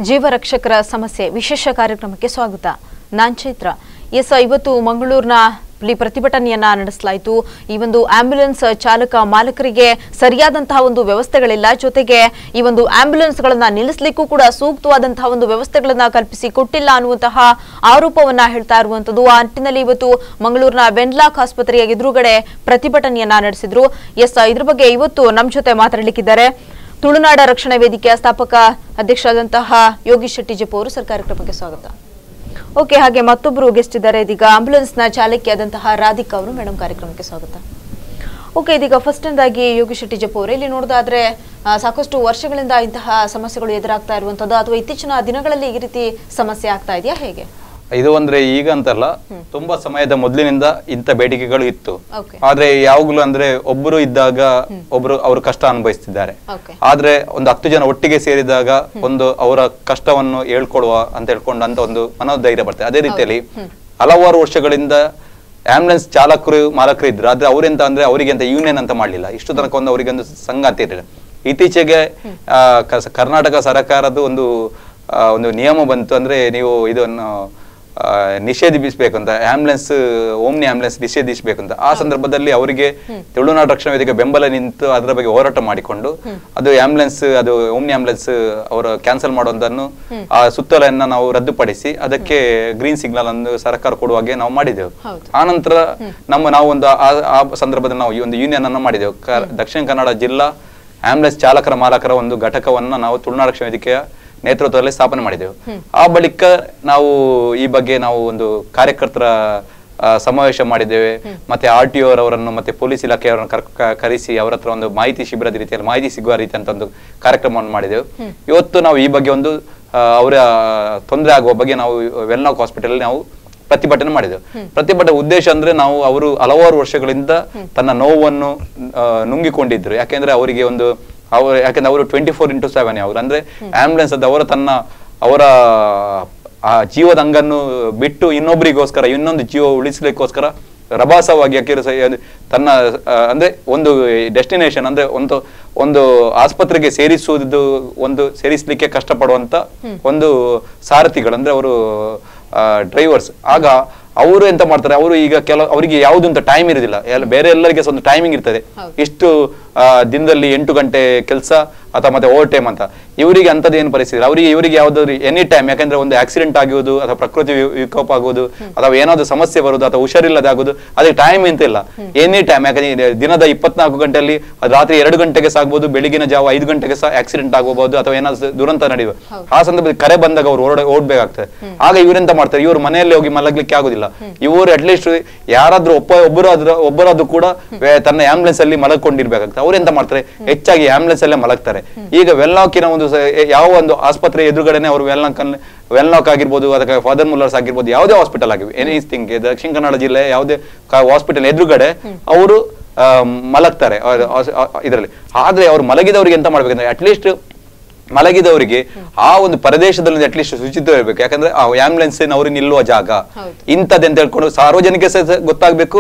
ಜೀವರಕ್ಷಕರ ಸಮಸ್ಯೆ ವಿಶೇಷ ಕಾರ್ಯಕ್ರಮಕ್ಕೆ ಸ್ವಾಗತ. ನಾನು ಚೈತ್ರ. ಇವತ್ತು ಮಂಗಳೂರಿನ ಪ್ರತಿಭಟನೆಯನ್ನ ನಡೆಸಲಾಯಿತು. ಈ ಒಂದು ಆಂಬ್ಯುಲೆನ್ಸ್ ಚಾಲಕ ಮಾಲಕರಿಗೆ ಸರಿಯಾದಂತಹ ಒಂದು ವ್ಯವಸ್ಥೆಗಳಿಲ್ಲ, ಜೊತೆಗೆ ಈ ಒಂದು ಆಂಬ್ಯುಲೆನ್ಸ್ ಗಳನ್ನ ನಿಲ್ಲಿಸಲಿಕ್ಕೂ ಕೂಡ ಸೂಕ್ತವಾದಂತಹ ಒಂದು ವ್ಯವಸ್ಥೆಗಳನ್ನ ಕಲ್ಪಿಸಿ ಕೊಟ್ಟಿಲ್ಲ ಅನ್ನುವಂತಹ ಆರೋಪವನ್ನ ಹೇಳ್ತಾ ಇರುವಂತದ್ದು. ಆ ನಿಟ್ಟಿನಲ್ಲಿ ಇವತ್ತು ಮಂಗಳೂರಿನ ವೆನ್ಲಾಕ್ ಆಸ್ಪತ್ರೆಯ ಎದುರುಗಡೆ ಪ್ರತಿಭಟನೆಯನ್ನ ನಡೆಸಿದ್ರು. ಇದ್ರ ಬಗ್ಗೆ ಇವತ್ತು ನಮ್ಮ ಜೊತೆ ಮಾತಾಡಲಿಕ್ಕಿದ್ದಾರೆ ತುಳುನಾಡ ರಕ್ಷಣಾ ವೇದಿಕೆಯ ಸ್ಥಾಪಕ ಅಧ್ಯಕ್ಷರಾದಂತಹ ಯೋಗೀಶ್ ಶೆಟ್ಟಿ ಜೆಪ್ ಅವರು. ಸರ್, ಕಾರ್ಯಕ್ರಮಕ್ಕೆ ಸ್ವಾಗತ. ಓಕೆ, ಹಾಗೆ ಮತ್ತೊಬ್ಬರು ಗೆಸ್ಟ್ ಇದ್ದಾರೆ. ಇದೀಗ ಆಂಬ್ಯುಲೆನ್ಸ್ ನ ಚಾಲಕಿಯಾದಂತಹ ರಾಧಿಕಾ ಅವರು. ಮೇಡಮ್, ಕಾರ್ಯಕ್ರಮಕ್ಕೆ ಸ್ವಾಗತ. ಓಕೆ, ಇದೀಗ ಫಸ್ಟ್ ಆಗಿ ಯೋಗೀಶ್ ಶೆಟ್ಟಿ ಜೆಪ್ ಅವರು, ಇಲ್ಲಿ ನೋಡೋದಾದ್ರೆ ಸಾಕಷ್ಟು ವರ್ಷಗಳಿಂದ ಇಂತಹ ಸಮಸ್ಯೆಗಳು ಎದುರಾಗ್ತಾ ಇರುವಂತದ್ದು, ಅಥವಾ ಇತ್ತೀಚಿನ ದಿನಗಳಲ್ಲಿ ಈ ರೀತಿ ಸಮಸ್ಯೆ ಆಗ್ತಾ ಇದೆಯಾ, ಹೇಗೆ? ಇದು ಅಂದ್ರೆ ಈಗ ಅಂತಲ್ಲ, ತುಂಬಾ ಸಮಯದ ಮೊದಲಿನಿಂದ ಇಂಥ ಬೇಡಿಕೆಗಳು ಇತ್ತು. ಆದ್ರೆ ಯಾವಾಗ್ಲೂ ಅಂದ್ರೆ ಒಬ್ಬರು ಇದ್ದಾಗ ಒಬ್ರು ಅವರು ಕಷ್ಟ ಅನುಭವಿಸ್ತಿದ್ದಾರೆ. ಆದ್ರೆ ಒಂದು 10 ಜನ ಒಟ್ಟಿಗೆ ಸೇರಿದಾಗ ಒಂದು ಅವರ ಕಷ್ಟವನ್ನು ಹೇಳ್ಕೊಡುವ ಅಂತ ಹೇಳ್ಕೊಂಡಂತ ಒಂದು ಮನೋಧೈರ್ಯ ಬರ್ತದೆ. ಅದೇ ರೀತಿಯಲ್ಲಿ ಹಲವಾರು ವರ್ಷಗಳಿಂದ ಆಂಬ್ಯುಲೆನ್ಸ್ ಚಾಲಕರು ಮಾಲಕರು ಇದ್ರು. ಆದ್ರೆ ಅವರೆಂತ ಅಂದ್ರೆ ಅವರಿಗೆ ಅಂತ ಯೂನಿಯನ್ ಅಂತ ಮಾಡ್ಲಿಲ್ಲ. ಇಷ್ಟು ತನಕ ಒಂದು ಅವರಿಗೆ ಒಂದು ಸಂಘ ಅಂತ ಇರಲಿಲ್ಲ. ಇತ್ತೀಚೆಗೆ ಕರ್ನಾಟಕ ಸರ್ಕಾರದ ಒಂದು ನಿಯಮ ಬಂತು. ಅಂದ್ರೆ ನೀವು ಇದನ್ನು ನಿಷೇಧಿಸಬೇಕು ಅಂತ, ಆಂಬ್ಯುಲೆನ್ಸ್ ಓಮ್ನಿ ಆಂಬ್ಯುಲೆನ್ಸ್ ನಿಷೇಧಿಸಬೇಕು ಅಂತ. ಆ ಸಂದರ್ಭದಲ್ಲಿ ಅವರಿಗೆ ತುಳುನಾಡು ರಕ್ಷಣಾ ವೇದಿಕೆ ಬೆಂಬಲ ನಿಂತು ಅದರ ಬಗ್ಗೆ ಹೋರಾಟ ಮಾಡಿಕೊಂಡು ಅದು ಓಮ್ನಿ ಆಂಬ್ಯುಲೆನ್ಸ್ ಅವರು ಕ್ಯಾನ್ಸಲ್ ಮಾಡುವುದನ್ನು ಆ ಸುತ್ತೋಲೆಯನ್ನ ನಾವು ರದ್ದುಪಡಿಸಿ ಅದಕ್ಕೆ ಗ್ರೀನ್ ಸಿಗ್ನಲ್ ಅನ್ನು ಸರ್ಕಾರ ಕೊಡುವಾಗೆ ನಾವು ಮಾಡಿದೆವು. ಆ ನಂತರ ನಾವು ಆ ಸಂದರ್ಭದಲ್ಲಿ ನಾವು ಒಂದು ಯೂನಿಯನ್ ಅನ್ನು ಮಾಡಿದೆವು. ದಕ್ಷಿಣ ಕನ್ನಡ ಜಿಲ್ಲಾ ಆಂಬ್ಯುಲೆನ್ಸ್ ಚಾಲಕರ ಮಾಲಕರ ಒಂದು ಘಟಕವನ್ನ ನಾವು ತುಳುನಾಡು ರಕ್ಷಣಾ ವೇದಿಕೆಯ ನೇತೃತ್ವದಲ್ಲಿ ಸ್ಥಾಪನೆ ಮಾಡಿದೆವು. ಆ ಬಳಿಕ ನಾವು ಈ ಬಗ್ಗೆ ನಾವು ಒಂದು ಕಾರ್ಯಕರ್ತರ ಸಮಾವೇಶ ಮಾಡಿದ್ದೇವೆ. ಮತ್ತೆ RTO ಅವರನ್ನು ಮತ್ತೆ ಪೊಲೀಸ್ ಇಲಾಖೆಯವರನ್ನು ಕರೆಸಿ ಅವರ ಹತ್ರ ಒಂದು ಮಾಹಿತಿ ಶಿಬಿರದ ರೀತಿಯಲ್ಲಿ ಮಾಹಿತಿ ಸಿಗುವ ರೀತಿ ಅಂತ ಒಂದು ಕಾರ್ಯಕ್ರಮವನ್ನು ಮಾಡಿದೆವು. ಇವತ್ತು ನಾವು ಈ ಬಗ್ಗೆ ಒಂದು ಅವರ ತೊಂದರೆ ಆಗುವ ಬಗ್ಗೆ ನಾವು ವೆನ್ಲಾಕ್ ಹಾಸ್ಪಿಟಲ್ ನಾವು ಪ್ರತಿಭಟನೆ ಮಾಡಿದೆವು. ಪ್ರತಿಭಟನೆ ಉದ್ದೇಶ ಅಂದ್ರೆ ಅವರು ಹಲವಾರು ವರ್ಷಗಳಿಂದ ತನ್ನ ನೋವನ್ನು ನುಂಗಿಕೊಂಡಿದ್ರು. ಯಾಕೆಂದ್ರೆ ಅವರಿಗೆ ಯಾಕಂದ್ರೆ ಅವರು 24x7 ಯಾವಾಗ ಅಂದ್ರೆ ಆಂಬ್ಯುಲೆನ್ಸ್ ಅದು ಅವರ ಆ ಜೀವದ ಅಂಗನ್ನು ಬಿಟ್ಟು ಇನ್ನೊಬ್ಬರಿಗೋಸ್ಕರ ಇನ್ನೊಂದು ಜೀವ ಉಳಿಸ್ಲಿಕ್ಕೋಸ್ಕರ ರಭಸವಾಗಿ ತನ್ನ ಅಂದ್ರೆ ಒಂದು ಡೆಸ್ಟಿನೇಷನ್ ಅಂದ್ರೆ ಒಂದು ಆಸ್ಪತ್ರೆಗೆ ಸೇರಿಸಲಿಕ್ಕೆ ಕಷ್ಟಪಡುವಂತ ಒಂದು ಸಾರಥಿಗಳು ಅಂದ್ರೆ ಅವರು ಡ್ರೈವರ್ಸ್. ಆಗ ಅವರು ಎಂತ ಮಾಡ್ತಾರೆ, ಅವರು ಈಗ ಅವರಿಗೆ ಯಾವ್ದು ಅಂತ ಟೈಮ್ ಇರುದಿಲ್ಲ. ಬೇರೆ ಎಲ್ಲರಿಗೆ ಒಂದು ಟೈಮಿಂಗ್ ಇರ್ತದೆ, ಇಷ್ಟು ದಿನದಲ್ಲಿ 8 ಗಂಟೆ ಕೆಲಸ ಅಥವಾ ಮತ್ತೆ ಓವರ್ ಟೈಮ್ ಅಂತ. ಇವರಿಗೆ ಅಂತದೇನು ಪರಿಸ್ಥಿತಿ ಇವರಿಗೆ ಯಾವ್ದಾದ್ರು ಎನಿ ಟೈಮ್, ಯಾಕಂದ್ರೆ ಒಂದು ಆಕ್ಸಿಡೆಂಟ್ ಆಗುವುದು ಅಥವಾ ಪ್ರಕೃತಿ ವಿಕೋಪ ಆಗುವುದು ಅಥವಾ ಏನಾದ್ರು ಸಮಸ್ಯೆ ಬರುವುದು ಅಥವಾ ಹುಷಾರಿಲ್ಲದೆ ಆಗುದು, ಅದಕ್ಕೆ ಟೈಮ್ ಅಂತ ಇಲ್ಲ. ಎನಿ ಟೈಮ್, ಯಾಕಂದ್ರೆ ದಿನದ 24 ಗಂಟೆಯಲ್ಲಿ ರಾತ್ರಿ 2 ಗಂಟೆಗೆ ಸಾಗಬಹುದು, ಬೆಳಿಗಿನ ಜಾವ 5 ಗಂಟೆಗೆ ಸಹ ಆಕ್ಸಿಡೆಂಟ್ ಆಗಬಹುದು ಅಥವಾ ಏನಾದ್ರು ದುರಂತ ನಡೆಯುವ. ಆ ಸಂದರ್ಭದಲ್ಲಿ ಕರೆ ಬಂದಾಗ ಅವ್ರು ಓಡ್ಬೇಕಾಗ್ತದೆ. ಆಗ ಇವರೆಂತ ಮಾಡ್ತಾರೆ, ಇವರು ಮನೆಯಲ್ಲಿ ಹೋಗಿ ಮಲಗಲಿಕ್ಕೆ ಆಗುದಿಲ್ಲ. ಇವರು ಅಟ್ಲೀಸ್ಟ್ ಯಾರಾದ್ರೂ ಒಬ್ಬರಾದ್ರೂ ಕೂಡ ತನ್ನ ಆಂಬ್ಯುಲೆನ್ಸ್ ಅಲ್ಲಿ ಮಲಗಿಕೊಂಡಿರ್ಬೇಕಾಗ್ತದೆ. ಅವ್ರೆಂತ ಮಾಡ್ತಾರೆ, ಹೆಚ್ಚಾಗಿ ಆಂಬ್ಯುಲೆನ್ಸ್ ಅಲ್ಲೇ ಮಲಗ್ತಾರೆ. ಈಗ ವೆನ್ಲಾಕಿನ ಯಾವ ಒಂದು ಆಸ್ಪತ್ರೆ ಎದುರುಗಡೆನೆ ಅವರು ವೆನ್ಲಾಕ್ ಆಗಿರ್ಬೋದು, ಅದಕ್ಕೆ ಫಾದರ್ ಮುಲ್ಲರ್ಸ್ ಆಗಿರ್ಬೋದು, ಯಾವುದೇ ಹಾಸ್ಪಿಟಲ್ ಆಗಿವೆ, ಎನಿಥಿಂಗ್ ದಕ್ಷಿಣ ಕನ್ನಡ ಜಿಲ್ಲೆ ಯಾವುದೇ ಹಾಸ್ಪಿಟಲ್ ಎದುರುಗಡೆ ಅವರು ಮಲಗ್ತಾರೆ ಇದರಲ್ಲಿ. ಆದ್ರೆ ಅವ್ರು ಮಲಗಿದವರಿಗೆ ಎಂತ ಮಾಡ್ಬೇಕಂದ್ರೆ, ಅಟ್ಲೀಸ್ಟ್ ಮಲಗಿದವರಿಗೆ ಆ ಒಂದು ಪ್ರದೇಶದಲ್ಲಿ ಅಟ್ಲೀಸ್ಟ್ ಶುಚಿತ್ವ ಇರಬೇಕು. ಯಾಕಂದ್ರೆ ಆ ಆಂಬ್ಯುಲೆನ್ಸ್ ಅವರು ನಿಲ್ಲುವ ಜಾಗ ಇಂಥದ್ದೆಂತ ಹೇಳ್ಕೊಂಡು ಸಾರ್ವಜನಿಕ ಗೊತ್ತಾಗಬೇಕು,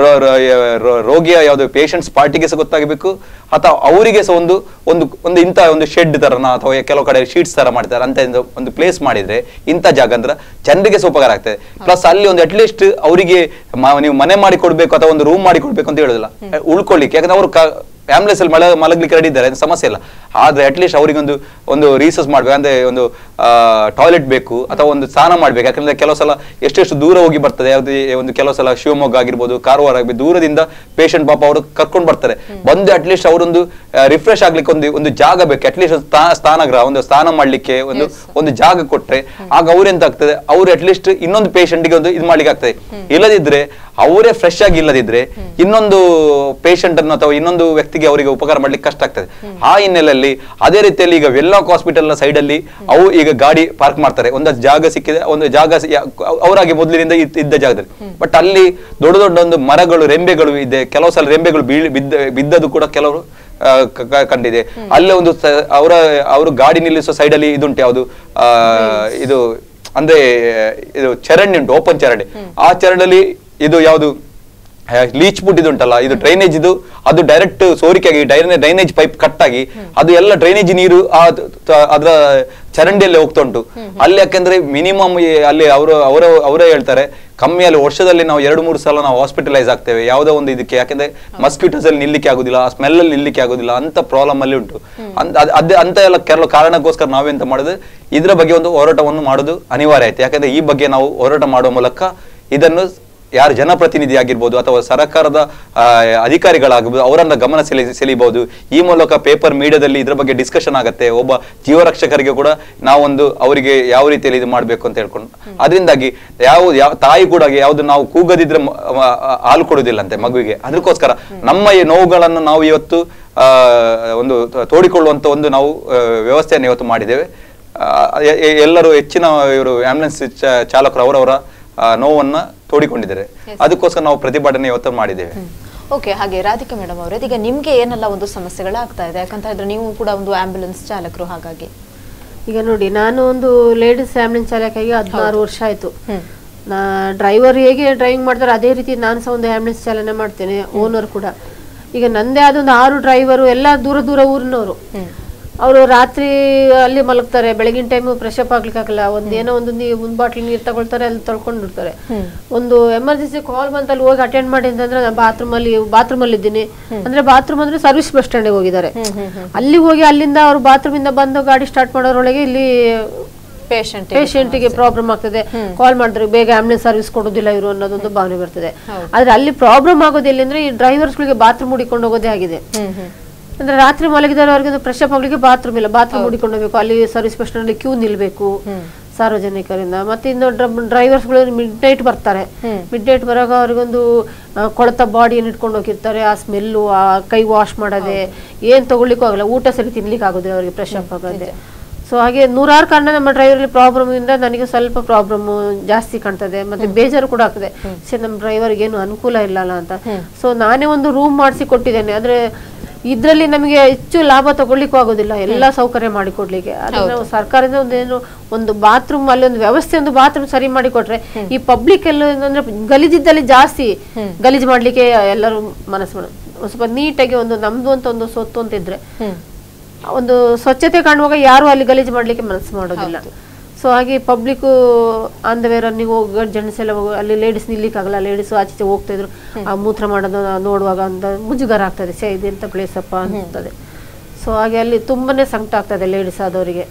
ರೋಗಿಯ ಯಾವ್ದು ಪೇಷಂಟ್ಸ್ ಪಾರ್ಟಿಗೆ ಸಹ ಗೊತ್ತಾಗಬೇಕು, ಅಥವಾ ಅವರಿಗೆ ಸಹ ಒಂದು ಇಂಥ ಒಂದು ಶೆಡ್ ತರನ ಅಥವಾ ಕೆಲವು ಕಡೆ ಶೀಟ್ಸ್ ತರ ಮಾಡ್ತಾರೆ ಅಂತ ಒಂದು ಪ್ಲೇಸ್ ಮಾಡಿದ್ರೆ ಇಂಥ ಜಾಗ ಅಂದ್ರೆ ಜನರಿಗೆ ಸಹ ಉಪಕಾರ ಆಗ್ತದೆ. ಪ್ಲಸ್ ಅಲ್ಲಿ ಒಂದು ಅಟ್ಲೀಸ್ಟ್ ಅವರಿಗೆ ನೀವು ಮನೆ ಮಾಡಿ ಕೊಡ್ಬೇಕು ಅಥವಾ ಒಂದು ರೂಮ್ ಮಾಡಿ ಕೊಡ್ಬೇಕು ಅಂತ ಹೇಳುದಿಲ್ಲ, ಉಳ್ಕೊಳ್ಳಿಕ್ಕೆ. ಯಾಕಂದ್ರೆ ಅವರು ಆಂಬ್ಯುಲೆನ್ಸ್ ಅಲ್ಲಿ ಮಲಗ್ಲಿಕ್ಕೆ ರೆಡಿ ಇದ್ದಾರೆ, ಸಮಸ್ಯೆ ಇಲ್ಲ. ಆದ್ರೆ ಅಟ್ಲೀಸ್ಟ್ ಅವರಿಗೆ ಒಂದು ರಿಸರ್ಚ್ ಮಾಡ್ಬೇಕು, ಅಂದ್ರೆ ಒಂದು ಟಾಯ್ಲೆಟ್ ಬೇಕು ಅಥವಾ ಒಂದು ಸ್ನಾನ ಮಾಡ್ಬೇಕು. ಯಾಕಂದ್ರೆ ಕೆಲವು ಸಲ ಎಷ್ಟೆಷ್ಟು ದೂರ ಹೋಗಿ ಬರ್ತದೆ, ಕೆಲವು ಸಲ ಶಿವಮೊಗ್ಗ ಆಗಿರ್ಬೋದು, ಕಾರವಾರ ಆಗಿರ್ಬೋದು, ದೂರದಿಂದ ಪೇಷಂಟ್ ಪಾಪ ಅವರು ಕರ್ಕೊಂಡು ಬರ್ತಾರೆ. ಬಂದು ಅಟ್ಲೀಸ್ಟ್ ಅವರೊಂದು ರಿಫ್ರೆಶ್ ಆಗ್ಲಿಕ್ಕೆ ಒಂದು ಜಾಗ ಬೇಕು, ಅಟ್ಲೀಸ್ಟ್ ಸ್ನಾನಗೃಹ, ಒಂದು ಸ್ನಾನ ಮಾಡ್ಲಿಕ್ಕೆ ಒಂದು ಜಾಗ ಕೊಟ್ರೆ ಆಗ ಅವ್ರೆಂತ ಆಗ್ತದೆ, ಅವ್ರು ಅಟ್ಲೀಸ್ಟ್ ಇನ್ನೊಂದು ಪೇಷಂಟ್ಗೆ ಇದು ಮಾಡ್ಲಿಕ್ಕೆ ಆಗ್ತದೆ. ಇಲ್ಲದಿದ್ರೆ ಅವರೇ ಫ್ರೆಶ್ ಆಗಿ ಇಲ್ಲದಿದ್ರೆ ಇನ್ನೊಂದು ಪೇಷಂಟ್ ಅನ್ನು ಅಥವಾ ಇನ್ನೊಂದು ವ್ಯಕ್ತಿಗೆ ಅವರಿಗೆ ಉಪಕಾರ ಮಾಡ್ಲಿಕ್ಕೆ ಕಷ್ಟ ಆಗ್ತದೆ. ಆ ಹಿನ್ನೆಲೆಯಲ್ಲಿ ಅದೇ ರೀತಿಯಲ್ಲಿ ಈಗ ವೆನ್ಲಾಕ್ ಹಾಸ್ಪಿಟಲ್ ನ ಸೈಡ್ ಅಲ್ಲಿ ಈಗ ಗಾಡಿ ಪಾರ್ಕ್ ಮಾಡ್ತಾರೆ. ಒಂದು ಜಾಗ ಸಿಕ್ಕಿದೆ, ಒಂದು ಜಾಗ ಅವರಾಗಿ ಮೊದಲಿನಿಂದ ಇದ್ದ ಜಾಗದಲ್ಲಿ. ಬಟ್ ಅಲ್ಲಿ ದೊಡ್ಡ ಒಂದು ಮರಗಳು, ರೆಂಬೆಗಳು ಇದೆ. ಕೆಲವು ಸಲ ರೆಂಬೆಗಳು ಬಿದ್ದದು ಕೂಡ ಕೆಲವರು ಕಂಡಿದೆ. ಅಲ್ಲೇ ಅವರು ಗಾಡಿ ನಿಲ್ಲಿಸುವ ಸೈಡ್ ಅಲ್ಲಿ ಇದುಂಟು, ಯಾವುದು ಇದು ಅಂದ್ರೆ ಇದು ಚರಂಡಿ ಉಂಟು, ಓಪನ್ ಚರಂಡಿ. ಆ ಚರಂಡಲ್ಲಿ ಇದು ಯಾವುದು ಲೀಚ್ ಬುಡ್ ಇದುಂಟಲ್ಲ, ಇದು ಡ್ರೈನೇಜ್ ಇದು, ಅದು ಡೈರೆಕ್ಟ್ ಸೋರಿಕೆ ಆಗಿ ಡ್ರೈನೇಜ್ ಪೈಪ್ ಕಟ್ ಆಗಿ ಅದು ಎಲ್ಲ ಡ್ರೈನೇಜ್ ನೀರು ಅದರ ಚರಂಡಿಯಲ್ಲಿ ಹೋಗ್ತಾ ಉಂಟು. ಅಲ್ಲಿ ಯಾಕೆಂದ್ರೆ ಮಿನಿಮಮ್ ಅಲ್ಲಿ ಅವರೇ ಹೇಳ್ತಾರೆ ಕಮ್ಮಿಯಲ್ಲಿ ವರ್ಷದಲ್ಲಿ ನಾವು 2-3 ಸಲ ನಾವು ಹಾಸ್ಪಿಟಲೈಸ್ ಆಗ್ತೇವೆ ಯಾವುದೋ ಒಂದು ಇದಕ್ಕೆ, ಯಾಕಂದ್ರೆ ಮಸ್ಕಿಟೋಸ್ ಅಲ್ಲಿ ನಿಲ್ಲಿಕ್ಕೆ ಆಗುದಿಲ್ಲ, ಆ ಸ್ಮೆಲ್ ಅಲ್ಲಿ ನಿಲ್ಲಿಕ್ಕೆ ಆಗುದಿಲ್ಲ ಅಂತ ಪ್ರಾಬ್ಲಮ್ ಅಲ್ಲಿ ಉಂಟು. ಅಂತ ಎಲ್ಲ ಕೆಲವು ಕಾರಣಕ್ಕೋಸ್ಕರ ನಾವೆಂತ ಮಾಡುದು, ಇದ್ರ ಬಗ್ಗೆ ಒಂದು ಹೋರಾಟವನ್ನು ಮಾಡೋದು ಅನಿವಾರ್ಯ ಆಯ್ತು. ಯಾಕಂದ್ರೆ ಈ ಬಗ್ಗೆ ನಾವು ಹೋರಾಟ ಮಾಡುವ ಮೂಲಕ ಇದನ್ನು ಯಾರು ಜನಪ್ರತಿನಿಧಿ ಆಗಿರ್ಬೋದು ಅಥವಾ ಸರ್ಕಾರದ ಅಧಿಕಾರಿಗಳಾಗಬಹುದು ಅವರನ್ನ ಗಮನ ಸೆಳೆಯಬಹುದು. ಈ ಮೂಲಕ ಪೇಪರ್ ಮೀಡಿಯಾದಲ್ಲಿ ಇದ್ರ ಬಗ್ಗೆ ಡಿಸ್ಕಷನ್ ಆಗುತ್ತೆ. ಒಬ್ಬ ಜೀವರಕ್ಷಕರಿಗೆ ಕೂಡ ನಾವೊಂದು ಅವರಿಗೆ ಯಾವ ರೀತಿಯಲ್ಲಿ ಇದು ಮಾಡ್ಬೇಕು ಅಂತ ಹೇಳ್ಕೊಂಡು, ಅದರಿಂದಾಗಿ ಯಾವ ತಾಯಿ ಕೂಡ ಯಾವ್ದು ನಾವು ಕೂಗದಿದ್ರೆ ಹಾಲು ಕೊಡುದಿಲ್ಲ ಅಂತೆ ಮಗುವಿಗೆ. ಅದಕ್ಕೋಸ್ಕರ ನಮ್ಮ ಈ ನೋವುಗಳನ್ನು ನಾವು ಇವತ್ತು ಒಂದು ತೋಡಿಕೊಳ್ಳುವಂತ ಒಂದು ನಾವು ವ್ಯವಸ್ಥೆಯನ್ನು ಇವತ್ತು ಮಾಡಿದ್ದೇವೆ. ಎಲ್ಲರೂ ಹೆಚ್ಚಿನ ಇವರು ಆಂಬ್ಯುಲೆನ್ಸ್ ಚಾಲಕರು ಅವರವರ ನೋವನ್ನ ತೋಡಿಕೊಂಡಿದ್ದಾರೆ. ಅದಕ್ಕೋಸ್ಕರ ನಾವು ಪ್ರತಿಭಟನೆ ಇವತ್ತು ಮಾಡಿದ್ದೇವೆ. ಓಕೆ, ಹಾಗೆ ರಾಧಿಕಾ ಮೇಡಮ್ ಅವರೇ, ಈಗ ನಿಮ್ಗೆ ಏನೆಲ್ಲ ಒಂದು ಸಮಸ್ಯೆಗಳಾಗ್ತಾ ಇದೆ? ಯಾಕಂತ ಹೇಳಿದ್ರೆ ನೀವು ಕೂಡ ಒಂದು ಆಂಬ್ಯುಲೆನ್ಸ್ ಚಾಲಕರು. ಹಾಗಾಗಿ ಈಗ ನೋಡಿ, ನಾನು ಒಂದು ಲೇಡೀಸ್ ಆಂಬ್ಯುಲೆನ್ಸ್ ಚಾಲಕಾಗಿ 16 ವರ್ಷ ಆಯ್ತು. ಡ್ರೈವರ್ ಹೇಗೆ ಡ್ರೈವಿಂಗ್ ಮಾಡ್ತಾರೆ ಅದೇ ರೀತಿ ನಾನು ಸಹ ಒಂದು ಆಂಬ್ಯುಲೆನ್ಸ್ ಚಾಲನೆ ಮಾಡ್ತೇನೆ, ಓನರ್ ಕೂಡ. ಈಗ ನಂದೇ ಆದೊಂದು 6 ಡ್ರೈವರು ಎಲ್ಲ ದೂರ ದೂರ ಊರಿನವರು. ಅವರು ರಾತ್ರಿ ಅಲ್ಲಿ ಮಲಗ್ತಾರೆ, ಬೆಳಗಿನ ಟೈಮ್ ಫ್ರೆಶ್ ಅಪ್ ಆಗ್ಲಿಕ್ಕೆ ಆಗಲ್ಲ. ಒಂದೇನೋ ಒಂದು ಬಾಟ್ಲಿ ನೀರು ತಗೊಳ್ತಾರೆ, ಅಲ್ಲಿ ತೊಳ್ಕೊಂಡಿರ್ತಾರೆ. ಒಂದು ಎಮರ್ಜೆನ್ಸಿ ಕಾಲ್ ಬಂತ ಅಲ್ಲಿ ಹೋಗಿ ಅಟೆಂಡ್ ಮಾಡಿ ಅಂತಂದ್ರೆ ನಾನು ಬಾತ್ರೂಮ್ ಅಲ್ಲಿ ಇದ್ದೀನಿ ಅಂದ್ರೆ, ಬಾತ್ರೂಮ್ ಅಂದ್ರೆ ಸರ್ವಿಸ್ ಬಸ್ ಸ್ಟ್ಯಾಂಡ್ ಹೋಗಿದ್ದಾರೆ. ಅಲ್ಲಿ ಹೋಗಿ ಅಲ್ಲಿಂದ ಅವ್ರು ಬಾತ್ರೂಮ್ ಇಂದ ಬಂದು ಗಾಡಿ ಸ್ಟಾರ್ಟ್ ಮಾಡೋರೊಳಗೆ ಇಲ್ಲಿ ಪೇಷಂಟಿಗೆ ಪ್ರಾಬ್ಲಮ್ ಆಗ್ತದೆ. ಕಾಲ್ ಮಾಡಿದ್ರೆ ಬೇಗ ಆಂಬ್ಯುಲೆನ್ಸ್ ಸರ್ವಿಸ್ ಕೊಡೋದಿಲ್ಲ ಇವರು ಅನ್ನೋದೊಂದು ಭಾವನೆ ಬರ್ತದೆ. ಆದ್ರೆ ಅಲ್ಲಿ ಪ್ರಾಬ್ಲಮ್ ಆಗೋದಿಲ್ಲ ಅಂದ್ರೆ ಈ ಡ್ರೈವರ್ಸ್ಗಳಿಗೆ ಬಾತ್ರೂಮ್ ಹುಡಿಕೊಂಡು ಹೋಗೋದೇ ಆಗಿದೆ. ಅಂದ್ರೆ ರಾತ್ರಿ ಮಲಗಿದವರಿಗೆ ಫ್ರೆಶ್ ಅಪ್ ಆಗ್ಲಿಕ್ಕೆ ಬಾತ್ರೂಮ್ ಇಲ್ಲ, ಬಾತ್ರೂಮ್ ಹುಡಿಕೊಂಡು ಹೋಗ್ಬೇಕು. ಅಲ್ಲಿ ಸರ್ವಿಸ್ ಬಸ್ ಸ್ಟ್ಯಾಂಡ್ ಕ್ಯೂ ನಿಲ್ಬೇಕು ಸಾರ್ವಜನಿಕರಿಂದ. ಮತ್ತೆ ಇನ್ನು ಡ್ರೈವರ್ಸ್ಗಳು ಮಿಡ್ ನೈಟ್ ಬರ್ತಾರೆ. ಮಿಡ್ ನೈಟ್ ಬರುವಾಗ ಅವ್ರಿಗೊಂದು ಕೊಳತ ಬಾಡಿಯನ್ನು ಇಟ್ಕೊಂಡು ಹೋಗಿರ್ತಾರೆ. ಆ ಸ್ಮೆಲ್ಲು, ಆ ಕೈ ವಾಶ್ ಮಾಡೋದೆ, ಏನ್ ತಗೊಳ್ಲಿಕ್ಕೂ ಆಗಲ್ಲ, ಊಟ ಸರಿ ತಿನ್ಲಿಕ್ಕೆ ಆಗೋದಿಲ್ಲ ಅವರಿಗೆ ಫ್ರೆಶ್ ಅಪ್ ಆಗೋದೆ. ಸೊ ಹಾಗೆ 100 ಕಾರಣ ನಮ್ಮ ಡ್ರೈವರ್ ಪ್ರಾಬ್ಲಮ್ ಇಂದ ನನಗೆ ಸ್ವಲ್ಪ ಪ್ರಾಬ್ಲಮ್ ಜಾಸ್ತಿ ಕಾಣ್ತದೆ. ಮತ್ತೆ ಬೇಜಾರು ಕೂಡ ಆಗ್ತದೆ, ಸರಿ ನಮ್ಮ ಡ್ರೈವರ್ಗೆ ಏನು ಅನುಕೂಲ ಇಲ್ಲಲ್ಲ ಅಂತ. ಸೊ ನಾನೇ ಒಂದು ರೂಮ್ ಮಾಡಿಸಿ ಕೊಟ್ಟಿದ್ದೇನೆ. ಆದ್ರೆ ಇದ್ರಲ್ಲಿ ನಮಗೆ ಹೆಚ್ಚು ಲಾಭ ತಗೊಳ್ಲಿಕ್ಕೂ ಆಗೋದಿಲ್ಲ, ಎಲ್ಲಾ ಸೌಕರ್ಯ ಮಾಡಿಕೊಡ್ಲಿಕ್ಕೆ. ಆದ್ರೆ ನಾವು ಸರ್ಕಾರದಿಂದ ಒಂದು ಬಾತ್ರೂಮ್ ಅಲ್ಲಿ ಒಂದು ವ್ಯವಸ್ಥೆ, ಒಂದು ಬಾತ್ರೂಮ್ ಸರಿ ಮಾಡಿಕೊಟ್ರೆ ಈ ಪಬ್ಲಿಕ್ ಎಲ್ಲ ಅಂದ್ರೆ ಗಲೀಜಿದ್ದಲ್ಲಿ ಜಾಸ್ತಿ ಗಲೀಜು ಮಾಡ್ಲಿಕ್ಕೆ ಎಲ್ಲರೂ ಮನಸ್ಸು ಮಾಡೋದು. ಸ್ವಲ್ಪ ನೀಟಾಗಿ ಒಂದು ನಮ್ದು ಅಂತ ಒಂದು ಸೊತ್ತು ಅಂತ ಇದ್ರೆ ಒಂದು ಸ್ವಚ್ಛತೆ ಕಾಣುವಾಗ ಯಾರು ಅಲ್ಲಿ ಗಲೀಜು ಮಾಡ್ಲಿಕ್ಕೆ ಮನಸ್ಸು ಮಾಡೋದಿಲ್ಲ. ಸೊ ಹಾಗೆ public on the way running ಹೋಗೋ ಜೆಂಟ್ಸ್ ಎಲ್ಲ ಅಲ್ಲಿ ಲೇಡೀಸ್ ನಿಲ್ಲಿಕ್ಕಾಗಲ್ಲ, ಲೇಡೀಸ್ ಆಚೆ ಹೋಗ್ತಾ ಇದ್ರು. ಆ ಮೂತ್ರ ಮಾಡೋದು ನೋಡುವಾಗ ಅಂತ ಮುಜುಗರ ಆಗ್ತದೆ, ಇದೆಂತ ಪ್ಲೇಸ್ ಅಪ್ಪ ಅನಿಸ್ತದೆ. ಸೊ ಹಾಗೆ ಅಲ್ಲಿ ತುಂಬಾನೇ ಸಂಕಟ ಆಗ್ತದೆ ಲೇಡೀಸ್ ಆದವರಿಗೆ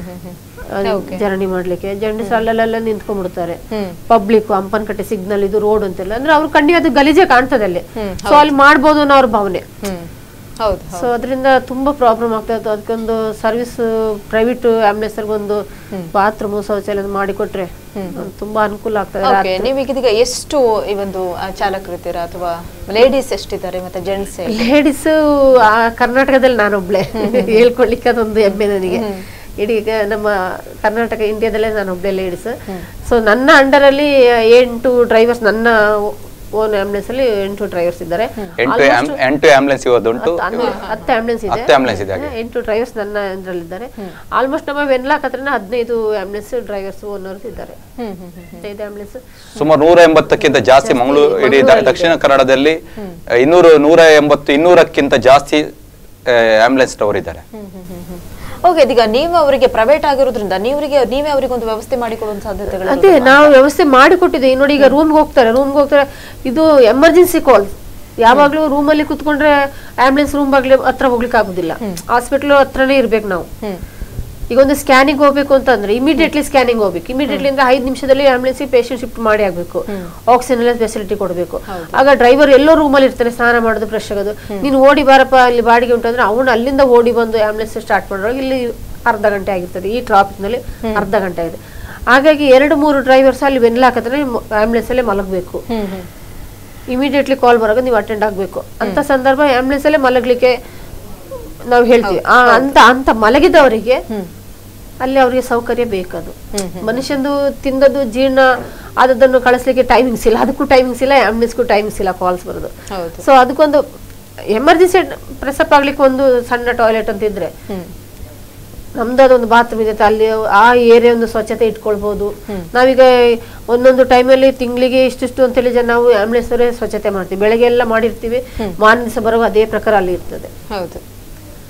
ಜರ್ನಿ ಮಾಡ್ಲಿಕ್ಕೆ. ಜೆಂಟ್ಸ್ ಅಲ್ಲೆಲ್ಲ ನಿಂತ್ಕೊಂಡ್ಬಿಡ್ತಾರೆ. ಪಬ್ಲಿಕ್ ಹಂಪನಕಟ್ಟೆ ಸಿಗ್ನಲ್ ಇದು ರೋಡ್ ಅಂತೆಲ್ಲ ಅಂದ್ರೆ ಅವ್ರ ಕಣ್ಣಿಗೆ ಅದು ಗಲೀಜೆ ಕಾಣ್ತದೆ ಅಲ್ಲಿ. ಸೊ ಅಲ್ಲಿ ಮಾಡ್ಬೋದು ಅನ್ನೋ ಅವ್ರ ಭಾವನೆ. ಸೊ ಅದರಿಂದ ತುಂಬಾ ಪ್ರಾಬ್ಲಮ್ ಆಗ್ತಾ ಇತ್ತು. ಅದಕ್ಕೊಂದು ಸರ್ವಿಸ್ ಪ್ರೈವೇಟ್ ಆಂಬ್ಯುಲೆನ್ಸ್ ಒಂದು ಬಾತ್ರೂಮ್ ಶೌಚಾಲಯ ಮಾಡಿಕೊಟ್ರೆ ತುಂಬಾ ಅನುಕೂಲ ಆಗ್ತದೆ. ನೀವೀಗ ಎಷ್ಟು ಈ ಒಂದು ಚಾಲಕರಿದ್ದೀರಾ ಅಥವಾ ಲೇಡೀಸ್ ಎಷ್ಟಿದ್ದಾರೆ ಮತ್ತೆ ಜೆಂಟ್ಸ್? ಲೇಡೀಸ್ ಕರ್ನಾಟಕದಲ್ಲಿ ನಾನೊಬ್ಳೆ ಹೇಳ್ಕೊಳ್ಲಿಕ್ಕೆ ಅದೊಂದು ಹೆಮ್ಮೆ ನನಗೆ. ಇಡೀ ನಮ್ಮ ಕರ್ನಾಟಕ ಇಂಡಿಯಾದಲ್ಲೇ ನಾನೊಬ್ಳೆ ಲೇಡೀಸ್. ಸೊ ನನ್ನ ಅಂಡರ್ ಅಲ್ಲಿ 8 ಡ್ರೈವರ್ಸ್, ನನ್ನ ಓನ್ ಆಂಬ್ಯುಲೆನ್ಸ್ ಅಲ್ಲಿ 8 ಡ್ರೈವರ್ಸ್ ಇದ್ದಾರೆ. 8 ಆಂಬ್ಯುಲೆನ್ಸ್ ಇವತ್ತು 10 ಆಂಬ್ಯುಲೆನ್ಸ್ ಇದೆ. 8 ಡ್ರೈವರ್ಸ್ ನನ್ನ ಇದರಲ್ಲಿದ್ದಾರೆ. ಆಲ್ಮೋಸ್ಟ್ ನಮ್ಮ ವೆನ್ಲಾಕ್ ಹತ್ರನ 15 ಆಂಬ್ಯುಲೆನ್ಸ್ ಡ್ರೈವರ್ಸ್ ಓನರ್ಸ್ ಇದ್ದಾರೆ. 15 ಆಂಬ್ಯುಲೆನ್ಸ್, ಸುಮಾರು 180ಕ್ಕಿಂತ ಜಾಸ್ತಿ ಮಂಗಳೂರು ಇಡೀ ದಕ್ಷಿಣ ಕನ್ನಡದಲ್ಲಿ 280-200ಕ್ಕಿಂತ ಜಾಸ್ತಿ ಆಂಬ್ಯುಲೆನ್ಸ್ ಅವರಿದ್ದಾರೆ. ಓಕೆ, ಈಗ ನೀವು ಅವರಿಗೆ ಪ್ರೈವೇಟ್ ಆಗಿರೋದ್ರಿಂದ ನೀವೇ ಅವರಿಗೆ ಒಂದು ವ್ಯವಸ್ಥೆ ಮಾಡಿಕೊಡುವ ಸಾಧ್ಯತೆಗಳು? ಅದೇ ನಾವು ವ್ಯವಸ್ಥೆ ಮಾಡಿಕೊಟ್ಟಿದ್ದೀವಿ. ನೋಡಿ, ಈಗ ರೂಮ್ಗೆ ಹೋಗ್ತಾರೆ, ಇದು ಎಮರ್ಜೆನ್ಸಿ ಕಾಲ್. ಯಾವಾಗ್ಲೂ ರೂಮ್ ಅಲ್ಲಿ ಕುತ್ಕೊಂಡ್ರೆ ಆಂಬ್ಯುಲೆನ್ಸ್ ರೂಮ್ ಬಾಗ್ಲಿ ಹತ್ರ ಹೋಗ್ಲಿಕ್ಕೆ ಆಗುದಿಲ್ಲ, ಹಾಸ್ಪಿಟಲ್ ಹತ್ರನೇ ಇರ್ಬೇಕು ನಾವು. ಈಗ ಒಂದು ಸ್ಕ್ಯಾನಿಂಗ್ ಹೋಗ್ಬೇಕು ಅಂತಂದ್ರೆ ಇಮಿಡಿಯೇಟ್ಲಿ ಸ್ಕ್ಯಾನಿಂಗ್ ಹೋಗ್ಬೇಕು. ಇಮಿಡಿಯೇಟ್ಲಿ ಅಂದ್ರೆ 5 ನಿಮಿಷದಲ್ಲಿ ಆಂಬ್ಯುಲೆನ್ಸ್ ಪೇಷಂಟ್ ಶಿಫ್ಟ್ ಮಾಡಿ ಆಗ್ಬೇಕು. ಆಕ್ಸಿಜನ್ ಎಲ್ಲ ಫೆಸಿಲಿಟಿ ಕೊಡಬೇಕು. ಆಗ ಡ್ರೈವರ್ ಎಲ್ಲೋ ರೂಮಲ್ಲಿ ಇರ್ತಾನೆ, ಸ್ನಾನ ಮಾಡೋದು, ಫ್ರೆಶ್ ಆಗೋದು. ನೀನು ಓಡಿ ಬಾರಪ್ಪ ಇಲ್ಲಿ ಬಾಡಿಗೆ ಉಂಟು ಅಂದ್ರೆ ಅವನು ಅಲ್ಲಿಂದ ಓಡಿ ಬಂದು ಆಂಬ್ಯುಲೆನ್ಸ್ ಸ್ಟಾರ್ಟ್ ಮಾಡೋವಾಗ ಇಲ್ಲಿ ಅರ್ಧ ಗಂಟೆ ಆಗಿರ್ತದೆ. ಈ ಟ್ರಾಫಿಕ್ ನಲ್ಲಿ ಅರ್ಧ ಗಂಟೆ ಆಗಿದೆ. ಹಾಗಾಗಿ 2-3 ಡ್ರೈವರ್ಸ್ ಅಲ್ಲಿ ವೆನ್ಲಾಕದ್ರೆ ಆಂಬ್ಯುಲೆನ್ಸ್ ಅಲ್ಲೇ ಮಲಗಬೇಕು. ಇಮಿಡಿಯೇಟ್ಲಿ ಕಾಲ್ ಬರೋವಾಗ ನೀವು ಅಟೆಂಡ್ ಆಗ್ಬೇಕು. ಅಂತ ಸಂದರ್ಭ ಆಂಬ್ಯುಲೆನ್ಸ್ ಅಲ್ಲೇ ಮಲಗ್ಲಿಕ್ಕೆ ನಾವು ಹೇಳ್ತೀವಿ. ಅಂತ ಮಲಗಿದವರಿಗೆ ಅಲ್ಲಿ ಅವ್ರಿಗೆ ಸೌಕರ್ಯ ಬೇಕದು. ಮನುಷ್ಯಂದು ತಿಂದದ್ದು ಜೀರ್ಣ ಆದದನ್ನು ಕಳಿಸ್ಲಿಕ್ಕೆ ಟೈಮಿಂಗ್ಸ್ ಇಲ್ಲ, ಅದಕ್ಕೂ ಟೈಮಿಂಗ್ಸ್ ಇಲ್ಲ, ಆಂಬ್ಯುಲೆನ್ಸ್ಗೂ ಟೈಮಿಂಗ್ಸ್ ಇಲ್ಲ ಕಾಲ್ಸ್ ಬರೋದು. ಸೊ ಅದಕ್ಕೊಂದು ಎಮರ್ಜೆನ್ಸಿ ಪ್ರೆಸಪ್ ಆಗ್ಲಿಕ್ಕೆ ಒಂದು ಸಣ್ಣ ಟಾಯ್ಲೆಟ್ ಅಂತ ಇದ್ರೆ, ನಮ್ದು ಅದೊಂದು ಬಾತ್ರೂಮ್ ಇದೆ, ಅಲ್ಲಿ ಆ ಏರಿಯಾ ಒಂದು ಸ್ವಚ್ಛತೆ ಇಟ್ಕೊಳ್ಬಹುದು. ನಾವೀಗ ಒಂದೊಂದು ಟೈಮಲ್ಲಿ ತಿಂಗಳಿಗೆ ಇಷ್ಟಿಷ್ಟು ಅಂತೇಳಿ ನಾವು ಆಂಬ್ಯುಲೆನ್ಸ್ ಅವರೇ ಸ್ವಚ್ಛತೆ ಮಾಡ್ತೀವಿ. ಬೆಳಗ್ಗೆ ಎಲ್ಲ ಮಾಡಿರ್ತೀವಿ, ಮಾರನೇ ದಿವಸ ಬರುವಾಗ ಅದೇ ಪ್ರಕಾರ ಅಲ್ಲಿ ಇರ್ತದೆ.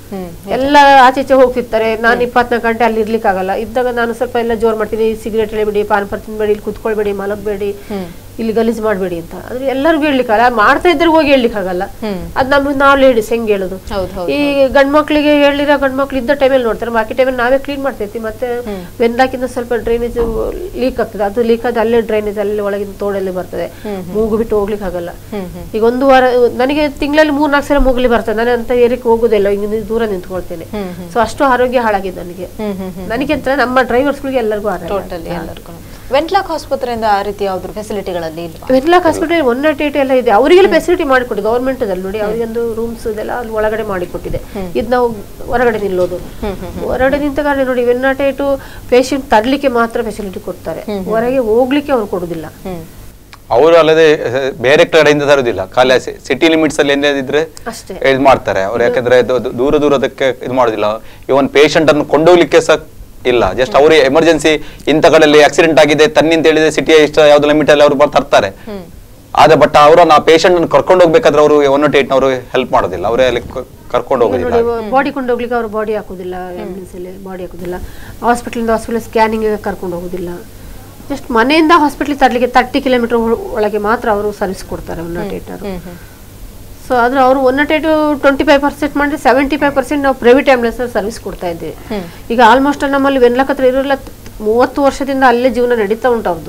ಎಲ್ಲ ಆಚೆ ಹೋಗ್ತಿರ್ತಾರೆ. ನಾನು 24 ಗಂಟೆ ಅಲ್ಲಿ ಇರ್ಲಿಕ್ಕೆ ಆಗಲ್ಲ. ಇದ್ದಾಗ ನಾನು ಸ್ವಲ್ಪ ಎಲ್ಲ ಜೋರ್ ಮಾಡ್ತೀನಿ, ಸಿಗರೇಟ್ ಎಳಿಬೇಡಿ, ಪಾನ್ ಪರ್ ತಿನ್ಬೇಡಿ, ಇಲ್ಲಿ ಕುತ್ಕೊಳ್ಬೇಡಿ, ಮಲಗಬೇಡಿ, ಇಲ್ಲಿ ಗಲೀಜ್ ಮಾಡ್ಬೇಡಿ ಅಂತ. ಆದ್ರೆ ಎಲ್ಲರಿಗೂ ಹೇಳ್ಲಿಕ್ಕಲ್ಲ, ಮಾಡ್ತಾ ಇದ್ರೆ ಹೋಗಿ ಹೇಳ್ಲಿಕ್ಕೆ ಆಗಲ್ಲ. ಅದ್ ನಾವು ಲೇಡೀಸ್ ಹೆಂಗ್ ಹೇಳುದು? ಈ ಗಂಡ್ಮಕ್ಳಿಗೆ ಹೇಳಿರೋ ಗಂಡ್ಮಕ್ಳು ಇದ್ದ ಟೈಮಲ್ಲಿ ನೋಡ್ತಾರೆ, ಬಾಕಿ ಟೈಮಲ್ಲಿ ನಾವೇ ಕ್ಲೀನ್ ಮಾಡ್ತಿರ್ತೀವಿ. ಮತ್ತೆ ವೆಂದಾಕಿಂದ ಸ್ವಲ್ಪ ಡ್ರೈನೇಜ್ ಲೀಕ್ ಆಗ್ತದೆ, ಅದು ಲೀಕ್ ಆದ ಅಲ್ಲೇ ಡ್ರೈನೇಜ್ ಅಲ್ಲಿ ಒಳಗಿನ ತೋಡಲ್ಲಿ ಬರ್ತದೆ, ಮೂಗು ಬಿಟ್ಟು ಹೋಗ್ಲಿಕ್ಕೆ ಆಗಲ್ಲ. ಈಗ 1 ವಾರ ನನಗೆ ತಿಂಗಳಲ್ಲಿ 3-4 ಸಲ ಮೂಗ್ಲಿ ಬರ್ತದೆ, ನಾನು ಅಂತ ಏರಿಕೆ ಹೋಗುದಿಲ್ಲ, ಹಿಂಗೆ ದೂರ ನಿಂತ್ಕೊಳ್ತೇನೆ. ಸೊ ಅಷ್ಟು ಆರೋಗ್ಯ ಹಾಳಾಗಿದೆ ನನಗೆ ಅಂತ ನಮ್ಮ ಡ್ರೈವರ್ಸ್ಗಳಿಗೆ ಎಲ್ಲರಿಗೂ ವೆನ್ಲಾಕ್ ಆಸ್ಪತ್ರೆಯಿಂದ ಆ ರೀತಿ ಯಾವ್ದು ಫೆಸಿಲಿಟಿಗಳಲ್ಲಿ ಇಲ್ವಾ? ವೆನ್ಲಾಕ್ ಆಸ್ಪತ್ರೆ 108 ಎಲ್ಲ ಇದೆ, ಅವರಿಗೆಲ್ಲ ಫೆಸಿಲಿಟಿ ಮಾಡಿಕೊಟ್ಟಿದೆ ಗೌರ್ಮೆಂಟ್ ಅಲ್ಲಿ. ನೋಡಿ, ಅವರಿಗೊಂದು ರೂಮ್ಸ್ ಇದೆಲ್ಲ ಅಲ್ಲಿ ಒಳಗಡೆ ಮಾಡಿಕೊಟ್ಟಿದೆ. ಇದು ನಾವು ಹೊರಗಡೆ ನಿಲ್ಲೋದು, ಹೊರಗಡೆ ನಿಂತ ಕಾರಣ ನೋಡಿ 108 ಪೇಷಂಟ್ ತರ್ಲಿಕ್ಕೆ ಮಾತ್ರ ಫೆಸಿಲಿಟಿ ಕೊಡ್ತಾರೆ, ಹೊರಗೆ ಹೋಗ್ಲಿಕ್ಕೆ ಅವ್ರು ಕೊಡುದಿಲ್ಲ. ಅವರು ಅಲ್ಲದೆ ಬೇರೆ ಕಡೆಯಿಂದ ತರುದಿಲ್ಲ, ಖಾಲಿ ಸಿಟಿ ಲಿಮಿಟ್ಸ್ ಅಲ್ಲಿ ಏನಿದ್ರೆ ಇದು ಮಾಡ್ತಾರೆ ಅವ್ರು. ಯಾಕಂದ್ರೆ ದೂರದಕ್ಕೆ ಇದು ಮಾಡುದಿಲ್ಲ. ಇವನ್ ಪೇಷಂಟ್ ಅನ್ನು ಕೊಂಡೋಗ್ಲಿಕ್ಕೆ ಸಹ ಇಲ್ಲ, ಜಸ್ಟ್ ಅವ್ರಿಗೆ ಎಮರ್ಜೆನ್ಸಿ ಇಂಥ ಕಡೆಯಲ್ಲಿ ಆಕ್ಸಿಡೆಂಟ್ ಆಗಿದೆ ತನ್ನಿ ಅಂತ ಹೇಳಿದ್ರೆ ಸಿಟಿಯ ಇಷ್ಟ ಯಾವ್ದು ಲಿಮಿಟ್ ಅಲ್ಲಿ ಅವ್ರು ತರ್ತಾರೆ. ಆದ್ರೆ ಬಟ್ ಅವ್ರನ್ನ ಪೇಷಂಟ್ ಅನ್ನು ಕರ್ಕೊಂಡು ಹೋಗ್ಬೇಕಾದ್ರೆ ಅವರು 108 ನವರು ಹೆಲ್ಪ್ ಮಾಡೋದಿಲ್ಲ, ಅವರೇ ಅಲ್ಲಿ ಕರ್ಕೊಂಡು ಹೋಗೋದಿಲ್ಲ. ಬಾಡಿ ಕೊಂಡೋಗ್ಲಿಕ್ಕೆ ಅವ್ರು ಬಾಡಿ ಹಾಕುದಿಲ್ಲ, ಆಂಬುಲೆನ್ಸ್ ಅಲ್ಲಿ ಬಾಡಿ ಹಾಕುದಿಲ್ಲ. ಹಾಸ್ಪಿಟಲ್ ಸ್ಕ್ಯಾನಿಂಗ್ ಕರ್ಕೊಂಡು ಹೋಗುದಿಲ್ಲ. ಜಸ್ಟ್ ಮನೆಯಿಂದ ಹಾಸ್ಪಿಟಲ್ ತರ್ಲಿಕ್ಕೆ 30 ಕಿಲೋಮೀಟರ್ ಒಳಗೆ ಮಾತ್ರ ಅವರು ಸರ್ವಿಸ್ ಕೊಡ್ತಾರೆ 108 ಅವರು. ಸೊ ಆದ್ರೆ ಅವರು 108 25% ಮಾಡಿದ್ರೆ 75% ನಾವು ಪ್ರೈವೇಟ್ ಆಂಬುಲೆನ್ಸ್ ಸರ್ವಿಸ್ ಕೊಡ್ತಾ ಇದ್ದೇವೆ. ಈಗ ಆಲ್ಮೋಸ್ಟ್ ನಮ್ಮಲ್ಲಿ ವೆನ್ಲಾಕ್ ಹತ್ರ ಇರೋಲ್ಲ 30 ವರ್ಷದಿಂದ ಅಲ್ಲೇ ಜೀವನ ನಡೀತಾ ಉಂಟು ಅವ್ರದ್ದು.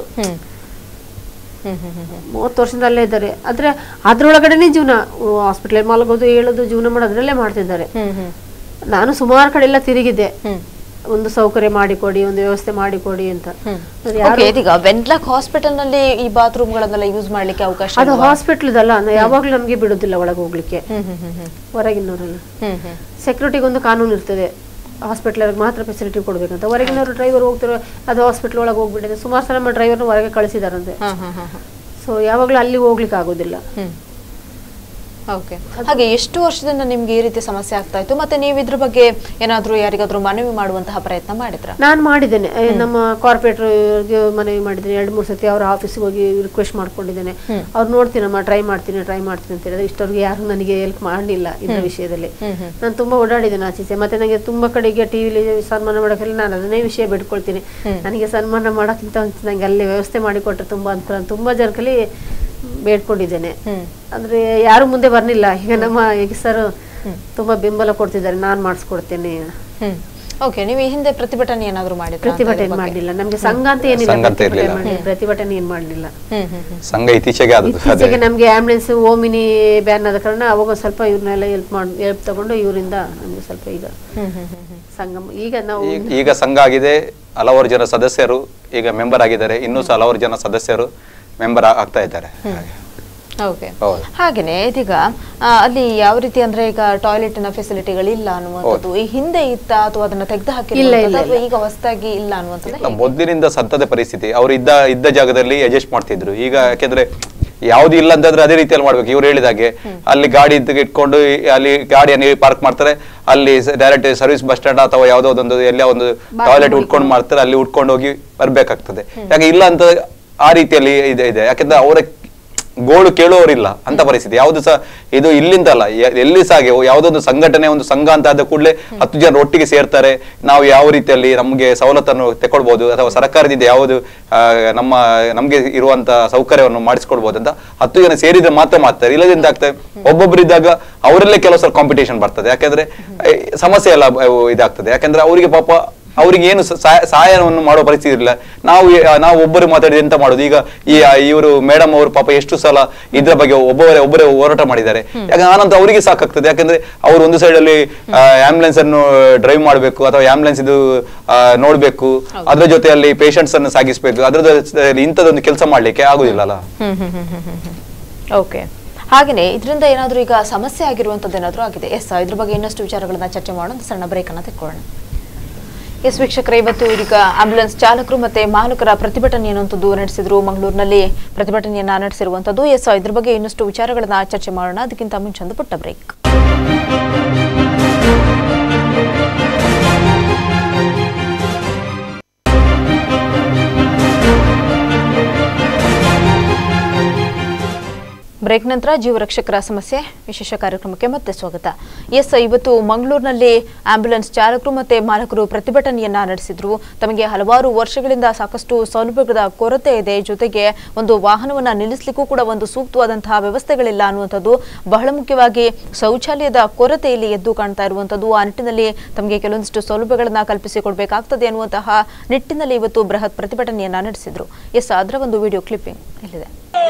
30 ವರ್ಷದಿಂದ ಅಲ್ಲೇ ಇದ್ದಾರೆ. ಆದ್ರೆ ಅದ್ರೊಳಗಡೆನೆ ಜೀವನ, ಹಾಸ್ಪಿಟಲ್ ಮಲಗೋದು ಹೇಳೋದು ಜೀವನ ಮಾಡೋದು ಅದರಲ್ಲೇ ಮಾಡ್ತಿದ್ದಾರೆ. ನಾನು ಸುಮಾರು ಕಡೆ ಎಲ್ಲ ತಿರುಗಿದ್ದೆ, ಒಂದು ಸೌಕರ್ಯ ಮಾಡಿಕೊಡಿ, ಒಂದು ವ್ಯವಸ್ಥೆ ಮಾಡಿಕೊಡಿ ಅಂತ. ಈಗ ವೆನ್ಲಾಕ್ ಹಾಸ್ಪಿಟಲ್ ನಲ್ಲಿ ಈ ಬಾತ್ರೂಮ್ ಗಳನ್ನೆಲ್ಲ ಯೂಸ್ ಮಾಡ್ಲಿಕ್ಕೆ ಅವಕಾಶ? ಅದು ಹಾಸ್ಪಿಟಲ್ ಅಲ್ಲ, ಯಾವಾಗ್ಲೂ ನಮ್ಗೆ ಬಿಡುದಿಲ್ಲ ಒಳಗೆ ಹೋಗ್ಲಿಕ್ಕೆ, ಹೊರಗಿನವರೆಲ್ಲ. ಸೆಕ್ಯೂರಿಟಿಗೆ ಒಂದು ಕಾನೂನು ಇರ್ತದೆ, ಹಾಸ್ಪಿಟಲ್ ಮಾತ್ರ ಫೆಸಿಲಿಟಿ ಕೊಡ್ಬೇಕಂತ. ಹೊರಗಿನವರು ಡ್ರೈವರ್ ಹೋಗ್ತಾರೆ, ಅದು ಹಾಸ್ಪಿಟಲ್ ಒಳಗೆ ಹೋಗ್ಬಿಟ್ಟಿದೆ. ಸುಮಾರು ಸಲ ನಮ್ಮ ಡ್ರೈವರ್ ಹೊರಗೆ ಕಳಿಸಿದಾರಂತೆ. ಸೊ ಯಾವಾಗ್ಲೂ ಅಲ್ಲಿ ಹೋಗ್ಲಿಕ್ಕೆ ಆಗೋದಿಲ್ಲ. ಓಕೆ, ಹಾಗೆ ಎಷ್ಟು ವರ್ಷದಿಂದ ನಿಮ್ಗೆ ಈ ರೀತಿ ಸಮಸ್ಯೆ ಆಗ್ತಾ ಇತ್ತು? ಮತ್ತೆ ನೀವು ಇದ್ರ ಬಗ್ಗೆ ಏನಾದ್ರೂ ಯಾರಿಗಾದ್ರೂ ಮನವಿ ಮಾಡುವಂತಹ ಪ್ರಯತ್ನ ಮಾಡಿದ್ರ? ನಾನು ಮಾಡಿದ್ದೇನೆ, ನಮ್ಮ ಕಾರ್ಪೊರೇಟರ್ ಮನವಿ ಮಾಡಿದ್ದೇನೆ 2-3 ಸತಿ. ಅವ್ರ ಆಫೀಸ್ಗೆ ಹೋಗಿ ರಿಕ್ವೆಸ್ಟ್ ಮಾಡ್ಕೊಂಡಿದ್ದೇನೆ. ಅವ್ರು ನೋಡ್ತೀನಮ್ಮ, ಟ್ರೈ ಮಾಡ್ತೀನಿ ಅಂತ ಹೇಳಿದ್ರೆ ಇಷ್ಟವ್ರಿಗೆ ಯಾರು ನನಗೆ ಹೆಲ್ಪ್ ಮಾಡಲಿಲ್ಲ ಇದ್ರ ವಿಷಯದಲ್ಲಿ. ನಾನು ತುಂಬಾ ಓಡಾಡಿದ್ದೇನೆ ಆಚೀಚೆ. ಮತ್ತೆ ನನಗೆ ತುಂಬಾ ಕಡೆಗೆ ಟಿವಿಲಿ ಸನ್ಮಾನ ಮಾಡೋಕೆಲ್ಲ ನಾನು ಅದನ್ನೇ ವಿಷಯ ಬಿಟ್ಕೊಳ್ತೀನಿ. ನನಗೆ ಸನ್ಮಾನ ಮಾಡೋಕ್ಕಿಂತ ನಂಗೆ ಅಲ್ಲಿ ವ್ಯವಸ್ಥೆ ಮಾಡಿಕೊಟ್ರೆ ತುಂಬಾ ಅಂತ ತುಂಬಾ ಜನರಲ್ಲಿ ಬೇಡ್ಕೊಂಡಿದ್ದೇನೆ. ಅಂದ್ರೆ ಯಾರು ಮುಂದೆ ಬರ್ಲಿಲ್ಲ. ಈಗ ನಮ್ಮ ಸರ್ ತುಂಬಾ ಬೆಂಬಲ ಕೊಡ್ತಿದ್ದಾರೆ, ನಾನ್ ಮಾಡಿಸ್ಕೊಡ್ತೇನೆ. ಓಕೆ, ನೀವು ಈ ಹಿಂದೆ ಪ್ರತಿಭಟನೆ ಏನಾದ್ರು ಮಾಡಿದ್ರೆ? ಪ್ರತಿಭಟನೆ ಮಾಡಲಿಲ್ಲ, ನಮ್ಗೆ ಸಂಘ ಅಂತ ಏನಿಲ್ಲ, ಪ್ರತಿಭಟನೆ ಏನ್ ಮಾಡಲಿಲ್ಲ. ಸಂಘ ಇತ್ತೀಚೆಗೆ ನಮ್ಗೆ ಆಂಬುಲೆನ್ಸ್ ಓಮಿನಿ ಬ್ಯಾನ್ ಆದ ಕಾರಣ ಅವಾಗ ಸ್ವಲ್ಪ ಇವ್ರನ್ನೆಲ್ಲ ಹೆಲ್ಪ್ ತಗೊಂಡು ಇವರಿಂದ ನಮ್ಗೆ ಸ್ವಲ್ಪ ಈಗ ಸಂಘ ಈಗ ನಾವು ಈಗ ಸಂಘ ಆಗಿದೆ. ಹಲವಾರು ಜನ ಸದಸ್ಯರು ಈಗ ಮೆಂಬರ್ ಆಗಿದ್ದಾರೆ, ಇನ್ನೂ ಸಹ ಹಲವಾರು ಜನ ಸದಸ್ಯರು ಮೆಂಬರ್ ಆಗ್ತಾ ಇದ್ದಾರೆ. ಓಕೆ, ಹಾಗೇನೆ ಇದೀಗ ಅಲ್ಲಿ ಯಾವ ರೀತಿ ಅಂದ್ರೆ ಈಗ ಟಾಯ್ಲೆಟ್ ಫೆಸಿಲಿಟಿಗಳಿಲ್ಲ ಅನ್ನುವಂಥದ್ದು ಈ ಹಿಂದೆ ಇತ್ತ ಅಥವಾ ಅದನ್ನ ತೆಗೆದು ಹಾಕಿಲ್ಲ ಈಗ ಹೊಸದಾಗಿ ಇಲ್ಲ ಅನ್ನುವಂಥದ್ದು? ಮೊದಲಿನಿಂದ ಸತ್ತದ ಪರಿಸ್ಥಿತಿ. ಅವರು ಇದ್ದ ಜಾಗದಲ್ಲಿ ಅಡ್ಜಸ್ಟ್ ಮಾಡ್ತಿದ್ರು. ಈಗ ಯಾಕೆಂದ್ರೆ ಯಾವ್ದು ಇಲ್ಲ ಅಂತಂದ್ರೆ ಅದೇ ರೀತಿಯಲ್ಲಿ ಮಾಡ್ಬೇಕು. ಇವ್ರು ಹೇಳಿದಾಗೆ ಅಲ್ಲಿ ಗಾಡಿ ಇಟ್ಕೊಂಡು ಅಲ್ಲಿ ಗಾಡಿಯನ್ನು ಪಾರ್ಕ್ ಮಾಡ್ತಾರೆ, ಅಲ್ಲಿ ಡೈರೆಕ್ಟ್ ಸರ್ವಿಸ್ ಬಸ್ ಸ್ಟ್ಯಾಂಡ್ ಅಥವಾ ಯಾವ್ದೋ ಒಂದು ಎಲ್ಲ ಒಂದು ಟಾಯ್ಲೆಟ್ ಉಟ್ಕೊಂಡು ಮಾಡ್ತಾರೆ, ಅಲ್ಲಿ ಉಟ್ಕೊಂಡು ಹೋಗಿ ಬರ್ಬೇಕಾಗ್ತದೆ. ಯಾಕೆ ಇಲ್ಲ ಅಂತ ಆ ರೀತಿಯಲ್ಲಿ ಇದೆ. ಯಾಕಂದ್ರೆ ಅವರ ಗೋಳು ಕೇಳುವವರಿಲ್ಲ ಅಂತ ಪರಿಸ್ಥಿತಿ. ಯಾವ್ದು ಸಹ ಇದು ಇಲ್ಲಿಂದಲ್ಲ, ಎಲ್ಲಿ ಸಹ ಯಾವುದೊಂದು ಸಂಘಟನೆ ಒಂದು ಸಂಘ ಅಂತ ಆದ ಕೂಡಲೇ 10 ಜನ ಒಟ್ಟಿಗೆ ಸೇರ್ತಾರೆ. ನಾವು ಯಾವ ರೀತಿಯಲ್ಲಿ ನಮ್ಗೆ ಸವಲತ್ತನ್ನು ತಗೊಳ್ಬಹುದು ಅಥವಾ ಸರ್ಕಾರದಿಂದ ಯಾವುದು ನಮ್ಗೆ ಇರುವಂತ ಸೌಕರ್ಯವನ್ನು ಮಾಡಿಸ್ಕೊಡ್ಬಹುದು ಅಂತ 10 ಜನ ಸೇರಿದ್ರೆ ಮಾತ್ರ ಮಾಡ್ತಾರೆ. ಇಲ್ಲದಿಂದ ಆಗ್ತದೆ ಒಬ್ಬೊಬ್ಬರಿದ್ದಾಗ ಅವರಲ್ಲೇ ಕೆಲವು ಸಲ ಕಾಂಪಿಟೇಷನ್ ಬರ್ತದೆ. ಯಾಕಂದ್ರೆ ಸಮಸ್ಯೆ ಎಲ್ಲ ಇದಾಗ್ತದೆ. ಯಾಕಂದ್ರೆ ಅವರಿಗೆ ಪಾಪ ಅವ್ರಿಗೆ ಏನು ಸಹಾಯವನ್ನು ಮಾಡೋ ಪರಿಸ್ಥಿತಿ ಇಲ್ಲ. ನಾವು ಒಬ್ಬರು ಮಾತಾಡಿದ್ರೆ ಎಂತ ಮಾಡೋದು? ಈಗ ಇವರು ಮೇಡಮ್ ಅವರು ಪಾಪ ಎಷ್ಟು ಸಲ ಇದ್ರ ಬಗ್ಗೆ ಒಬ್ಬರೇ ಹೋರಾಟ ಮಾಡಿದ್ದಾರೆ. ಯಾಕಂದ್ರೆ ಆನಂತರ ಅವರಿಗೆ ಸಾಕಾಗ್ತದೆ. ಯಾಕಂದ್ರೆ ಅವ್ರು ಒಂದು ಸೈಡ್ ಅಲ್ಲಿ ಆಂಬುಲೆನ್ಸ್ ಅನ್ನು ಡ್ರೈವ್ ಮಾಡ್ಬೇಕು ಅಥವಾ ಆಂಬುಲೆನ್ಸ್ ಇದು ನೋಡ್ಬೇಕು, ಅದ್ರ ಜೊತೆಯಲ್ಲಿ ಪೇಷಂಟ್ಸ್ ಅನ್ನು ಸಾಗಿಸ್ಬೇಕು. ಅದ್ರ ಇಂಥದೊಂದು ಕೆಲಸ ಮಾಡ್ಲಿಕ್ಕೆ ಆಗುದಿಲ್ಲ ಅಲ್ಲ. ಓಕೆ, ಹಾಗೇನೆ ಇದರಿಂದ ಏನಾದ್ರೂ ಈಗ ಸಮಸ್ಯೆ ಆಗಿರುವಂತದ್ದು ಏನಾದ್ರೂ ಆಗಿದೆ? ಎಸ್, ಇದ್ರ ಬಗ್ಗೆ ಇನ್ನಷ್ಟು ವಿಚಾರಗಳನ್ನ ಚರ್ಚೆ ಮಾಡೋಣ. ಸಣ್ಣ ಬ್ರೇಕ್ ಅನ್ನ ತೆಕ್ಕೊಳ್ಳೋಣ. ಎಸ್ ವೀಕ್ಷಕರೇ, ಇವತ್ತು ಈಗ ಆಂಬ್ಯುಲೆನ್ಸ್ ಚಾಲಕರು ಮತ್ತೆ ಮಾಲಕರ ಪ್ರತಿಭಟನೆಯನ್ನು ನಡೆಸಿದ್ರು. ಮಂಗಳೂರಿನಲ್ಲಿ ಪ್ರತಿಭಟನೆಯನ್ನ ನಡೆಸಿರುವಂತದ್ದು. ಎಸ್, ಇದ್ರ ಬಗ್ಗೆ ಇನ್ನಷ್ಟು ವಿಚಾರಗಳನ್ನ ಚರ್ಚೆ ಮಾಡೋಣ. ಅದಕ್ಕಿಂತ ಮುಂಚೆ ಒಂದು ಪುಟ್ಟ ಬ್ರೇಕ್. ಬ್ರೇಕ್ ನಂತರ ಜೀವರಕ್ಷಕರ ಸಮಸ್ಯೆ ವಿಶೇಷ ಕಾರ್ಯಕ್ರಮಕ್ಕೆ ಮತ್ತೆ ಸ್ವಾಗತ. ಇವತ್ತು ಮಂಗಳೂರಿನಲ್ಲಿ ಆಂಬ್ಯುಲೆನ್ಸ್ ಚಾಲಕರು ಮತ್ತೆ ಮಾಲಕರು ಪ್ರತಿಭಟನೆಯನ್ನ ನಡೆಸಿದ್ರು. ತಮಗೆ ಹಲವಾರು ವರ್ಷಗಳಿಂದ ಸಾಕಷ್ಟು ಸೌಲಭ್ಯಗಳ ಕೊರತೆ ಇದೆ, ಜೊತೆಗೆ ಒಂದು ವಾಹನವನ್ನ ನಿಲ್ಲಿಸಲಿಕ್ಕೂ ಕೂಡ ಒಂದು ಸೂಕ್ತವಾದಂತಹ ವ್ಯವಸ್ಥೆಗಳಿಲ್ಲ ಅನ್ನುವಂಥದ್ದು, ಬಹಳ ಮುಖ್ಯವಾಗಿ ಶೌಚಾಲಯದ ಕೊರತೆ ಇಲ್ಲಿ ಎದ್ದು ಕಾಣ್ತಾ ಇರುವಂಥದ್ದು. ಆ ನಿಟ್ಟಿನಲ್ಲಿ ತಮಗೆ ಕೆಲವೊಂದಿಷ್ಟು ಸೌಲಭ್ಯಗಳನ್ನ ಕಲ್ಪಿಸಿಕೊಡಬೇಕಾಗ್ತದೆ ಅನ್ನುವಂತಹ ನಿಟ್ಟಿನಲ್ಲಿ ಇವತ್ತು ಬೃಹತ್ ಪ್ರತಿಭಟನೆಯನ್ನ ನಡೆಸಿದ್ರು. ಅದರ ಒಂದು ವಿಡಿಯೋ ಕ್ಲಿಪ್ಪಿಂಗ್ ಇಲ್ಲಿದೆ.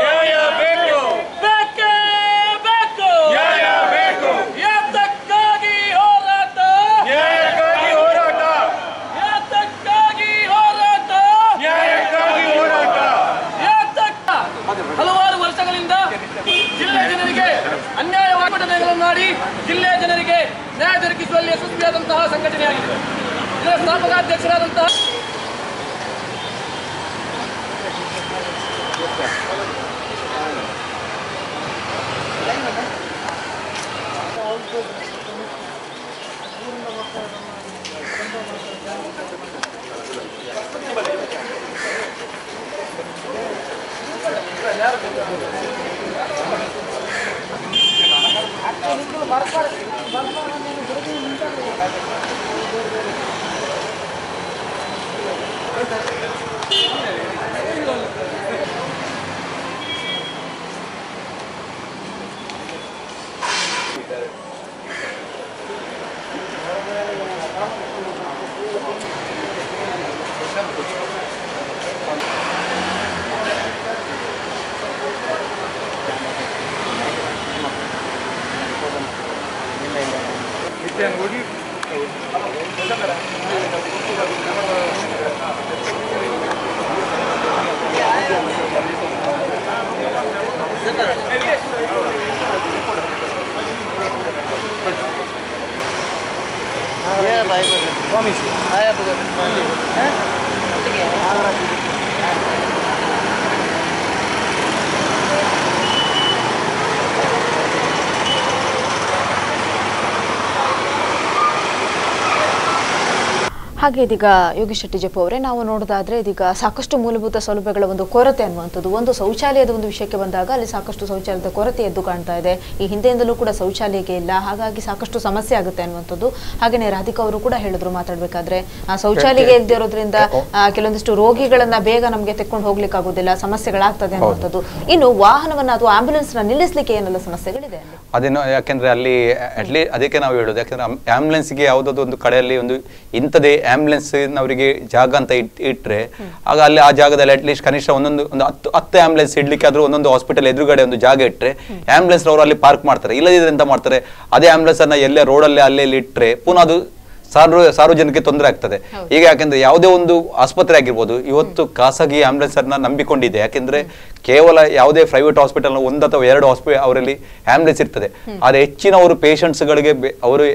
ಹಲವಾರು ವರ್ಷಗಳಿಂದ ಜಿಲ್ಲೆಯ ಜನರಿಗೆ ಅನ್ಯಾಯವಾದ ಮಾಡಿ ಜಿಲ್ಲೆಯ ಜನರಿಗೆ ನ್ಯಾಯ ದೊರಕಿಸುವಲ್ಲಿ ಯಶಸ್ವಿಯಾದಂತಹ ಸಂಘಟನೆಯಾಗಿದೆ. ಇದರ ಸ್ಥಾಪಕ ಅಧ್ಯಕ್ಷರಾದಂತಹ ಹಾಗೆ ಇದೀಗ ಯೋಗೀಶ್ ಶೆಟ್ಟಿ ಜಪ್ಪು ಅವರೇ, ನಾವು ನೋಡೋದಾದ್ರೆ ಇದೀಗ ಸಾಕಷ್ಟು ಮೂಲಭೂತ ಸೌಲಭ್ಯಗಳ ಒಂದು ಕೊರತೆ ಅನ್ನುವಂಥದ್ದು, ಒಂದು ಶೌಚಾಲಯದ ಒಂದು ವಿಷಯಕ್ಕೆ ಬಂದಾಗ ಅಲ್ಲಿ ಸಾಕಷ್ಟು ಶೌಚಾಲಯದ ಕೊರತೆ ಎದ್ದು ಕಾಣ್ತಾ ಇದೆ. ಈ ಹಿಂದೆಯಿಂದಲೂ ಕೂಡ ಶೌಚಾಲಯಕ್ಕೆ ಇಲ್ಲ, ಹಾಗಾಗಿ ಸಾಕಷ್ಟು ಸಮಸ್ಯೆ ಆಗುತ್ತೆ ಅನ್ನುವಂಥದ್ದು. ಹಾಗೆಯೇ ರಾಧಿಕಾ ಅವರು ಕೂಡ ಹೇಳಿದ್ರು ಮಾತಾಡ್ಬೇಕಾದ್ರೆ, ಶೌಚಾಲಯ ಇಲ್ಲದೆ ಇರೋದ್ರಿಂದ ಕೆಲವೊಂದಿಷ್ಟು ರೋಗಿಗಳನ್ನ ಬೇಗ ನಮಗೆ ತೆಕ್ಕೊಂಡು ಹೋಗ್ಲಿಕ್ಕೆ ಆಗೋದಿಲ್ಲ, ಸಮಸ್ಯೆಗಳಾಗ್ತದೆ ಅನ್ನುವಂಥದ್ದು. ಇನ್ನು ವಾಹನವನ್ನ ಅಥವಾ ಆಂಬ್ಯುಲೆನ್ಸ್ ನ ನಿಲ್ಲಿಸಲಿಕ್ಕೆ ಏನೆಲ್ಲ ಸಮಸ್ಯೆಗಳಿದೆ ಅದೇನೋ, ಯಾಕೆಂದ್ರೆ ಅಲ್ಲಿ ಅದಕ್ಕೆ ನಾವು ಹೇಳೋದು, ಯಾಕಂದ್ರೆ ಆಂಬ್ಯುಲೆನ್ಸ್ಗೆ ಯಾವುದಾದ್ರು ಒಂದು ಕಡೆಯಲ್ಲಿ ಒಂದು ಇಂಥದೇ ಆಂಬ್ಯುಲೆನ್ಸ್ ಅವರಿಗೆ ಜಾಗ ಅಂತ ಇಟ್ರೆ ಆಗ ಅಲ್ಲಿ ಆ ಜಾಗದಲ್ಲಿ ಅಟ್ಲೀಸ್ಟ್ ಕನಿಷ್ಠ ಒಂದು 10 ಆಂಬ್ಯುಲೆನ್ಸ್ ಇಡ್ಲಿಕ್ಕೆ ಆದ್ರೂ ಒಂದೊಂದು ಹಾಸ್ಪಿಟಲ್ ಎದುರುಗಡೆ ಒಂದು ಜಾಗ ಇಟ್ರೆ ಆಂಬ್ಯುಲೆನ್ಸ್ ಅವರು ಅಲ್ಲಿ ಪಾರ್ಕ್ ಮಾಡ್ತಾರೆ. ಇಲ್ಲದಿದ್ರೆ ಎಂತ ಮಾಡ್ತಾರೆ, ಅದೇ ಆಂಬ್ಯುಲೆನ್ಸ್ ಅನ್ನ ಎಲ್ಲೇ ರೋಡಲ್ಲಿ ಅಲ್ಲೇ ಇಟ್ರೆ ಪುನಃ ಅದು ಸಾರ್ವಜನಿಕರಿಗೆ ತೊಂದರೆ ಆಗ್ತದೆ. ಈಗ ಯಾಕೆಂದ್ರೆ ಯಾವುದೇ ಒಂದು ಆಸ್ಪತ್ರೆ ಆಗಿರ್ಬೋದು, ಇವತ್ತು ಖಾಸಗಿ ಆಂಬ್ಯುಲೆನ್ಸ್ ಅನ್ನ ನಂಬಿಕೊಂಡಿದೆ. ಯಾಕೆಂದ್ರೆ ಕೇವಲ ಯಾವುದೇ ಪ್ರೈವೇಟ್ ಹಾಸ್ಪಿಟಲ್ 1 ಅಥವಾ 2 ಹಾಸ್ಪಿಟಲ್ ಅವರಲ್ಲಿ ಆಂಬ್ಯುಲೆನ್ಸ್ ಇರ್ತದೆ. ಆದ್ರೆ ಹೆಚ್ಚಿನವರು ಪೇಷಂಟ್ಸ್ ಗಳಿಗೆ ಅವರು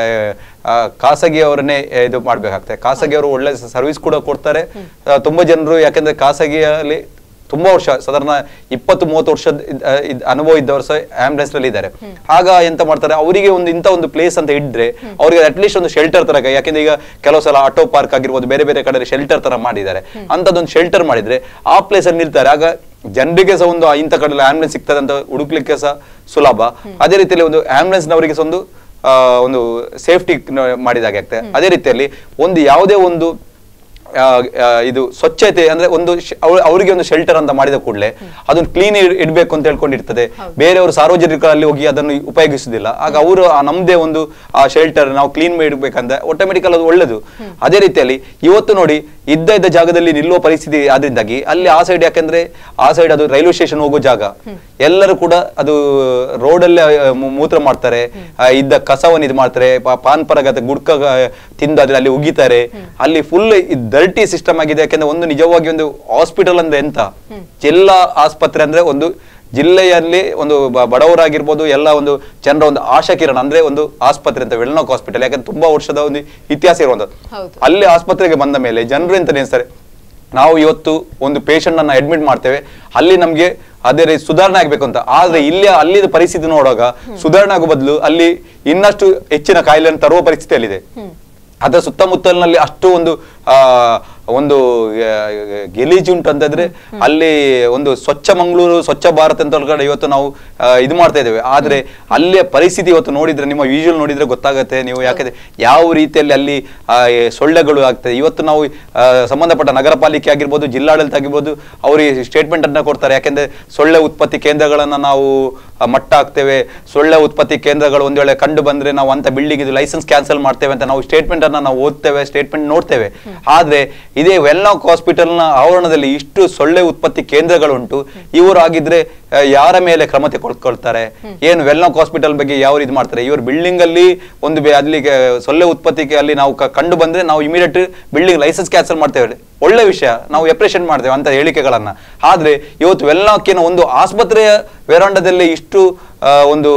ಖಾಸಗಿ ಅವರನ್ನೇ ಇದು ಮಾಡ್ಬೇಕಾಗ್ತದೆ. ಖಾಸಗಿ ಅವರು ಒಳ್ಳೆ ಸರ್ವಿಸ್ ಕೂಡ ಕೊಡ್ತಾರೆ. ತುಂಬಾ ಜನರು ಯಾಕೆಂದ್ರೆ ಖಾಸಗಿಯಲ್ಲಿ ತುಂಬಾ ವರ್ಷ, ಸಾಧಾರಣ 20-30 ವರ್ಷದ ಅನುಭವ ಇದ್ದವರು ಸಹ ಆಂಬ್ಯುಲೆನ್ಸ್ ನಲ್ಲಿ ಇದ್ದಾರೆ. ಆಗ ಎಂತ ಮಾಡ್ತಾರೆ, ಅವರಿಗೆ ಇಂಥ ಒಂದು ಪ್ಲೇಸ್ ಅಂತ ಇದ್ರೆ ಅವರಿಗೆ ಅಟ್ಲೀಸ್ಟ್ ಒಂದು ಶೆಲ್ಟರ್ ತರ, ಯಾಕೆಂದ್ರೆ ಈಗ ಕೆಲವು ಸಲ ಆಟೋ ಪಾರ್ಕ್ ಆಗಿರ್ಬೋದು, ಬೇರೆ ಬೇರೆ ಕಡೆ ಶೆಲ್ಟರ್ ತರ ಮಾಡಿದ್ದಾರೆ. ಅಂತದೊಂದು ಶೆಲ್ಟರ್ ಮಾಡಿದ್ರೆ ಆ ಪ್ಲೇಸ್ ಅಲ್ಲಿ ನಿಲ್ತಾರೆ. ಆಗ ಜನರಿಗೆ ಸಹ ಒಂದು ಇಂಥ ಕಡೆ ಆಂಬ್ಯುಲೆನ್ಸ್ ಸಿಗ್ತದೆ ಅಂತ ಹುಡುಕ್ಲಿಕ್ಕೆ ಸಹ ಸುಲಭ. ಅದೇ ರೀತಿಯಲ್ಲಿ ಒಂದು ಆಂಬ್ಯುಲೆನ್ಸ್ ನವರಿಗೆ ಸಹ ಒಂದು ಸೇಫ್ಟಿ ಮಾಡಿದಾಗೆ ಆಗ್ತದೆ. ಅದೇ ರೀತಿಯಲ್ಲಿ ಯಾವುದೇ ಒಂದು ಇದು ಸ್ವಚ್ಛತೆ ಅಂದ್ರೆ ಅವರಿಗೆ ಒಂದು ಶೆಲ್ಟರ್ ಅಂತ ಮಾಡಿದ ಕೂಡಲೇ ಅದನ್ನು ಕ್ಲೀನ್ ಇಡ್ಬೇಕು ಅಂತ ಹೇಳ್ಕೊಂಡಿರ್ತದೆ. ಬೇರೆಯವರು ಸಾರ್ವಜನಿಕರಲ್ಲಿ ಹೋಗಿ ಅದನ್ನು ಉಪಯೋಗಿಸುದಿಲ್ಲ. ಆಗ ಅವರು ನಮ್ದೇ ಒಂದು ಆ ಶೆಲ್ಟರ್ ನಾವು ಕ್ಲೀನ್ ಮಾಡಿಡ್ಬೇಕಂದ್ರೆ ಆಟೋಮೆಟಿಕಲ್ ಅದು ಒಳ್ಳೇದು. ಅದೇ ರೀತಿಯಲ್ಲಿ ಇವತ್ತು ನೋಡಿ, ಇದ್ದ ಜಾಗದಲ್ಲಿ ನಿಲ್ಲುವ ಪರಿಸ್ಥಿತಿ ಆದ್ರಿಂದಾಗಿ ಅಲ್ಲಿ ಆ ಸೈಡ್, ಯಾಕಂದ್ರೆ ಆ ಸೈಡ್ ಅದು ರೈಲ್ವೆ ಸ್ಟೇಷನ್ ಹೋಗೋ ಜಾಗ, ಎಲ್ಲರೂ ಕೂಡ ಅದು ರೋಡಲ್ಲೇ ಮೂತ್ರ ಮಾಡ್ತಾರೆ, ಇದ್ದ ಕಸವನ್ನು ಇದು ಮಾಡ್ತಾರೆ, ಪಾನ್ ಪರಗತ ಗುಡ್ಕ ತಿಂದು ಅಲ್ಲಿ ಉಗಿತಾರೆ. ಅಲ್ಲಿ ಫುಲ್ ಡರ್ಟಿ ಸಿಸ್ಟಮ್ ಆಗಿದೆ. ಯಾಕಂದ್ರೆ ಒಂದು ನಿಜವಾಗಿ ಒಂದು ಹಾಸ್ಪಿಟಲ್ ಅಂದ್ರೆ ಎಂತ, ಜಿಲ್ಲಾ ಆಸ್ಪತ್ರೆ ಅಂದ್ರೆ ಒಂದು ಜಿಲ್ಲೆಯಲ್ಲಿ ಒಂದು ಬಡವರಾಗಿರ್ಬೋದು ಎಲ್ಲ ಒಂದು ಜನರ ಒಂದು ಆಶಾ ಕಿರಣ ಅಂದ್ರೆ ಒಂದು ಆಸ್ಪತ್ರೆ ಅಂತ ವೆಲ್ನಾಕ್ ಹಾಸ್ಪಿಟಲ್. ಯಾಕಂದ್ರೆ ತುಂಬಾ ವರ್ಷದ ಒಂದು ಇತಿಹಾಸ ಇರುವಂತದ್ದು. ಅಲ್ಲಿ ಆಸ್ಪತ್ರೆಗೆ ಬಂದ ಮೇಲೆ ಜನರು ಎಂತ ನೆನೆಸ್ತಾರೆ, ನಾವು ಇವತ್ತು ಒಂದು ಪೇಷಂಟ್ ಅನ್ನ ಅಡ್ಮಿಟ್ ಮಾಡ್ತೇವೆ, ಅಲ್ಲಿ ನಮ್ಗೆ ಅದೇ ರೀತಿ ಸುಧಾರಣೆ ಆಗ್ಬೇಕು ಅಂತ. ಆದ್ರೆ ಅಲ್ಲಿದ ಪರಿಸ್ಥಿತಿ ನೋಡುವಾಗ ಸುಧಾರಣೆ ಆಗೋ ಬದಲು ಅಲ್ಲಿ ಇನ್ನಷ್ಟು ಹೆಚ್ಚಿನ ಕಾಯಿಲೆಯನ್ನು ತರುವ ಪರಿಸ್ಥಿತಿಯಲ್ಲಿದೆ. ಅದರ ಸುತ್ತಮುತ್ತಲಿನಲ್ಲಿ ಅಷ್ಟು ಒಂದು ಒಂದು ಗೆಲೀಜು ಉಂಟು ಅಂತಂದ್ರೆ ಅಲ್ಲಿ ಒಂದು ಸ್ವಚ್ಛ ಮಂಗಳೂರು ಸ್ವಚ್ಛ ಭಾರತ್ ಅಂತ ಒಳಗಡೆ ಇವತ್ತು ನಾವು ಇದು ಮಾಡ್ತಾ ಇದ್ದೇವೆ. ಆದ್ರೆ ಅಲ್ಲಿಯ ಪರಿಸ್ಥಿತಿ ಇವತ್ತು ನೋಡಿದ್ರೆ, ನಿಮ್ಮ ವಿಜುವಲ್ ನೋಡಿದ್ರೆ ಗೊತ್ತಾಗುತ್ತೆ ನೀವು, ಯಾಕಂದ್ರೆ ಯಾವ ರೀತಿಯಲ್ಲಿ ಅಲ್ಲಿ ಸೊಳ್ಳೆಗಳು ಆಗ್ತದೆ. ಇವತ್ತು ನಾವು ಸಂಬಂಧಪಟ್ಟ ನಗರ ಪಾಲಿಕೆ ಆಗಿರ್ಬೋದು, ಜಿಲ್ಲಾಡಳಿತ ಆಗಿರ್ಬೋದು, ಅವರಿಗೆ ಸ್ಟೇಟ್ಮೆಂಟ್ ಅನ್ನ ಕೊಡ್ತಾರೆ. ಯಾಕೆಂದ್ರೆ ಸೊಳ್ಳೆ ಉತ್ಪತ್ತಿ ಕೇಂದ್ರಗಳನ್ನ ನಾವು ಮಟ್ಟ ಹಾಕ್ತೇವೆ, ಸೊಳ್ಳೆ ಉತ್ಪತ್ತಿ ಕೇಂದ್ರಗಳು ಒಂದ್ ವೇಳೆ ಕಂಡು ಬಂದ್ರೆ ನಾವು ಅಂತ ಬಿಲ್ಡಿಂಗ್ ಇದು ಲೈಸೆನ್ಸ್ ಕ್ಯಾನ್ಸಲ್ ಮಾಡ್ತೇವೆ ಅಂತ ನಾವು ಸ್ಟೇಟ್ಮೆಂಟ್ ಅನ್ನ ನಾವು ಓದ್ತೇವೆ, ಸ್ಟೇಟ್ಮೆಂಟ್ ನೋಡ್ತೇವೆ. ಆದ್ರೆ ಇದೇ ವೆನ್ಲಾಕ್ ಹಾಸ್ಪಿಟಲ್ ನ ಆವರಣದಲ್ಲಿ ಇಷ್ಟು ಸೊಳ್ಳೆ ಉತ್ಪತ್ತಿ ಕೇಂದ್ರಗಳುಂಟು. ಇವರು ಆಗಿದ್ರೆ ಯಾರ ಮೇಲೆ ಕ್ರಮ ತೆಗೆದುಕೊಳ್ತಾರೆ? ಏನು ವೆನ್ಲಾಕ್ ಹಾಸ್ಪಿಟಲ್ ಬಗ್ಗೆ ಯಾವ ರೀತಿ ಮಾಡ್ತಾರೆ? ಇವರು ಬಿಲ್ಡಿಂಗ್ ಅಲ್ಲಿ ಒಂದು ಅಲ್ಲಿ ಸೊಳ್ಳೆ ಉತ್ಪತ್ತಿಗೆ ಅಲ್ಲಿ ನಾವು ಕಂಡು ಬಂದ್ರೆ ನಾವು ಇಮಿಡಿಯೇಟ್ ಬಿಲ್ಡಿಂಗ್ ಲೈಸೆನ್ಸ್ ಕ್ಯಾನ್ಸಲ್ ಮಾಡ್ತೇವೆ. ಒಳ್ಳೆ ವಿಷಯ, ನಾವು ಅಪ್ರಿಷಿಯೇಟ್ ಮಾಡ್ತೇವೆ ಅಂತ ಹೇಳಿಕೆಗಳನ್ನ. ಆದ್ರೆ ಇವತ್ತು ವೆನ್ಲಾಕಿನ ಒಂದು ಆಸ್ಪತ್ರೆಯ ವೆರಾಂಡದಲ್ಲಿ ಇಷ್ಟು ಒಂದು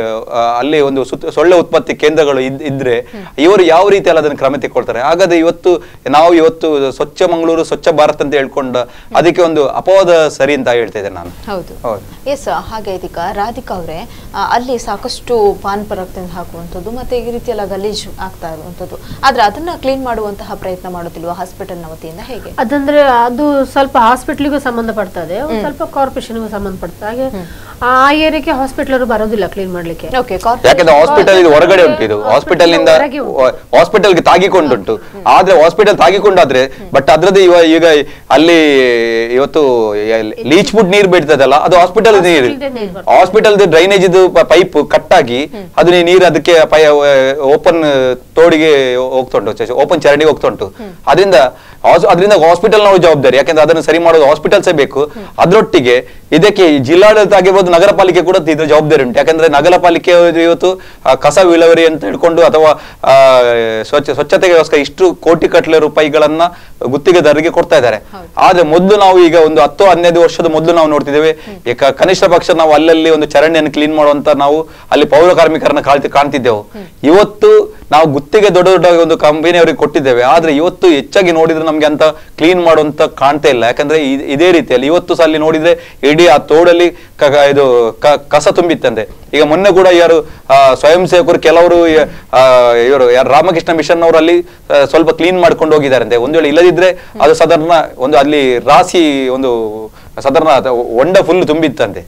ಅಲ್ಲಿ ಒಂದು ಸೊಳ್ಳೆ ಉತ್ಪತ್ತಿ ಕೇಂದ್ರಗಳು ಇದ್ರೆ ಇವರು ಯಾವ ರೀತಿಯಲ್ಲಿ ಅದನ್ನು ಕ್ರಮ ತೆಗೆದುಕೊಳ್ತಾರೆ? ಹಾಗಾದ್ರೆ ನಾವು ಇವತ್ತು ಸ್ವಚ್ಛ ಮಂಗಳೂರು ಸ್ವಚ್ಛ ಭಾರತ್ ಅಂತ ಹೇಳ್ಕೊಂಡು ಅದಕ್ಕೆ ಒಂದು ಅಪವಾದ ಸರಿ ಅಂತ ಹೇಳ್ತಾ ಇದ್ದೇನೆ ನಾನು. ಹೌದು, ಎಸ್. ಹಾಗೆ ಇದೀಗ ರಾಧಿಕಾ ಅವರೇ, ಅಲ್ಲಿ ಸಾಕಷ್ಟು ಪಾನ್ ಪರಾಗ್ ಹಾಕುವಂಥದ್ದು ಮತ್ತೆ ಈ ರೀತಿಯೆಲ್ಲ ಗಲೀಜ್ ಆಗ್ತಾ ಇರುವಂತದ್ದು, ಆದ್ರೆ ಅದನ್ನ ಕ್ಲೀನ್ ಮಾಡುವಂತಹ ಪ್ರಯತ್ನ ಮಾಡುತ್ತಿಲ್ವಾ ಹಾಸ್ಪಿಟಲ್ ನ ವತಿಯಿಂದ? ಹೇಗೆ ಅದಂದ್ರೆ ಅದು ಸ್ವಲ್ಪ ಹಾಸ್ಪಿಟಲ್ಗೂ ಸಂಬಂಧಪಡ್ತದೆ, ಸ್ವಲ್ಪ ಕಾರ್ಪೊರೇಷನ್ಗೂ ಸಂಬಂಧಪಡ್ತದೆ. ಹಾಗೆ ಆ ಏರಿಯಾಕ್ಕೆ ಹಾಸ್ಪಿಟಲ್ ಬರೋದಿಲ್ಲ ಕ್ಲೀನ್ ಮಾಡ್ಲಿಕ್ಕೆ. ಯಾಕಂದ್ರೆ ಹಾಸ್ಪಿಟಲ್ ಇದು ಹೊರಗಡೆ ಉಂಟು, ಇದು ಹಾಸ್ಪಿಟಲ್ ನಿಂದ ಹಾಸ್ಪಿಟಲ್ಗೆ ತಾಗಿಕೊಂಡುಂಟು. ಆದ್ರೆ ಹಾಸ್ಪಿಟಲ್ ತಾಗಿಕೊಂಡಾದ್ರೆ ಬಟ್ ಅದ್ರದ್ದು ಈಗ ಅಲ್ಲಿ ಇವತ್ತು ಲೀಚ್ ಫುಡ್ ನೀರು ಬಿಡ್ತದಲ್ಲ, ಅದು ಹಾಸ್ಪಿಟಲ್ ನೀರು, ಹಾಸ್ಪಿಟಲ್ ಡ್ರೈನೇಜ್ ಇದು ಪೈಪ್ ಕಟ್ ಆಗಿ ಅದು ನೀರು ಅದಕ್ಕೆ ಓಪನ್ ತೋಡಿಗೆ ಹೋಗ್ತುಂಟು, ಓಪನ್ ಚರಂಡಿಗೆ ಹೋಗ್ತುಂಟು. ಅದರಿಂದ ಹಾಸ್ಪಿಟಲ್ ನಾವು ಜವಾಬ್ದಾರಿ, ಯಾಕಂದ್ರೆ ಅದನ್ನು ಸರಿ ಮಾಡೋದು ಹಾಸ್ಪಿಟಲ್ಸೇ ಬೇಕು. ಅದರೊಟ್ಟಿಗೆ ಇದಕ್ಕೆ ಜಿಲ್ಲಾಡಳಿತ ಆಗಿರ್ಬೋದು, ನಗರ ಪಾಲಿಕೆ ಕೂಡ ಇದ್ರ ಜವಾಬ್ದಾರಿ ಉಂಟು. ಯಾಕಂದ್ರೆ ನಗರ ಪಾಲಿಕೆ ಇವತ್ತು ಕಸ ವಿಲೇವಾರಿ ಅಂತ ಹಿಡ್ಕೊಂಡು ಅಥವಾ ಸ್ವಚ್ಛತೆಗೋಸ್ಕರ ಇಷ್ಟು ಕೋಟಿ ಕಟ್ಟಲೆ ರೂಪಾಯಿಗಳನ್ನ ಗುತ್ತಿಗೆದಾರರಿಗೆ ಕೊಡ್ತಾ ಇದ್ದಾರೆ. ಆದ್ರೆ ಮೊದಲು ನಾವು ಈಗ ಒಂದು 10-15 ವರ್ಷದ ಮೊದಲು ನಾವು ನೋಡ್ತಿದ್ದೇವೆ, ಕನಿಷ್ಠ ಪಕ್ಷ ನಾವು ಅಲ್ಲಲ್ಲಿ ಒಂದು ಚರಂಡಿಯನ್ನು ಕ್ಲೀನ್ ಮಾಡುವಂತ ನಾವು ಅಲ್ಲಿ ಪೌರ ಕಾರ್ಮಿಕರನ್ನ ಕಾಣ್ತಿದ್ದೆವು. ಇವತ್ತು ನಾವು ಗುತ್ತಿಗೆ ದೊಡ್ಡ ದೊಡ್ಡ ಒಂದು ಕಂಪನಿಯವರಿಗೆ ಕೊಟ್ಟಿದ್ದೇವೆ. ಆದ್ರೆ ಇವತ್ತು ಹೆಚ್ಚಾಗಿ ನೋಡಿದ್ರೆ ನಮ್ಗೆ ಅಂತ ಕ್ಲೀನ್ ಮಾಡುವಂತ ಕಾಣ್ತಾ ಇಲ್ಲ. ಯಾಕಂದ್ರೆ ಇದೇ ರೀತಿಯಲ್ಲಿ ಇವತ್ತು ಸಹ ಅಲ್ಲಿ ನೋಡಿದ್ರೆ ಇಡೀ ಆ ತೋಡಲ್ಲಿ ಇದು ಕಸ ತುಂಬಿತ್ತಂತೆ. ಈಗ ಮೊನ್ನೆ ಕೂಡ ಯಾರು ಸ್ವಯಂ ಸೇವಕರು ಕೆಲವರು ಇವರು ಯಾರು ರಾಮಕೃಷ್ಣ ಮಿಷನ್ ಅವರು ಅಲ್ಲಿ ಸ್ವಲ್ಪ ಕ್ಲೀನ್ ಮಾಡ್ಕೊಂಡು ಹೋಗಿದ್ದಾರಂತೆ. ಒಂದು ವೇಳೆ ಇಲ್ಲದಿದ್ರೆ ಅದು ಸಾಧಾರಣ ಒಂದು ಅಲ್ಲಿ ರಾಶಿ ಒಂದು ಸಾಧಾರಣ ಹೊಂಡ ಫುಲ್ ತುಂಬಿತ್ತಂತೆ.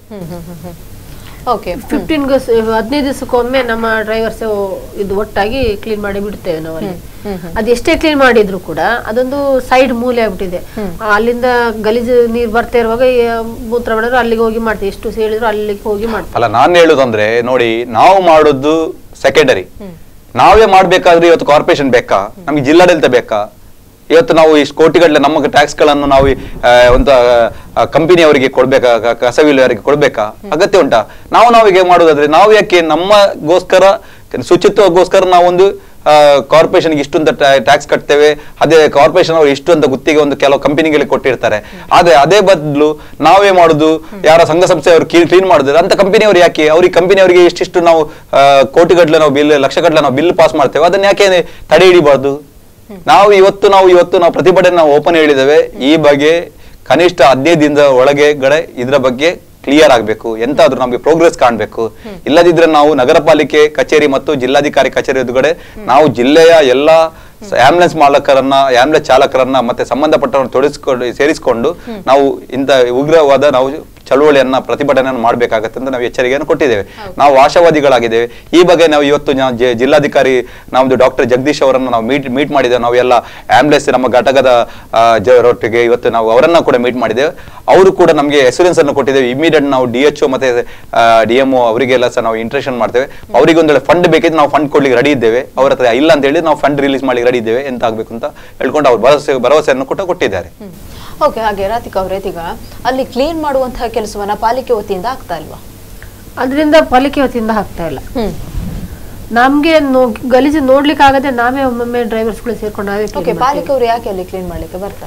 15 ದಿವಸಕ್ಕೊಮ್ಮೆ ನಮ್ಮ ಡ್ರೈವರ್ಸ್ ಇದು ಒಟ್ಟಾಗಿ ಕ್ಲೀನ್ ಮಾಡಿ ಬಿಡ್ತೇವೆ ನಾವು ಅಲ್ಲಿ. ಅದೆಷ್ಟೇ ಕ್ಲೀನ್ ಮಾಡಿದ್ರು ಕೂಡ ಅದೊಂದು ಸೈಡ್ ಮೂಲೆ ಆಗ್ಬಿಟ್ಟಿದೆ. ಅಲ್ಲಿಂದ ಗಲೀಜು ನೀರ್ ಬರ್ತಾ ಇರುವಾಗ ಮೂತ್ರ ಮಾಡಿದ್ರು ಅಲ್ಲಿಗೆ ಹೋಗಿ ಮಾಡ್ತೀವಿ, ಎಷ್ಟು ಹೇಳಿದ್ರು ಅಲ್ಲಿಗೆ ಹೋಗಿ ಮಾಡ್ತೀವಿ. ಅಲ್ಲ, ನಾನು ಹೇಳುದಂದ್ರೆ ನೋಡಿ, ನಾವು ಮಾಡೋದು ಸೆಕೆಂಡರಿ. ನಾವೇ ಮಾಡ್ಬೇಕಾದ್ರೆ ಇವತ್ತು ಕಾರ್ಪೊರೇಷನ್ ಬೇಕಾ, ನಮ್ಗೆ ಜಿಲ್ಲಾಡಳಿತ ಬೇಕಾ? ಇವತ್ತು ನಾವು ಇಷ್ಟು ಕೋಟಿಗಟ್ಟಲೆ ನಮ್ಮ ಟ್ಯಾಕ್ಸ್ ಗಳನ್ನು ನಾವು ಒಂದು ಕಂಪನಿಯವರಿಗೆ ಕೊಡ್ಬೇಕಾ, ಕಸ ವಿಲೇವಾರಿಗೆ ಕೊಡ್ಬೇಕಾ? ಅಗತ್ಯ ಉಂಟಾ? ನಾವೀಗ ಮಾಡೋದಾದ್ರೆ ನಾವು ಯಾಕೆ ನಮ್ಮಗೋಸ್ಕರ ಶುಚಿತ್ವಗೋಸ್ಕರ ನಾವೊಂದು ಕಾರ್ಪೊರೇಷನ್ಗೆ ಇಷ್ಟು ಅಂತ ಟ್ಯಾಕ್ಸ್ ಕಟ್ತೇವೆ, ಅದೇ ಕಾರ್ಪೊರೇಷನ್ ಅವರು ಇಷ್ಟು ಅಂತ ಗುತ್ತಿಗೆ ಒಂದು ಕೆಲವು ಕಂಪನಿಗಳಿಗೆ ಕೊಟ್ಟಿರ್ತಾರೆ. ಆದ್ರೆ ಅದೇ ಬದಲು ನಾವೇ ಮಾಡುದು, ಯಾರ ಸಂಘ ಸಂಸ್ಥೆಯವರು ಕ್ಲೀನ್ ಮಾಡುದು, ಅಂತ ಕಂಪನಿಯವರು ಯಾಕೆ? ಅವ್ರಿಗೆ ಕಂಪನಿಯವರಿಗೆ ಇಷ್ಟಿಷ್ಟು ನಾವು ಕೋಟಿಗಟ್ಟಲೆ ನಾವು ಬಿಲ್, ಲಕ್ಷಗಟ್ಟಲೆ ನಾವು ಬಿಲ್ ಪಾಸ್ ಮಾಡ್ತೇವೆ, ಅದನ್ನ ಯಾಕೆ ತಡೆ ಹಿಡಿಬಾರ್ದು? ನಾವು ಇವತ್ತು ನಾವು ಪ್ರತಿಭಟನೆ ನಾವು ಓಪನ್ ಹೇಳಿದ್ದೇವೆ. ಈ ಬಗ್ಗೆ ಕನಿಷ್ಠ 15 ದಿನದ ಒಳಗಡೆ ಇದ್ರ ಬಗ್ಗೆ ಕ್ಲಿಯರ್ ಆಗ್ಬೇಕು, ಎಂತಾದ್ರೂ ನಮ್ಗೆ ಪ್ರೋಗ್ರೆಸ್ ಕಾಣ್ಬೇಕು. ಇಲ್ಲದಿದ್ರೆ ನಾವು ನಗರ ಪಾಲಿಕೆ ಕಚೇರಿ ಮತ್ತು ಜಿಲ್ಲಾಧಿಕಾರಿ ಕಚೇರಿ ಎದುರುಗಡೆ ನಾವು ಜಿಲ್ಲೆಯ ಎಲ್ಲಾ ಆಂಬುಲೆನ್ಸ್ ಮಾಲಕರನ್ನ, ಆಂಬುಲೆನ್ಸ್ ಚಾಲಕರನ್ನ ಮತ್ತೆ ಸಂಬಂಧಪಟ್ಟವರನ್ನು ಸೇರಿಸಿಕೊಂಡು ನಾವು ಇಂಥ ಉಗ್ರವಾದ ನಾವು ಚಳುವಳಿಯನ್ನ ಪ್ರತಿಭಟನೆಯನ್ನು ಮಾಡಬೇಕಾಗತ್ತೆ ಅಂತ ನಾವು ಎಚ್ಚರಿಕೆಯನ್ನು ಕೊಟ್ಟಿದ್ದೇವೆ. ನಾವು ಆಶಾವಾದಿಗಳಾಗಿದ್ದೇವೆ. ಈ ಬಗ್ಗೆ ನಾವು ಇವತ್ತು ಜಿಲ್ಲಾಧಿಕಾರಿ ನಮ್ದು ಡಾಕ್ಟರ್ ಜಗದೀಶ್ ಅವರನ್ನು ನಾವು ಮೀಟ್ ಮಾಡಿದ್ದೇವೆ. ನಾವು ಎಲ್ಲ ಆಂಬುಲೆನ್ಸ್ ನಮ್ಮ ಘಟಕದ ರೊಟ್ಟಿಗೆ ಇವತ್ತು ನಾವು ಅವರನ್ನ ಕೂಡ ಮೀಟ್ ಮಾಡಿದ್ದೇವೆ. ಅವರು ಕೂಡ ನಮಗೆ ಎಕ್ಸ್ಪೀರಿಯನ್ಸ್ ಅನ್ನು ಕೊಟ್ಟಿದ್ದೇವೆ. ಇಮಿಡಿಯೇಟ್ ನಾವು DHO ಮತ್ತೆ DMO ಅವರಿಗೆಲ್ಲ ಸಹ ನಾವು ಇಂಟ್ರೆಕ್ಷನ್ ಮಾಡ್ತೇವೆ. ಅವರಿಗೆ ಒಂದೊಳ್ಳೆ ಫಂಡ್ ಬೇಕಿದ್ರೆ ನಾವು ಫಂಡ್ ಕೊಡ್ಲಿಕ್ಕೆ ರೆಡಿ ಇದ್ದೇವೆ. ಅವ್ರ ಹತ್ರ ಇಲ್ಲ ಅಂತ ಹೇಳಿ ನಾವು ಫಂಡ್ ರಿಲೀಸ್ ಮಾಡ್ಲಿಕ್ಕೆ ರೆಡಿ ಇದ್ದೇವೆ, ಎಂತ ಆಗ್ಬೇಕು ಅಂತ ಹೇಳ್ಕೊಂಡು ಅವ್ರು ಭರವಸೆಯನ್ನು ಕೊಟ್ಟಿದ್ದಾರೆ. ಓಕೆ, ಹಾಗೆ ರಾಧಿಕಾ ಅವರೇ, ಈಗ ಅಲ್ಲಿ ಕ್ಲೀನ್ ಮಾಡುವಂತಹ ಕೆಲಸವನ್ನ ಪಾಲಿಕೆ ವತಿಯಿಂದ ಆಗ್ತಾ ಇಲ್ವಾ? ಅದರಿಂದ ಪಾಲಿಕೆ ವತಿಯಿಂದ ಆಗ್ತಾ ಇಲ್ಲ. ನಮ್ಗೆ ಗಲೀಜು ನೋಡ್ಲಿಕ್ಕೆ ಆಗದೆ ನಾವೇ ಒಮ್ಮೊಮ್ಮೆ ಡ್ರೈವರ್ಸ್ಗಳು ಸೇರ್ಕೊಂಡು ಪಾಲಿಕೆ ಅವರು ಯಾಕೆ ಅಲ್ಲಿ ಕ್ಲೀನ್ ಮಾಡ್ಲಿಕ್ಕೆ ಬರ್ತಾ ಇಲ್ಲ?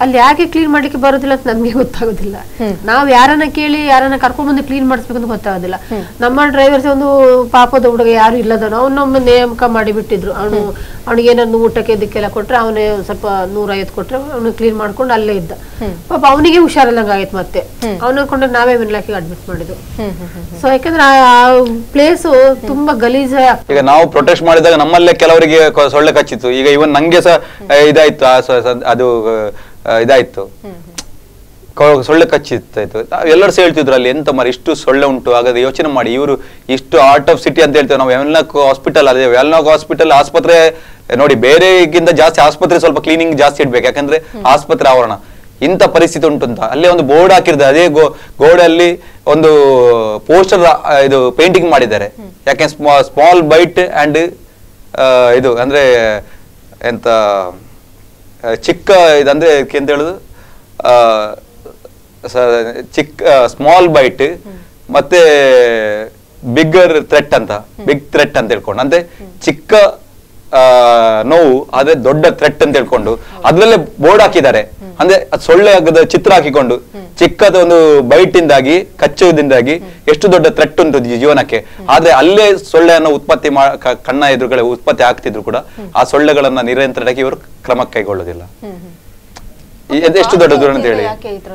ಅಲ್ಲಿ ಯಾಕೆ ಕ್ಲೀನ್ ಮಾಡ್ಲಿಕ್ಕೆ ಬರೋದಿಲ್ಲ ಅಂತ ನಮ್ಗೆ ಗೊತ್ತಾಗೋದಿಲ್ಲ. ನಾವು ಯಾರನ್ನ ಕೇಳಿ ಯಾರನ್ನ ಕರ್ಕೊಂಡ್ ಬಂದು ಕ್ಲೀನ್ ಮಾಡಿಸ್ಬೇಕು ಅಂತ ಗೊತ್ತಾಗೋದಿಲ್ಲ. ನಮ್ಮ ಡ್ರೈವರ್ಸ್ ಒಂದು ಪಾಪದ ಹುಡುಗ ಯಾರು ಇಲ್ಲದವನು, ಅವನೊಮ್ಮೆ ನೇಮಕ ಮಾಡಿ ಬಿಟ್ಟಿದ್ರು. ಅವನಿಗೆ ಏನಾದ್ರು ಊಟಕ್ಕೆ ಇದಕ್ಕೆಲ್ಲ ಕೊಟ್ರೆ ಅವನೇ ಸ್ವಲ್ಪ 150 ಕೊಟ್ರೆ ಅವನು ಕ್ಲೀನ್ ಮಾಡ್ಕೊಂಡು ಅಲ್ಲೇ ಇದ್ದ. ಪಾಪ ಅವನಿಗೆ ಹುಷಾರಿಲ್ಲಂಗ ಆಯ್ತು. ಮತ್ತೆ ಅವನ ಕೊಂಡಾಗ ನಾವೇ ಮಿನ್ಲಾಕಿಗೆ ಅಡ್ಮಿಟ್ ಮಾಡಿದ್ವು. ಸೊ ಯಾಕಂದ್ರೆ ಆ ಪ್ಲೇಸ್ ತುಂಬಾ ಗಲೀಜ. ಈಗ ನಾವು ಪ್ರೊಟೆಸ್ಟ್ ಮಾಡಿದಾಗ ನಮ್ಮಲ್ಲೇ ಕೆಲವರಿಗೆ ಸೊಳ್ಳೆ ಕಚ್ಚಿತ್ತು. ಈಗ ಇವನ್ ನಂಗೆ ಸಹ ಇದಾಯ್ತು, ಅದು ಇದಾಯ್ತು, ಸೊಳ್ಳೆ ಕಚ್ಚಿತ್ತಾಯ್ತು. ಎಲ್ಲರೂ ಸಹ ಹೇಳ್ತಿದ್ರು ಅಲ್ಲಿ ಎಂತ ಮರ ಇಷ್ಟು ಸೊಳ್ಳೆ ಉಂಟು. ಹಾಗಾದ್ರೆ ಯೋಚನೆ ಮಾಡಿ, ಇವರು ಇಷ್ಟು ಆರ್ಟ್ ಆಫ್ ಸಿಟಿ ಅಂತ ಹೇಳ್ತೇವೆ ನಾವು. ವೆಲ್ನಾಕ್ ಹಾಸ್ಪಿಟಲ್ ಅದೇ ವೆಲ್ನಾಕ್ ಹಾಸ್ಪಿಟಲ್ ಆಸ್ಪತ್ರೆ ನೋಡಿ, ಬೇರೆಗಿಂತ ಜಾಸ್ತಿ ಆಸ್ಪತ್ರೆ ಸ್ವಲ್ಪ ಕ್ಲೀನಿಂಗ್ ಜಾಸ್ತಿ ಇಡ್ಬೇಕು. ಯಾಕಂದ್ರೆ ಆಸ್ಪತ್ರೆ ಆವರಣ ಇಂಥ ಪರಿಸ್ಥಿತಿ ಉಂಟು ಅಂತ ಅಲ್ಲಿ ಒಂದು ಬೋರ್ಡ್ ಹಾಕಿರ್ತಾರೆ. ಅದೇ ಗೋಡೆಯಲ್ಲಿ ಒಂದು ಪೋಸ್ಟರ್ ಇದು ಪೇಂಟಿಂಗ್ ಮಾಡಿದ್ದಾರೆ. ಯಾಕೆ ಸ್ಮಾಲ್ ಬೈಟ್ ಅಂಡ್ ಇದು ಅಂದ್ರೆ ಎಂತ ಚಿಕ್ಕ ಇದಂದ್ರೆ ಎಂತ ಹೇಳುದು, ಚಿಕ್ಕ ಸ್ಮಾಲ್ ಬೈಟ್ ಮತ್ತೆ ಬಿಗ್ಗರ್ ಥ್ರೆಟ್ ಅಂತ, ಬಿಗ್ ಥ್ರೆಟ್ ಅಂತ ಹೇಳ್ಕೊಂಡು, ಅಂದ್ರೆ ಚಿಕ್ಕ ನೋವು ಆದ್ರೆ ದೊಡ್ಡ ಥ್ರೆಟ್ ಅಂತ ಹೇಳ್ಕೊಂಡು ಅದ್ರಲ್ಲೇ ಬೋರ್ಡ್ ಹಾಕಿದ್ದಾರೆ. ಅಂದ್ರೆ ಸೊಳ್ಳೆ ಆಗದ ಚಿತ್ರ ಹಾಕಿಕೊಂಡು ಚಿಕ್ಕದ ಒಂದು ಬೈಟ್ ಇಂದಾಗಿ ಕಚ್ಚುವುದಿಂದಾಗಿ ಎಷ್ಟು ದೊಡ್ಡ ಥ್ರೆಟ್ ಉಂಟು ಜೀವನಕ್ಕೆ. ಆದ್ರೆ ಅಲ್ಲೇ ಸೊಳ್ಳೆಯನ್ನು ಉತ್ಪತ್ತಿ ಕಣ್ಣ ಎದುರುಗಡೆ ಉತ್ಪತ್ತಿ ಆಗ್ತಿದ್ರು ಕೂಡ ಆ ಸೊಳ್ಳೆಗಳನ್ನ ನಿಯಂತ್ರಣಕ್ಕೆ ಇವರು ಕ್ರಮ ಕೈಗೊಳ್ಳೋದಿಲ್ಲ. ಎಷ್ಟು ದೊಡ್ಡ ದೂರ ಅಂತ ಹೇಳಿ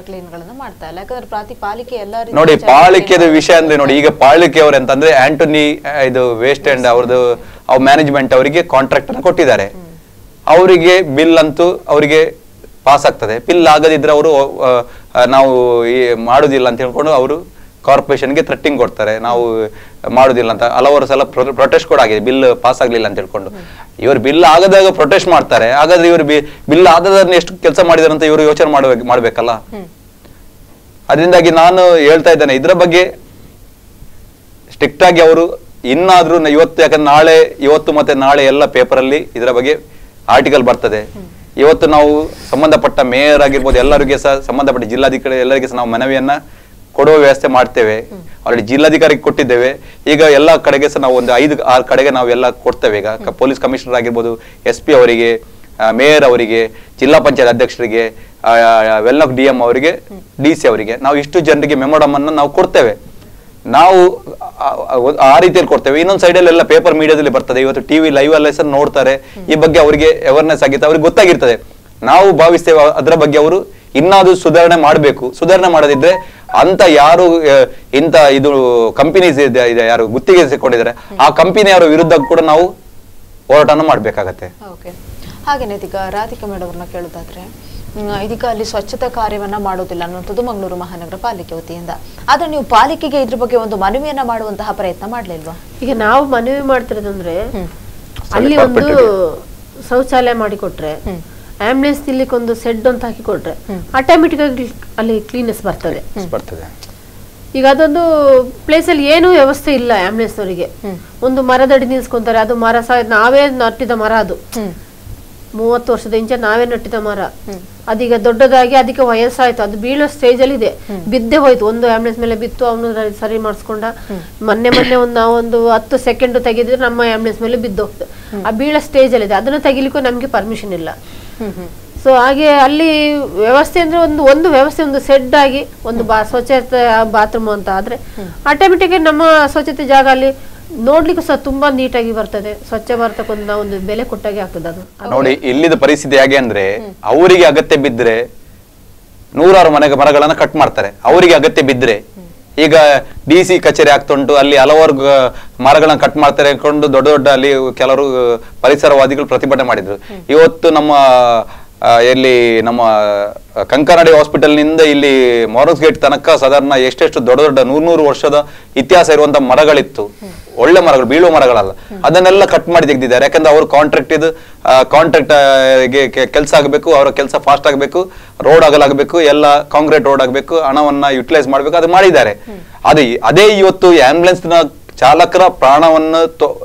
ನೋಡಿ. ಪಾಲಿಕೆದ ವಿಷಯ ಅಂದ್ರೆ ನೋಡಿ, ಈಗ ಪಾಲಿಕೆ ಅವರು ಅಂತಂದ್ರೆ ಆಂಟೋನಿ ಇದು ವೇಸ್ಟ್ ಅಂಡ್ ಅವ್ರದ್ದು ಮ್ಯಾನೇಜ್ಮೆಂಟ್ ಅವರಿಗೆ ಕಾಂಟ್ರಾಕ್ಟ್ ಅನ್ನು ಕೊಟ್ಟಿದ್ದಾರೆ. ಅವರಿಗೆ ಬಿಲ್ ಅಂತೂ ಅವರಿಗೆ ಪಾಸ್ ಆಗ್ತದೆ. ಬಿಲ್ ಆಗದಿದ್ರೆ ಅವರು ನಾವು ಮಾಡುದಿಲ್ಲ ಅಂತ ಹೇಳ್ಕೊಂಡು ಅವರು ಕಾರ್ಪೊರೇಷನ್ಗೆ ಥ್ರೆಟ್ಟಿಂಗ್ ಕೊಡ್ತಾರೆ, ನಾವು ಮಾಡುದಿಲ್ಲ ಅಂತ. ಹಲವಾರು ಸಲ ಪ್ರೊಟೆಸ್ಟ್ ಕೂಡ ಆಗಿದೆ, ಬಿಲ್ ಪಾಸ್ ಆಗ್ಲಿಲ್ಲ ಅಂತ ಹೇಳ್ಕೊಂಡು. ಇವರು ಬಿಲ್ ಆಗದಾಗ ಪ್ರೊಟೆಸ್ಟ್ ಮಾಡ್ತಾರೆ. ಹಾಗಾದ್ರೆ ಇವರು ಬಿಲ್ ಆದದನ್ನ ಎಷ್ಟು ಕೆಲಸ ಮಾಡಿದಾರೆ ಅಂತ ಇವರು ಯೋಚನೆ ಮಾಡ್ಬೇಕಲ್ಲ. ಅದರಿಂದಾಗಿ ನಾನು ಹೇಳ್ತಾ ಇದ್ದೇನೆ, ಇದ್ರ ಬಗ್ಗೆ ಸ್ಟ್ರಿಕ್ಟ್ ಆಗಿ ಅವರು ಇನ್ನಾದ್ರೂ ಇವತ್ತು, ಯಾಕಂದ್ರೆ ಇವತ್ತು ಮತ್ತೆ ನಾಳೆ ಎಲ್ಲ ಪೇಪರ್ ಅಲ್ಲಿ ಇದರ ಬಗ್ಗೆ ಆರ್ಟಿಕಲ್ ಬರ್ತದೆ. ಇವತ್ತು ನಾವು ಸಂಬಂಧಪಟ್ಟ ಮೇಯರ್ ಆಗಿರ್ಬೋದು, ಎಲ್ಲರಿಗೆ ಸಹ ಸಂಬಂಧಪಟ್ಟ ಜಿಲ್ಲಾಧಿಕಾರಿ ಎಲ್ಲರಿಗೆ ಸಹ ನಾವು ಮನವಿಯನ್ನ ಕೊಡುವ ವ್ಯವಸ್ಥೆ ಮಾಡ್ತೇವೆ. ಆಲ್ರೆಡಿ ಜಿಲ್ಲಾಧಿಕಾರಿಗೆ ಕೊಟ್ಟಿದ್ದೇವೆ. ಈಗ ಎಲ್ಲ ಕಡೆಗೆ ಸಹ ನಾವು ಒಂದು 5-6 ಕಡೆಗೆ ನಾವು ಎಲ್ಲ ಕೊಡ್ತೇವೆ. ಈಗ ಪೊಲೀಸ್ ಕಮಿಷನರ್ ಆಗಿರ್ಬೋದು, SP ಅವರಿಗೆ, ಮೇಯರ್ ಅವರಿಗೆ, ಜಿಲ್ಲಾ ಪಂಚಾಯತ್ ಅಧ್ಯಕ್ಷರಿಗೆ, ವೆಲ್ನಾಕ್ DM ಅವರಿಗೆ, DC ಅವರಿಗೆ ನಾವು ಇಷ್ಟು ಜನರಿಗೆ ಮೆಮೊಡಮ್ ಅನ್ನು ನಾವು ಕೊಡ್ತೇವೆ. ನಾವು ಆ ರೀತಿಯಲ್ಲಿ ಕೊಡ್ತೇವೆ. ಇನ್ನೊಂದು ಸೈಡಲ್ಲಿ ಎಲ್ಲ ಪೇಪರ್ ಮೀಡಿಯಾದಲ್ಲಿ ಬರ್ತದೆ. ಇವತ್ತು TV ಲೈವ್ ಅಲ್ಲೇ ಸಹ ನೋಡ್ತಾರೆ. ಈ ಬಗ್ಗೆ ಅವರಿಗೆ ಅವೇರ್ನೆಸ್ ಆಗಿರ್ತದೆ, ಅವ್ರಿಗೆ ಗೊತ್ತಾಗಿರ್ತದೆ. ನಾವು ಭಾವಿಸ್ತೇವೆ ಅದರ ಬಗ್ಗೆ ಅವರು ಇನ್ನಾದ್ರೂ ಸುಧಾರಣೆ ಮಾಡಬೇಕು. ಸುಧಾರಣೆ ಮಾಡದಿದ್ರೆ ಅಂತ ಯಾರು ಇಂತ ಇದು ಕಂಪನೀಸ್ ಇದೆ ಯಾರು ಗುತ್ತಿಗೆ ಸಿಕ್ಕೊಂಡಿದ್ದಾರೆ ಆ ಕಂಪನಿಯವರ ವಿರುದ್ಧ ಕೂಡ ನಾವು ಹೋರಾಟನ ಮಾಡ್ಬೇಕಾಗತ್ತೆ. ಹಾಗೇನೆ ಈಗ ರಾಧಿಕಾ ಮೇಡಮ್ ಅವ್ರನ್ನ ಕೇಳೋದಾದ್ರೆ, ಇದೀಗ ಅಲ್ಲಿ ಸ್ವಚ್ಛತಾ ಕಾರ್ಯವನ್ನ ಮಾಡೋದಿಲ್ಲ ಅನ್ನುವಂಥದ್ದು ಮಂಗಳೂರು ಮಹಾನಗರ ಪಾಲಿಕೆ ವತಿಯಿಂದ. ಆದ್ರೆ ನೀವು ಪಾಲಿಕೆಗೆ ಇದ್ರ ಬಗ್ಗೆ ಒಂದು ಮನವಿಯನ್ನ ಮಾಡುವಂತಹ ಪ್ರಯತ್ನ ಮಾಡ್ಲಿಲ್ವಾ? ಈಗ ನಾವು ಮನವಿ ಮಾಡ್ತಿರೋದಂದ್ರೆ ಅಲ್ಲಿ ಒಂದು ಶೌಚಾಲಯ ಮಾಡಿಕೊಟ್ರೆ, ಆಂಬುಲೆನ್ಸ್ ನಿಲ್ಲಿಕ್ಕೆ ಒಂದು ಸೆಡ್ ಅಂತ ಹಾಕಿ ಕೊಟ್ರೆ ಆಟೋಮೆಟಿಕ್ ಆಗಿ ಅಲ್ಲಿ ಕ್ಲೀನೆಸ್ ಬರ್ತದೆ. ಈಗ ಅದೊಂದು ಪ್ಲೇಸ್ ಅಲ್ಲಿ ಏನು ವ್ಯವಸ್ಥೆ ಇಲ್ಲ ಆಂಬುಲೆನ್ಸ್ ಅವರಿಗೆ. ಒಂದು ಮರದಡಿ ನಿಲ್ಸ್ಕೊಂತಾರೆ, ಅದು ಮರ ನಾವೇ ನಟ್ಟಿದ ಮರ, ಅದು 30 ವರ್ಷದ ಇಂಚೆ ನಾವೇ ನಟ್ಟಿದ ಮರ. ಅದೀಗ ದೊಡ್ಡದಾಗಿ ಅದಕ್ಕೆ ವಯಸ್ಸಾಯ್ತು, ಅದು ಬೀಳೋ ಸ್ಟೇಜ್ ಅಲ್ಲಿ ಇದೆ. ಬಿದ್ದೆ ಹೋಯ್ತು, ಒಂದು ಆಂಬುಲೆನ್ಸ್ ಮೇಲೆ ಬಿತ್ತು, ಅವನು ಸರಿ ಮಾಡಿಸ್ಕೊಂಡ. ಮೊನ್ನೆ ನಾವೊಂದು 10 ಸೆಕೆಂಡ್ ತೆಗೆದ್ರೆ ನಮ್ಮ ಆಂಬುಲೆನ್ಸ್ ಮೇಲೆ ಬಿದ್ದು ಹೋಗ್ತದೆ. ಆ ಬೀಳೋ ಸ್ಟೇಜ್ ಅಲ್ಲಿ ಇದೆ, ಅದನ್ನ ತೆಗಿಲಿಕ್ಕೂ ನಮ್ಗೆ ಪರ್ಮಿಷನ್ ಇಲ್ಲ. ಸೊ ಹಾಗೆ ಅಲ್ಲಿ ವ್ಯವಸ್ಥೆ ಅಂದ್ರೆ ಒಂದು ವ್ಯವಸ್ಥೆ, ಒಂದು ಸೆಡ್ ಆಗಿ ಒಂದು ಸ್ವಚ್ಛತೆ ಬಾತ್ರೂಮ್ ಅಂತ ಆದ್ರೆ ಆಟೋಮೆಟಿಕ್ ನಮ್ಮ ಸ್ವಚ್ಛತೆ ಜಾಗ ಅಲ್ಲಿ ನೋಡ್ಲಿಕ್ಕೂ ಸಹ ತುಂಬಾ ನೀಟಾಗಿ ಬರ್ತದೆ. ಸ್ವಚ್ಛ ಭಾರತಕ್ಕೊಂದು ನಾವೊಂದು ಬೆಲೆ ಕೊಟ್ಟಾಗೆ ಆಗ್ತದೆ. ಅದು ನೋಡಿ, ಇಲ್ಲಿದ ಪರಿಸ್ಥಿತಿ ಹೇಗೆ ಅಂದ್ರೆ ಅವರಿಗೆ ಅಗತ್ಯ ಬಿದ್ರೆ 100 ಮರಗಳನ್ನ ಕಟ್ ಮಾಡ್ತಾರೆ. ಅವರಿಗೆ ಅಗತ್ಯ ಬಿದ್ರೆ ಈಗ DC ಕಚೇರಿ ಆಗ್ತುಂಟು, ಅಲ್ಲಿ ಹಲವಾರು ಮರಗಳನ್ನ ಕಟ್ ಮಾಡ್ತಾರೆ ಅನ್ಕೊಂಡು ದೊಡ್ಡ ಅಲ್ಲಿ ಕೆಲವರು ಪರಿಸರವಾದಿಗಳು ಪ್ರತಿಭಟನೆ ಮಾಡಿದ್ರು. ಇವತ್ತು ನಮ್ಮ ಕಂಕನಾಡಿ ಹಾಸ್ಪಿಟಲ್ ನಿಂದ ಇಲ್ಲಿ ಮಾರಲ್ಸ್ ಗೇಟ್ ತನಕ ಸಾಧಾರಣ ಎಷ್ಟೆಷ್ಟು ದೊಡ್ಡ 100 ವರ್ಷದ ಇತಿಹಾಸ ಇರುವಂತಹ ಮರಗಳಿತ್ತು. ಒಳ್ಳೆ ಮರಗಳು, ಬೀಳುವ ಮರಗಳಲ್ಲ. ಅದನ್ನೆಲ್ಲ ಕಟ್ ಮಾಡಿ ತೆಗೆದಿದ್ದಾರೆ. ಯಾಕಂದ್ರೆ ಅವರು ಕಾಂಟ್ರಾಕ್ಟ್ ಕೆಲಸ ಆಗಬೇಕು, ಅವರ ಕೆಲಸ ಫಾಸ್ಟ್ ಆಗಬೇಕು, ರೋಡ್ ಆಗಲಾಗಬೇಕು, ಎಲ್ಲ ಕಾಂಕ್ರೀಟ್ ರೋಡ್ ಆಗಬೇಕು, ಹಣವನ್ನ ಯುಟಿಲೈಸ್ ಮಾಡ್ಬೇಕು, ಅದು ಮಾಡಿದ್ದಾರೆ. ಅದೇ ಇವತ್ತು ಆಂಬುಲೆನ್ಸ್ ನ ಚಾಲಕರ ಪ್ರಾಣವನ್ನು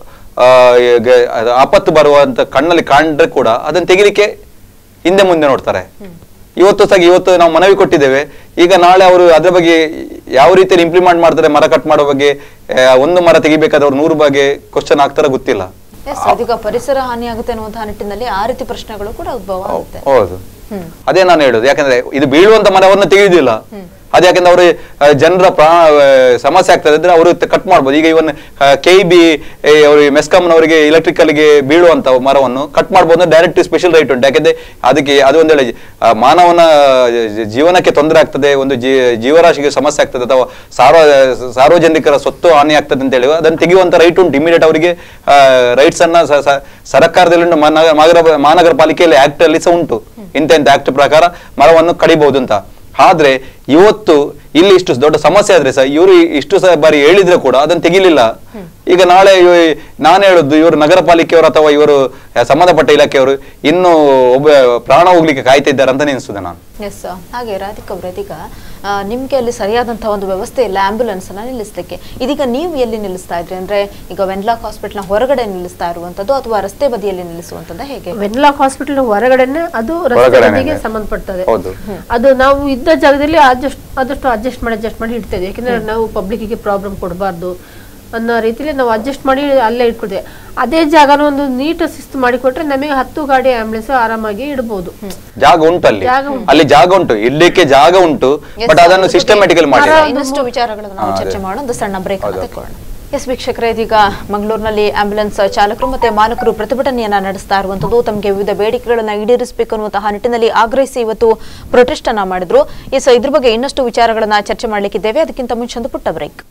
ಆಪತ್ತು ಬರುವಂತ ಕಣ್ಣಲ್ಲಿ ಕಾಣ್ರೆ ಕೂಡ ಅದನ್ನ ತೆಗಿಲಿಕ್ಕೆ ಹಿಂದೆ ಮುಂದೆ ನೋಡ್ತಾರೆ. ಇವತ್ತು ನಾವು ಮನವಿ ಕೊಟ್ಟಿದ್ದೇವೆ. ಈಗ ನಾಳೆ ಅವರು ಅದ್ರ ಬಗ್ಗೆ ಯಾವ ರೀತಿಯಲ್ಲಿ ಇಂಪ್ಲಿಮೆಂಟ್ ಮಾಡ್ತಾರೆ, ಮರ ಕಟ್ ಮಾಡೋ ಬಗ್ಗೆ, ಒಂದು ಮರ ತೆಗಿಬೇಕಾದ್ರೆ ಅವ್ರು 100 ಬಗ್ಗೆ ಕ್ವಶನ್ ಆಗ್ತಾರ ಗೊತ್ತಿಲ್ಲ. ಪರಿಸರ ಹಾನಿ ಆಗುತ್ತೆ ಅನ್ನುವಂತಹ ನಿಟ್ಟಿನಲ್ಲಿ ಆ ರೀತಿ ಪ್ರಶ್ನೆಗಳು ಕೂಡ ಉದ್ಭವ ಆಗುತ್ತೆ. ಹೌದು. ಅದೇ ನಾನು ಹೇಳುದು. ಯಾಕಂದ್ರೆ ಇದು ಬೀಳುವಂತ ಮರವನ್ನು ತೆಗೆಯುವುದಿಲ್ಲ. ಅದೇ ಯಾಕಂದ್ರೆ ಅವರು ಜನರ ಸಮಸ್ಯೆ ಆಗ್ತದೆ ಅಂದ್ರೆ ಅವರು ಕಟ್ ಮಾಡ್ಬೋದು. ಈಗ ಇವನ್ KEB ಅವರು ಮೆಸ್ಕಾಂನವರಿಗೆ ಎಲೆಕ್ಟ್ರಿಕಲ್ಗೆ ಬೀಳುವಂತ ಮರವನ್ನು ಕಟ್ ಮಾಡ್ಬೋದು. ಡೈರೆಕ್ಟ್ ಸ್ಪೆಷಲ್ ರೈಟ್ ಉಂಟು. ಯಾಕಂದ್ರೆ ಅದಕ್ಕೆ ಅದು ಒಂದ್ ವೇಳೆ ಮಾನವನ ಜೀವನಕ್ಕೆ ತೊಂದರೆ ಆಗ್ತದೆ, ಒಂದು ಜೀವರಾಶಿಗೆ ಸಮಸ್ಯೆ ಆಗ್ತದೆ, ಅಥವಾ ಸಾರ್ವಜನಿಕರ ಸ್ವತ್ತು ಹಾನಿ ಆಗ್ತದೆ ಅಂತ ಹೇಳಿ ಅದನ್ನು ತೆಗೆಯುವಂತ ರೈಟ್ ಉಂಟು. ಇಮಿಡಿಯೇಟ್ ಅವರಿಗೆ ರೈಟ್ಸ್ ಅನ್ನ ಸರ್ಕಾರದಲ್ಲಿ ಮಹಾನಗರ ಪಾಲಿಕೆಯಲ್ಲಿ ಆಕ್ಟ್ ಅಲ್ಲಿ ಸಹ ಉಂಟು. ಇಂಥ ಆಕ್ಟ್ ಪ್ರಕಾರ ಮರವನ್ನು ಕಡಿಬಹುದು ಅಂತ. ಆದ್ರೆ ಇವತ್ತು ಇಲ್ಲಿ ಇಷ್ಟು ದೊಡ್ಡ ಸಮಸ್ಯೆ ಆದ್ರೆ ಸಹ ಇವರು ಇಷ್ಟು ಬಾರಿ ಹೇಳಿದ್ರೆ ಕೂಡ ಅದನ್ನು ತೆಗಿಲಿಲ್ಲ. ಈಗ ನಾಳೆ ನಾನು ಹೇಳುದು ಇವರು ನಗರ ಪಾಲಿಕೆಯವರು ಅಥವಾ ಇವರು ಸಂಬಂಧಪಟ್ಟ ಇಲಾಖೆಯವರು ಇನ್ನು ಒಬ್ಬ ಪ್ರಾಣ ಹೋಗ್ಲಿಕ್ಕೆ ಕಾಯ್ತಾ ಇದ್ದಾರೆ ಅಂತ ನೆನೆಸುದೆ ನಾನು. ಎಸ್, ಹಾಗೆ ರಾಧಿಕಾ ಅವರೇ, ಇದೀಗ ನಿಮ್ಗೆ ಅಲ್ಲಿ ಸರಿಯಾದಂತಹ ಒಂದು ವ್ಯವಸ್ಥೆ ಇಲ್ಲ ಆಂಬ್ಯುಲೆನ್ಸ್ ಅನ್ನ ನಿಲ್ಲಿಸಲಿಕ್ಕೆ. ಇದೀಗ ನೀವು ಎಲ್ಲಿ ನಿಲ್ಲಿಸ್ತಾ ಇದ್ರಿ? ಅಂದ್ರೆ ಈಗ ವೆನ್ಲಾಕ್ ಹಾಸ್ಪಿಟಲ್ ಹೊರಗಡೆ ನಿಲ್ಲಿಸ್ತಾ ಇರುವಂತದ್ದು ಅಥವಾ ರಸ್ತೆ ಬದಿಯಲ್ಲಿ ನಿಲ್ಲಿಸುವಂತದ್ದು ಹೇಗೆ? ವೆನ್ಲಾಕ್ ಹಾಸ್ಪಿಟಲ್ ಹೊರಗಡೆನೆ, ಅದು ರಸ್ತೆ ಬದಿಗೆ ಸಂಬಂಧಪಡ್ತದೆ. ಅದು ನಾವು ಇದ್ದ ಜಾಗದಲ್ಲಿ ಆದಷ್ಟು ಅಡ್ಜಸ್ಟ್ ಮಾಡಿ ಇಡ್ತೇವೆ. ಯಾಕಂದ್ರೆ ನಾವು ಪಬ್ಲಿಕ್ಗೆ ಪ್ರಾಬ್ಲಮ್ ಕೊಡಬಾರ್ದು ಅನ್ನೋ ರೀತಿಯಲ್ಲಿ ನಾವು ಅಡ್ಜಸ್ಟ್ ಮಾಡಿ ಅಲ್ಲೇ ಇಟ್ಕೊಳ್ತೇವೆ. ಅದೇ ಜಾಗನ ಒಂದು ನೀಟ್ ಶಿಸ್ತು ಮಾಡಿಕೊಟ್ರೆ ನಮಗೆ 10 ಗಾಡಿ ಆಂಬ್ಯುಲೆನ್ಸ್ ಆರಾಮಾಗಿ ಇಡಬಹುದು. ಜಾಗ ಉಂಟು, ಅಲ್ಲಿ ಜಾಗ ಉಂಟು, ಇಡ್ಲಿಕ್ಕೆ ಜಾಗ ಉಂಟು. ಬಟ್ ಅದನ್ನು ಸಿಸ್ಟಮ್ಯಾಟಿಕಲಿ ಮಾಡಿ ಇನ್ನಷ್ಟು ವಿಚಾರಗಳನ್ನು ನಾವು ಚರ್ಚೆ ಮಾಡೋಣ. ಒಂದು ಸಣ್ಣ ಬ್ರೇಕ್ ತೆಗೆದುಕೊಳ್ಳೋಣ. ಎಸ್ ವೀಕ್ಷಕರೇ, ಇದೀಗ ಮಂಗಳೂರಿನಲ್ಲಿ ಆಂಬ್ಯುಲೆನ್ಸ್ ಚಾಲಕರು ಮತ್ತೆ ಮಾಲಕರು ಪ್ರತಿಭಟನೆಯನ್ನ ನಡೆಸ್ತಾ ಇರುವಂತದ್ದು. ತಮಗೆ ವಿವಿಧ ಬೇಡಿಕೆಗಳನ್ನ ಈಡೇರಿಸಬೇಕು ಅನ್ನುವಂತಹ ನಿಟ್ಟಿನಲ್ಲಿ ಆಗ್ರಹಿಸಿ ಇವತ್ತು ಪ್ರೊಟೆಸ್ಟ್ ಅನ್ನ ಮಾಡಿದ್ರು. ಎಸ್, ಇದ್ರ ಬಗ್ಗೆ ಇನ್ನಷ್ಟು ವಿಚಾರಗಳನ್ನ ಚರ್ಚೆ ಮಾಡ್ಲಿಕ್ಕಿದ್ದೇವೆ. ಅದಕ್ಕಿಂತ ಮುಂಚೆ ಒಂದು ಪುಟ್ಟ ಬ್ರೇಕ್.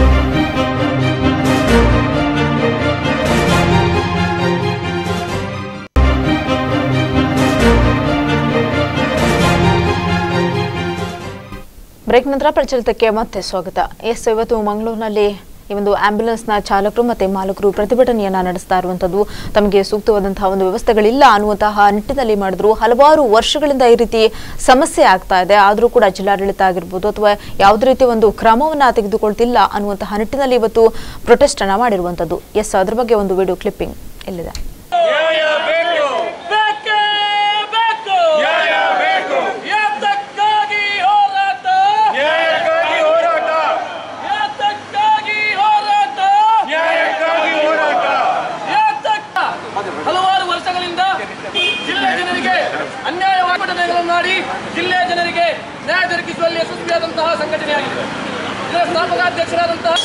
ಬ್ರೇಕ್ ನಂತರ ಪ್ರಚಲಿತಕ್ಕೆ ಮತ್ತೆ ಸ್ವಾಗತ. ಎಸ್, ಇವತ್ತು ಮಂಗಳೂರಿನಲ್ಲಿ ಈ ಒಂದು ಆಂಬ್ಯುಲೆನ್ಸ್ನ ಚಾಲಕರು ಮತ್ತೆ ಮಾಲಕರು ಪ್ರತಿಭಟನೆಯನ್ನ ನಡೆಸ್ತಾ ಇರುವಂತದ್ದು. ತಮಗೆ ಸೂಕ್ತವಾದಂತಹ ಒಂದು ವ್ಯವಸ್ಥೆಗಳಿಲ್ಲ ಅನ್ನುವಂತಹ ನಿಟ್ಟಿನಲ್ಲಿ ಮಾಡಿದ್ರು. ಹಲವಾರು ವರ್ಷಗಳಿಂದ ಈ ರೀತಿ ಸಮಸ್ಯೆ ಆಗ್ತಾ ಇದೆ. ಆದರೂ ಕೂಡ ಜಿಲ್ಲಾಡಳಿತ ಆಗಿರ್ಬೋದು ಅಥವಾ ಯಾವುದೇ ರೀತಿ ಒಂದು ಕ್ರಮವನ್ನ ತೆಗೆದುಕೊಳ್ತಿಲ್ಲ ಅನ್ನುವಂತಹ ನಿಟ್ಟಿನಲ್ಲಿ ಇವತ್ತು ಪ್ರೊಟೆಸ್ಟ್ ಅನ್ನ ಮಾಡಿರುವಂತದ್ದು. ಎಸ್, ಅದ್ರ ಬಗ್ಗೆ ಒಂದು ವಿಡಿಯೋ ಕ್ಲಿಪ್ಪಿಂಗ್ ಇಲ್ಲಿದೆ. ಜಿಲ್ಲೆಯ ಜನರಿಗೆ ನ್ಯಾಯ ದೊರಕಿಸುವಲ್ಲಿ ಯಶಸ್ವಿಯಾದಂತಹ ಸಂಘಟನೆಯಾಗಿದೆ. ಇದರ ಸ್ಥಾಪಕಾಧ್ಯಕ್ಷರಾದಂತಹ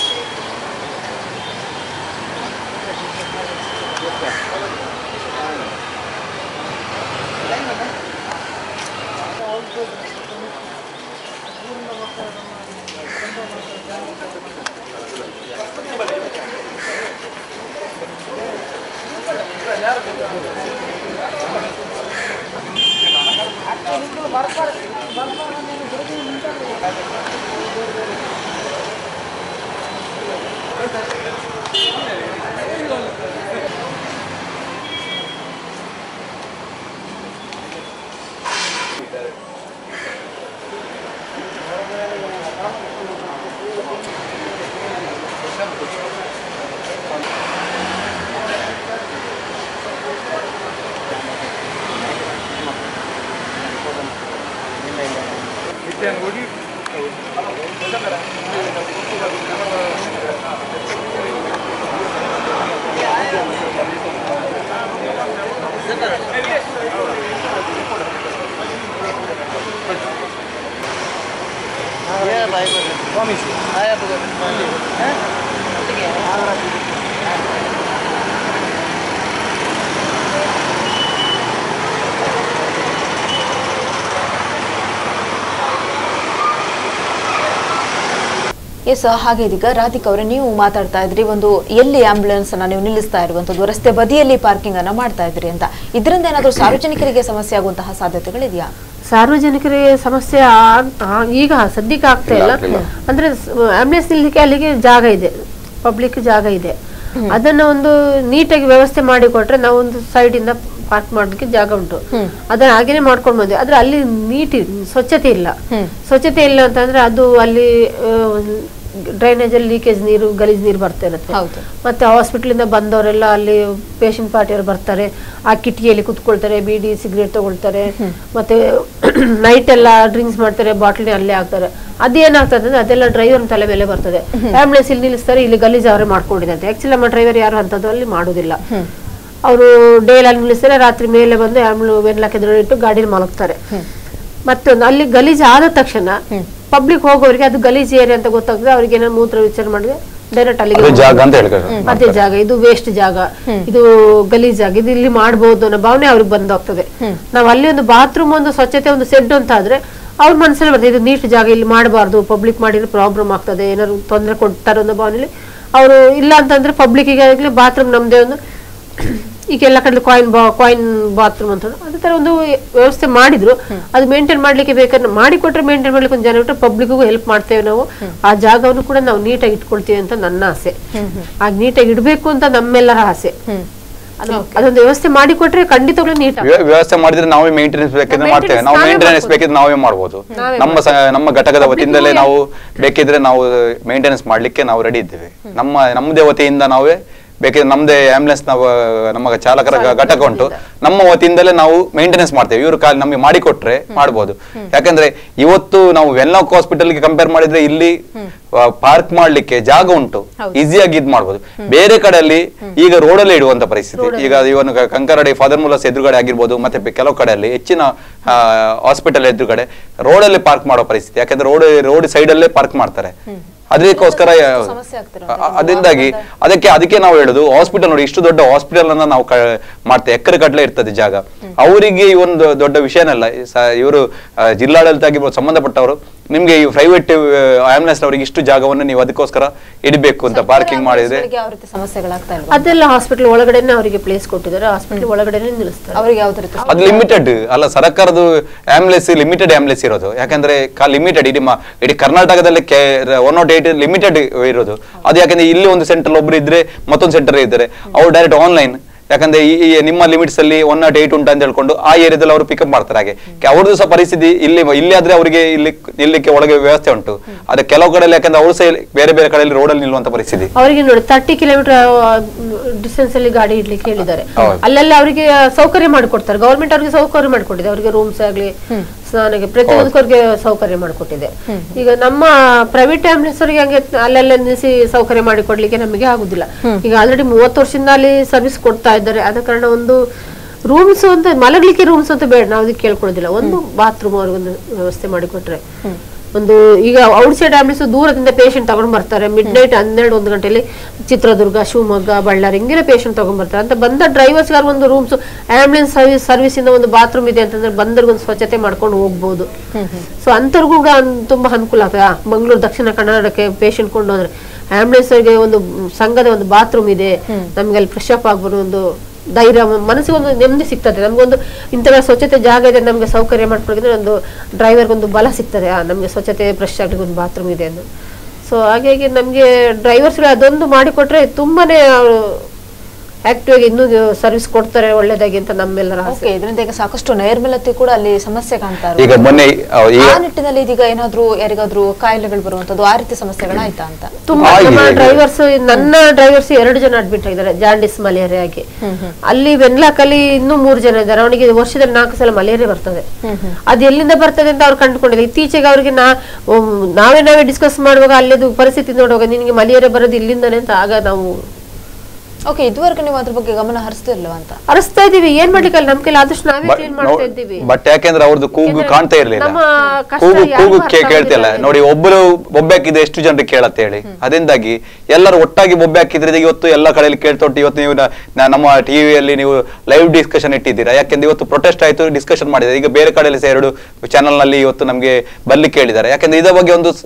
ಎಸ್, ಹಾಗೆ ಇದೀಗ ರಾಧಿಕಾ ಅವರೇ, ನೀವು ಮಾತಾಡ್ತಾ ಇದ್ರಿ ಒಂದು ಎಲ್ಲಿ ಆಂಬ್ಯುಲೆನ್ಸ್ ಅನ್ನ ನೀವು ನಿಲ್ಲಿಸ್ತಾ ಇರುವಂತದ್ದು, ರಸ್ತೆ ಬದಿಯಲ್ಲಿ ಪಾರ್ಕಿಂಗ್ ಅನ್ನ ಮಾಡ್ತಾ ಇದ್ರಿ ಅಂತ. ಇದರಿಂದ ಏನಾದರೂ ಸಾರ್ವಜನಿಕರಿಗೆ ಸಮಸ್ಯೆ ಆಗುವಂತಹ ಸಾಧ್ಯತೆಗಳಿದೆಯಾ? ಸಾರ್ವಜನಿಕರಿಗೆ ಸಮಸ್ಯೆ ಈಗ ಸದ್ಯಕ್ಕೆ ಆಗ್ತಾ ಇಲ್ಲ. ಅಂದ್ರೆ ಆಂಬ್ಯುಲೆನ್ಸ್ ನಿಲ್ಲಿಕ್ಕೆ ಅಲ್ಲಿಗೆ ಜಾಗ ಇದೆ, ಪಬ್ಲಿಕ್ ಜಾಗ ಇದೆ. ಅದನ್ನ ಒಂದು ನೀಟಾಗಿ ವ್ಯವಸ್ಥೆ ಮಾಡಿ ಕೊಟ್ರೆ ನಾವು ಒಂದು ಸೈಡ್ ಇಂದ ಪಾರ್ಕ್ ಮಾಡ್ಲಿಕ್ಕೆ ಜಾಗ ಉಂಟು, ಅದನ್ನ ಹಾಗೇನೆ ಮಾಡ್ಕೊಂಡು ಬಂದ್ವಿ. ಆದ್ರೆ ಅಲ್ಲಿ ಸ್ವಚ್ಛತೆ ಇಲ್ಲ ಅಂತಂದ್ರೆ ಅದು ಅಲ್ಲಿ ಡ್ರೈನೇಜ್ ಅಲ್ಲಿ ಲೀಕೇಜ್ ನೀರು, ಗಲೀಜ್ ನೀರು ಬರ್ತಾ ಇರುತ್ತೆ. ಮತ್ತೆ ಹಾಸ್ಪಿಟಲ್ ಇಂದ ಬಂದವರೆಲ್ಲ ಅಲ್ಲಿ ಪೇಷಂಟ್ ಪಾರ್ಟಿಯವರು ಬರ್ತಾರೆ, ಆ ಕಿಟಕಿಯಲ್ಲಿ ಕುತ್ಕೊಳ್ತಾರೆ, ಬೀಡಿ ಸಿಗರೇಟ್ ತಗೊಳ್ತಾರೆ, ಮತ್ತೆ ನೈಟ್ ಎಲ್ಲ ಡ್ರಿಂಕ್ಸ್ ಮಾಡ್ತಾರೆ, ಬಾಟ್ಲಿ ಅಲ್ಲೇ ಹಾಕ್ತಾರೆ. ಅದೇನಾಗ್ತದೆ ಅಂದ್ರೆ ಅದೆಲ್ಲ ಡ್ರೈವರ್ ತಲೆ ಮೇಲೆ ಬರ್ತದೆ. ಆಂಬ್ಯುಲೆನ್ಸ್ ಇಲ್ಲಿ ನಿಲ್ಲಿಸ್ತಾರೆ, ಇಲ್ಲಿ ಗಲೀಜ್ ಅವರೇ ಮಾಡ್ಕೊಂಡಿದ್ದಾರೆ. ಆಕ್ಚುಲಿ ನಮ್ಮ ಡ್ರೈವರ್ ಯಾರು ಅಂತದ್ದು ಅಲ್ಲಿ ಮಾಡುದಿಲ್ಲ. ಅವರು ಡೇಲಲ್ಲಿ ನಿಲ್ಲಿಸ್ತಾರೆ, ರಾತ್ರಿ ಮೇಲೆ ಬಂದು ವೆನ್ಲಾಕ್ ಎದುರು ಇಟ್ಟು ಗಾಡಿನ ಮಲಗ್ತಾರೆ. ಮತ್ತೊಂದು ಅಲ್ಲಿ ಗಲೀಜು ಆದ ತಕ್ಷಣ ಪಬ್ಲಿಕ್ ಹೋಗೋರಿಗೆ ಅದು ಗಲೀಜ್ ಏರಿಯಾ ಅಂತ ಗೊತ್ತಾಗ್ತದೆ, ಅವ್ರಿಗೆ ಏನೋ ಮೂತ್ರ ವಿಚಾರ ಮಾಡಿದ್ರೆ ಡೈರೆಕ್ಟ್ ಅಲ್ಲಿಗೆ ಅದೇ ಜಾಗ, ಇದು ವೇಸ್ಟ್ ಜಾಗ, ಇದು ಗಲೀಜ್ ಜಾಗ, ಇದು ಇಲ್ಲಿ ಮಾಡಬಹುದು ಅನ್ನೋ ಭಾವನೆ ಅವ್ರಿಗೆ ಬಂದೋಗ್ತದೆ. ನಾವ್ ಅಲ್ಲಿ ಒಂದು ಬಾತ್ರೂಮ್, ಒಂದು ಸ್ವಚ್ಛತೆ, ಒಂದು ಸೆಡ್ ಅಂತ ಆದ್ರೆ ಅವ್ರ ಮನಸ್ಸಲ್ಲಿ ಬರ್ತದೆ ಇದು ನೀಟ್ ಜಾಗ, ಇಲ್ಲಿ ಮಾಡಬಾರ್ದು, ಪಬ್ಲಿಕ್ ಮಾಡಿದ್ರೆ ಪ್ರಾಬ್ಲಮ್ ಆಗ್ತದೆ, ಏನಾದ್ರು ತೊಂದರೆ ಕೊಡ್ತಾರೆ ಅನ್ನೋ ಭಾವನೆಯಲ್ಲಿ ಅವರು ಇಲ್ಲ ಅಂತಂದ್ರೆ ಪಬ್ಲಿಕ್ಗೆ ಆಗಲಿ ಬಾತ್ರೂಮ್ ನಮ್ದೇ ಒಂದು ಈಗ ಎಲ್ಲ ಕಡೆ ಕಾಯಿನ್ ಬಾತ್ರೂಮ್ ಅಂತ ಅದೇ ತರ ಒಂದು ವ್ಯವಸ್ಥೆ ಮಾಡಿದ್ರು. ಅದು ಮೇಂಟೈನ್ ಮಾಡ್ಲಿಕ್ಕೆ ಬೇಕಾದ್ರೆ ಮಾಡಿಕೊಟ್ರೆ ಮೇಂಟೈನ್ ಮಾಡ್ಲಿಕ್ಕೆ ಒಂದು ಜನ ಪಬ್ಲಿಕ್ಗೂ ಹೆಲ್ಪ್ ಮಾಡ್ತೇವೆ ನಾವು. ಆ ಜಾಗವನ್ನು ಕೂಡ ನಾವು ನೀಟಾಗಿ ಇಟ್ಕೊಳ್ತೀವಿ ಅಂತ ನನ್ನ ಆಸೆ. ಆಗ ನೀಟಾಗಿ ಇಡಬೇಕು ಅಂತ ನಮ್ಮೆಲ್ಲರ ಆಸೆ. ಅದೊಂದು ವ್ಯವಸ್ಥೆ ಮಾಡಿಕೊಟ್ರೆ ಖಂಡಿತವಾಗ್ಲೂ ನೀಟ್ ವ್ಯವಸ್ಥೆ ಮಾಡಿದ್ರೆ ನಾವೇ ಮೇಂಟೆನೆನ್ಸ್ ಬೇಕಿದ್ರೆ ಮಾಡ್ತೇವೆ, ನಾವು ಮೇಂಟೆನೆನ್ಸ್ ಬೇಕಿದ್ರೆ ನಾವೇ ಮಾಡ್ಬೋದು. ನಮ್ಮ ಘಟಕದ ವತಿಯಿಂದಲೇ ನಾವು ಬೇಕಿದ್ರೆ ನಾವು ಮೇಂಟೆನೆನ್ಸ್ ಮಾಡ್ಲಿಕ್ಕೆ ನಾವು ರೆಡಿ ಇದ್ದೇವೆ. ನಮ್ಮದೇ ವತಿಯಿಂದ ನಾವೇ ಬೇಕಿದ್ರೆ ನಮ್ದೇ ಆಂಬುಲೆನ್ಸ್ ನಾವು ನಮ್ಮ ಚಾಲಕರ ಘಟಕ ಉಂಟು, ನಮ್ಮ ವತಿಯಿಂದಲೇ ನಾವು ಮೇಂಟೆನೆನ್ಸ್ ಮಾಡ್ತೇವೆ. ಇವರು ನಮಗೆ ಮಾಡಿಕೊಟ್ರೆ ಮಾಡ್ಬೋದು. ಯಾಕಂದ್ರೆ ಇವತ್ತು ನಾವು ವೆನ್ಲಾಕ್ ಹಾಸ್ಪಿಟಲ್ಗೆ ಕಂಪೇರ್ ಮಾಡಿದ್ರೆ ಇಲ್ಲಿ ಪಾರ್ಕ್ ಮಾಡ್ಲಿಕ್ಕೆ ಜಾಗ ಉಂಟು, ಈಸಿಯಾಗಿ ಇದ್ ಮಾಡ್ಬೋದು. ಬೇರೆ ಕಡೆಯಲ್ಲಿ ಈಗ ರೋಡಲ್ಲೇ ಇಡುವಂತ ಪರಿಸ್ಥಿತಿ. ಈಗ ಇವನು ಕಂಕರಡಿ ಫಾದರ್ ಮುಲ್ಲಸ್ ಎದುರುಗಡೆ ಆಗಿರ್ಬೋದು, ಮತ್ತೆ ಕೆಲವು ಕಡೆಯಲ್ಲಿ ಹೆಚ್ಚಿನ ಹಾಸ್ಪಿಟಲ್ ಎದುರುಗಡೆ ರೋಡಲ್ಲಿ ಪಾರ್ಕ್ ಮಾಡೋ ಪರಿಸ್ಥಿತಿ. ಯಾಕಂದ್ರೆ ರೋಡ್ ಸೈಡ್ ಅಲ್ಲೇ ಪಾರ್ಕ್ ಮಾಡ್ತಾರೆ. ಅದಕ್ಕೋಸ್ಕರ ಅದರಿಂದಾಗಿ ಅದಕ್ಕೆ ನಾವು ಹೇಳುದು ಹಾಸ್ಪಿಟಲ್ ನೋಡಿ, ಇಷ್ಟು ದೊಡ್ಡ ಹಾಸ್ಪಿಟಲ್ ಅನ್ನ ನಾವು ಮಾಡ್ತೇವೆ, ಎಕರೆ ಗಟ್ಟಲೆ ಇರ್ತದೆ ಜಾಗ. ಅವರಿಗೆ ಈ ಒಂದು ದೊಡ್ಡ ವಿಷಯನಲ್ಲ. ಇವರು ಜಿಲ್ಲಾಡಳಿತ ಆಗಿರ್ಬೋದು, ಸಂಬಂಧಪಟ್ಟವರು ನಿಮ್ಗೆ ಈ ಪ್ರೈವೇಟ್ ಆಂಬುಲೆನ್ಸ್ ಅವರಿಗೆ ಇಷ್ಟು ಜಾಗವನ್ನು ನೀವು ಅದಕ್ಕೋಸ್ಕರ ಇಡಬೇಕು ಅಂತ ಪಾರ್ಕಿಂಗ್ ಮಾಡಿದ್ರೆ ಅದೆಲ್ಲ ಹಾಸ್ಪಿಟಲ್ ಒಳಗಡೆನೆ ಅವರಿಗೆ ಪ್ಲೇಸ್ ಕೊಟ್ಟಿದ್ದಾರೆ, ಹಾಸ್ಪಿಟಲ್ ಒಳಗಡೆನೆ ನಿಲ್ಲಿಸ್ತಾರೆ. ಅವರಿಗೆ ಯಾವ ತರ ಅದು ಲಿಮಿಟೆಡ್ ಅಲ್ಲ, ಸರ್ಕಾರದ ಆಂಬುಲೆನ್ಸ್ ಲಿಮಿಟೆಡ್ ಆಂಬುಲೆನ್ಸ್ ಇರೋದು. ಯಾಕಂದ್ರೆ ಲಿಮಿಟೆಡ್ ಇಡೀ ಕರ್ನಾಟಕದಲ್ಲಿ 108 ಲಿಮಿಟೆಡ್ ಇರೋದು. ಅದು ಯಾಕಂದ್ರೆ ಇಲ್ಲಿ ಒಂದು ಸೆಂಟರ್ ಒಬ್ರು ಇದ್ರೆ ಮತ್ತೊಂದು ಸೆಂಟರ್ ಇದ್ದಾರೆ, ಅವ್ರು ಡೈರೆಕ್ಟ್ ಆನ್ಲೈನ್. ಯಾಕಂದ್ರೆ ಈ ನಿಮ್ಮ ಲಿಮಿಟ್ಸ್ ಅಲ್ಲಿ 108 ಉಂಟು ಅಂತ ಹೇಳ್ಕೊಂಡು ಆ ಏರಿಯಾದಲ್ಲಿ ಅವರು ಪಿಕಪ್ ಮಾಡ್ತಾರೆ. ಹಾಗೆ ಅವ್ರದ್ದು ಸಹ ಪರಿಸ್ಥಿತಿ ಇಲ್ಲಿ ಆದ್ರೆ ಅವರಿಗೆ ಇಲ್ಲಿ ನಿಲ್ಲಕ್ಕೆ ಒಳಗೆ ವ್ಯವಸ್ಥೆ ಉಂಟು. ಅದೇ ಕೆಲವು ಕಡೆ ಯಾಕಂದ್ರೆ ಅವ್ರು ಸಹ ಬೇರೆ ಬೇರೆ ಕಡೆಯಲ್ಲಿ ರೋಡಲ್ಲಿ ನಿಲ್ಲುವಂತ ಪರಿಸ್ಥಿತಿ. ಅವರಿಗೆ ನೋಡಿ 30 ಕಿಲೋಮೀಟರ್ ಡಿಸ್ಟೆನ್ಸ್ ಅಲ್ಲಿ ಗಾಡಿ ಇಡ್ಲಿಕ್ಕೆ ಹೇಳಿದ್ದಾರೆ. ಅಲ್ಲೆಲ್ಲ ಅವರಿಗೆ ಸೌಕರ್ಯ ಮಾಡಿಕೊಡ್ತಾರೆ, ಗವರ್ಮೆಂಟ್ ಅವರಿಗೆ ಸೌಕರ್ಯ ಮಾಡಿಕೊಟ್ಟಿದೆ. ಅವರಿಗೆ ರೂಮ್ಸ್ ಆಗ್ಲಿ, ಸ್ನಾನಕ್ಕೆ ಪ್ರತಿಯೊಂದಕ್ಕೆ ಸೌಕರ್ಯ ಮಾಡಿಕೊಟ್ಟಿದೆ. ಈಗ ನಮ್ಮ ಪ್ರೈವೇಟ್ ಆಂಬುಲೆನ್ಸ್ ಅವರಿಗೆ ಹಂಗೆ ಅಲ್ಲೆಲ್ಲ ನಿಲ್ಲಿಸಿ ಸೌಕರ್ಯ ಮಾಡಿಕೊಡ್ಲಿಕ್ಕೆ ನಮಗೆ ಆಗುದಿಲ್ಲ. ಈಗ ಆಲ್ರೆಡಿ 30 ವರ್ಷದಿಂದ ಅಲ್ಲಿ ಸರ್ವಿಸ್ ಕೊಡ್ತಾ ಇದ್ದಾರೆ. ಆದ ಕಾರಣ ಒಂದು ರೂಮ್ಸ್ ಅಂತ ಮಲಗಲಿಕ್ಕೆ ರೂಮ್ಸ್ ಅಂತ ಬೇಡ, ನಾವು ಅದಕ್ಕೆ ಕೇಳ್ಕೊಳ್ಳೋದಿಲ್ಲ. ಒಂದು ಬಾತ್ರೂಮ್ ಅವ್ರಿಗೊಂದು ವ್ಯವಸ್ಥೆ ಮಾಡಿಕೊಟ್ರೆ, ಒಂದು ಈಗ ಔಟ್ ಸೈಡ್ ಆಂಬುಲೆನ್ಸ್ ದೂರದಿಂದ ಪೇಷಂಟ್ ತಗೊಂಡ್ ಬರ್ತಾರೆ. ಮಿಡ್ ನೈಟ್ 12-1 ಗಂಟೆಯಲ್ಲಿ ಚಿತ್ರದುರ್ಗ, ಶಿವಮೊಗ್ಗ, ಬಳ್ಳಾರಿ ಹಿಂಗಿನ ಪೇಷಂಟ್ ತಗೊಂಡ್ ಬರ್ತಾರೆ. ಅಂತ ಬಂದ ಡ್ರೈವರ್ಸ್ ಒಂದು ರೂಮ್ಸ್, ಆಂಬುಲೆನ್ಸ್ ಸರ್ವಿಸ್ ಇಂದ ಒಂದು ಬಾತ್ರೂಮ್ ಇದೆ ಅಂತಂದ್ರೆ ಬಂದರ್ಗೊಂದು ಸ್ವಚ್ಛತೆ ಮಾಡ್ಕೊಂಡು ಹೋಗ್ಬೋದು. ಸೊ ಅಂತರ್ಗೂ ಕೂಡ ತುಂಬಾ ಅನುಕೂಲ ಆಗ್ತದೆ. ಮಂಗಳೂರು ದಕ್ಷಿಣ ಕನ್ನಡಕ್ಕೆ ಪೇಷಂಟ್ ಕೊಂಡು ಹೋದ್ರೆ ಆಂಬುಲೆನ್ಸ್ ಅವರಿಗೆ ಒಂದು ಸಂಘದ ಒಂದು ಬಾತ್ರೂಮ್ ಇದೆ, ನಮ್ಗೆ ಅಲ್ಲಿ ಫ್ರೆಶ್ ಅಪ್ ಆಗ್ಬೋದು, ಒಂದು ಧೈರ್ಯ, ಮನಸ್ಸಿಗೆ ಒಂದು ನೆಮ್ಮದಿ ಸಿಗ್ತದೆ. ನಮ್ಗೊಂದು ಇಂತಹ ಸ್ವಚ್ಛತೆ ಜಾಗ ಇದೆ, ನಮ್ಗೆ ಸೌಕರ್ಯ ಮಾಡ್ಕೊಂಡಿದ್ರೆ ಒಂದು ಡ್ರೈವರ್ಗೊಂದು ಬಲ ಸಿಗ್ತದೆ, ನಮ್ಗೆ ಸ್ವಚ್ಛತೆ ಫ್ರೆಶ್ ಆಗ್ಲಿಕ್ಕೆ ಒಂದು ಬಾತ್ರೂಮ್ ಇದೆ ಅಂತ. ಸೊ ಹಾಗಾಗಿ ನಮ್ಗೆ ಡ್ರೈವರ್ಸ್ ಅದೊಂದು ಮಾಡಿಕೊಟ್ರೆ ತುಂಬಾನೇ ಆಕ್ಟಿವ್ ಆಗಿ ಇನ್ನೂ ಸರ್ವಿಸ್ ಕೊಡ್ತಾರೆ ಒಳ್ಳೇದಾಗಿ ಅಂತ ನಮ್ಮೆಲ್ಲರ ಆಸೆ. ಇದರಿಂದ ಈಗ ಸಾಕಷ್ಟು ನೈರ್ಮಲ್ಯತೆ ಕೂಡ ಅಲ್ಲಿ ಸಮಸ್ಯೆ ಕಾಣ್ತಾರೆ. ಈಗ ಮೊನ್ನೆ ಆ ನಿಟ್ಟಿನಲ್ಲಿ ಇದೀಗ ಏನಾದ್ರು ಯಾರಿಗಾದ್ರೂ ಕಾಯಿಲೆಗಳು ಬರುವಂತದ್ದು ಆ ರೀತಿ ಸಮಸ್ಯೆಗಳಾಯ್ತಾ ಅಂತ ತುಂಬಾ ಡ್ರೈವರ್ಸ್, ನನ್ನ ಡ್ರೈವರ್ಸ್ 2 ಜನ ಅಡ್ಮಿಟ್ ಆಗಿದ್ದಾರೆ ಜಾಂಡಿಸ್ ಮಲೇರಿಯಾ ಆಗಿ. ಅಲ್ಲಿ ವೆನ್ಲಾಕ್ ಅಲ್ಲಿ ಇನ್ನೂ 3 ಜನ ಇದ್ದಾರೆ. ಅವನಿಗೆ ವರ್ಷದಲ್ಲಿ 4 ಸಲ ಮಲೇರಿಯಾ ಬರ್ತದೆ. ಅದು ಎಲ್ಲಿಂದ ಬರ್ತದೆ ಅಂತ ಅವ್ರು ಕಂಡುಕೊಂಡಿಲ್ಲ. ಇತ್ತೀಚೆಗೆ ಅವ್ರಿಗೆ ನಾವೇ ಡಿಸ್ಕಸ್ ಮಾಡುವಾಗ ಅಲ್ಲಿದು ಪರಿಸ್ಥಿತಿ ನೋಡುವಾಗ ನಿನಗೆ ಮಲೇರಿಯಾ ಬರೋದು ಇಲ್ಲಿಂದಾನೆ ಅಂತ. ಆಗ ನಾವು ಓಕೆ, ಇದುವರೆಗೂ ನೀವು ಅದ್ರ ಬಗ್ಗೆ ಗಮನ ಹರಿಸ್ತಿರ್ಲಿಲ್ವಾ ಅಂತ? ಹರಿಸ್ತಾ ಇದೀವಿ, ಏನ್ ಮಾಡ್ಲಿಕ್ಕಲ್ಲ, ನಮ್ ಕೈಲಿ ಆದಷ್ಟು ನಾವೇ ಕ್ಲೀನ್ ಮಾಡ್ತಾ ಇದ್ದೀವಿ. ಬಟ್ ಯಾಕೆಂದ್ರೆ ಅವ್ರದ್ದು ಕೂಗು ಕಾಣ್ತಾ ಇರ್ಲಿಲ್ಲ, ಕೂಗು ಕೇಳ್ತಿಲ್ಲ. ನೋಡಿ, ಬೊಬ್ಬೆ ಹಾಕಿದ್ರೆ ಎಷ್ಟು ಜನರಿಗೆ ಕೇಳತ್ತೆ ಹೇಳಿ. ಅದರಿಂದಾಗಿ ಎಲ್ಲರೂ ಒಟ್ಟಾಗಿ ಬೊಬ್ಬೆ ಹಾಕಿದ್ರೆ ಇವತ್ತು ಎಲ್ಲ ಕಡೆಯಲ್ಲಿ ಕೇಳ್ತೊಟ್ಟು ಇವತ್ತು ನೀವು ನಮ್ಮ ಟಿವಿಯಲ್ಲಿ ನೀವು ಲೈವ್ ಡಿಸ್ಕಷನ್ ಇಟ್ಟಿದ್ದೀರಾ. ಯಾಕೆಂದ್ರೆ ಇವತ್ತು ಪ್ರೊಟೆಸ್ಟ್ ಆಯ್ತು, ಡಿಸ್ಕಷನ್ ಮಾಡಿದ್ದಾರೆ. ಈಗ ಬೇರೆ ಕಡೆಯಲ್ಲಿ ಸಹ 2 ಚಾನೆಲ್ ನಲ್ಲಿ ಇವತ್ತು ನಮ್ಗೆ ಬರ್ಲಿಕ್ಕೆ ಹೇಳಿದ್ದಾರೆ. ಯಾಕಂದ್ರೆ ಇದರ ಬಗ್ಗೆ ಒಂದು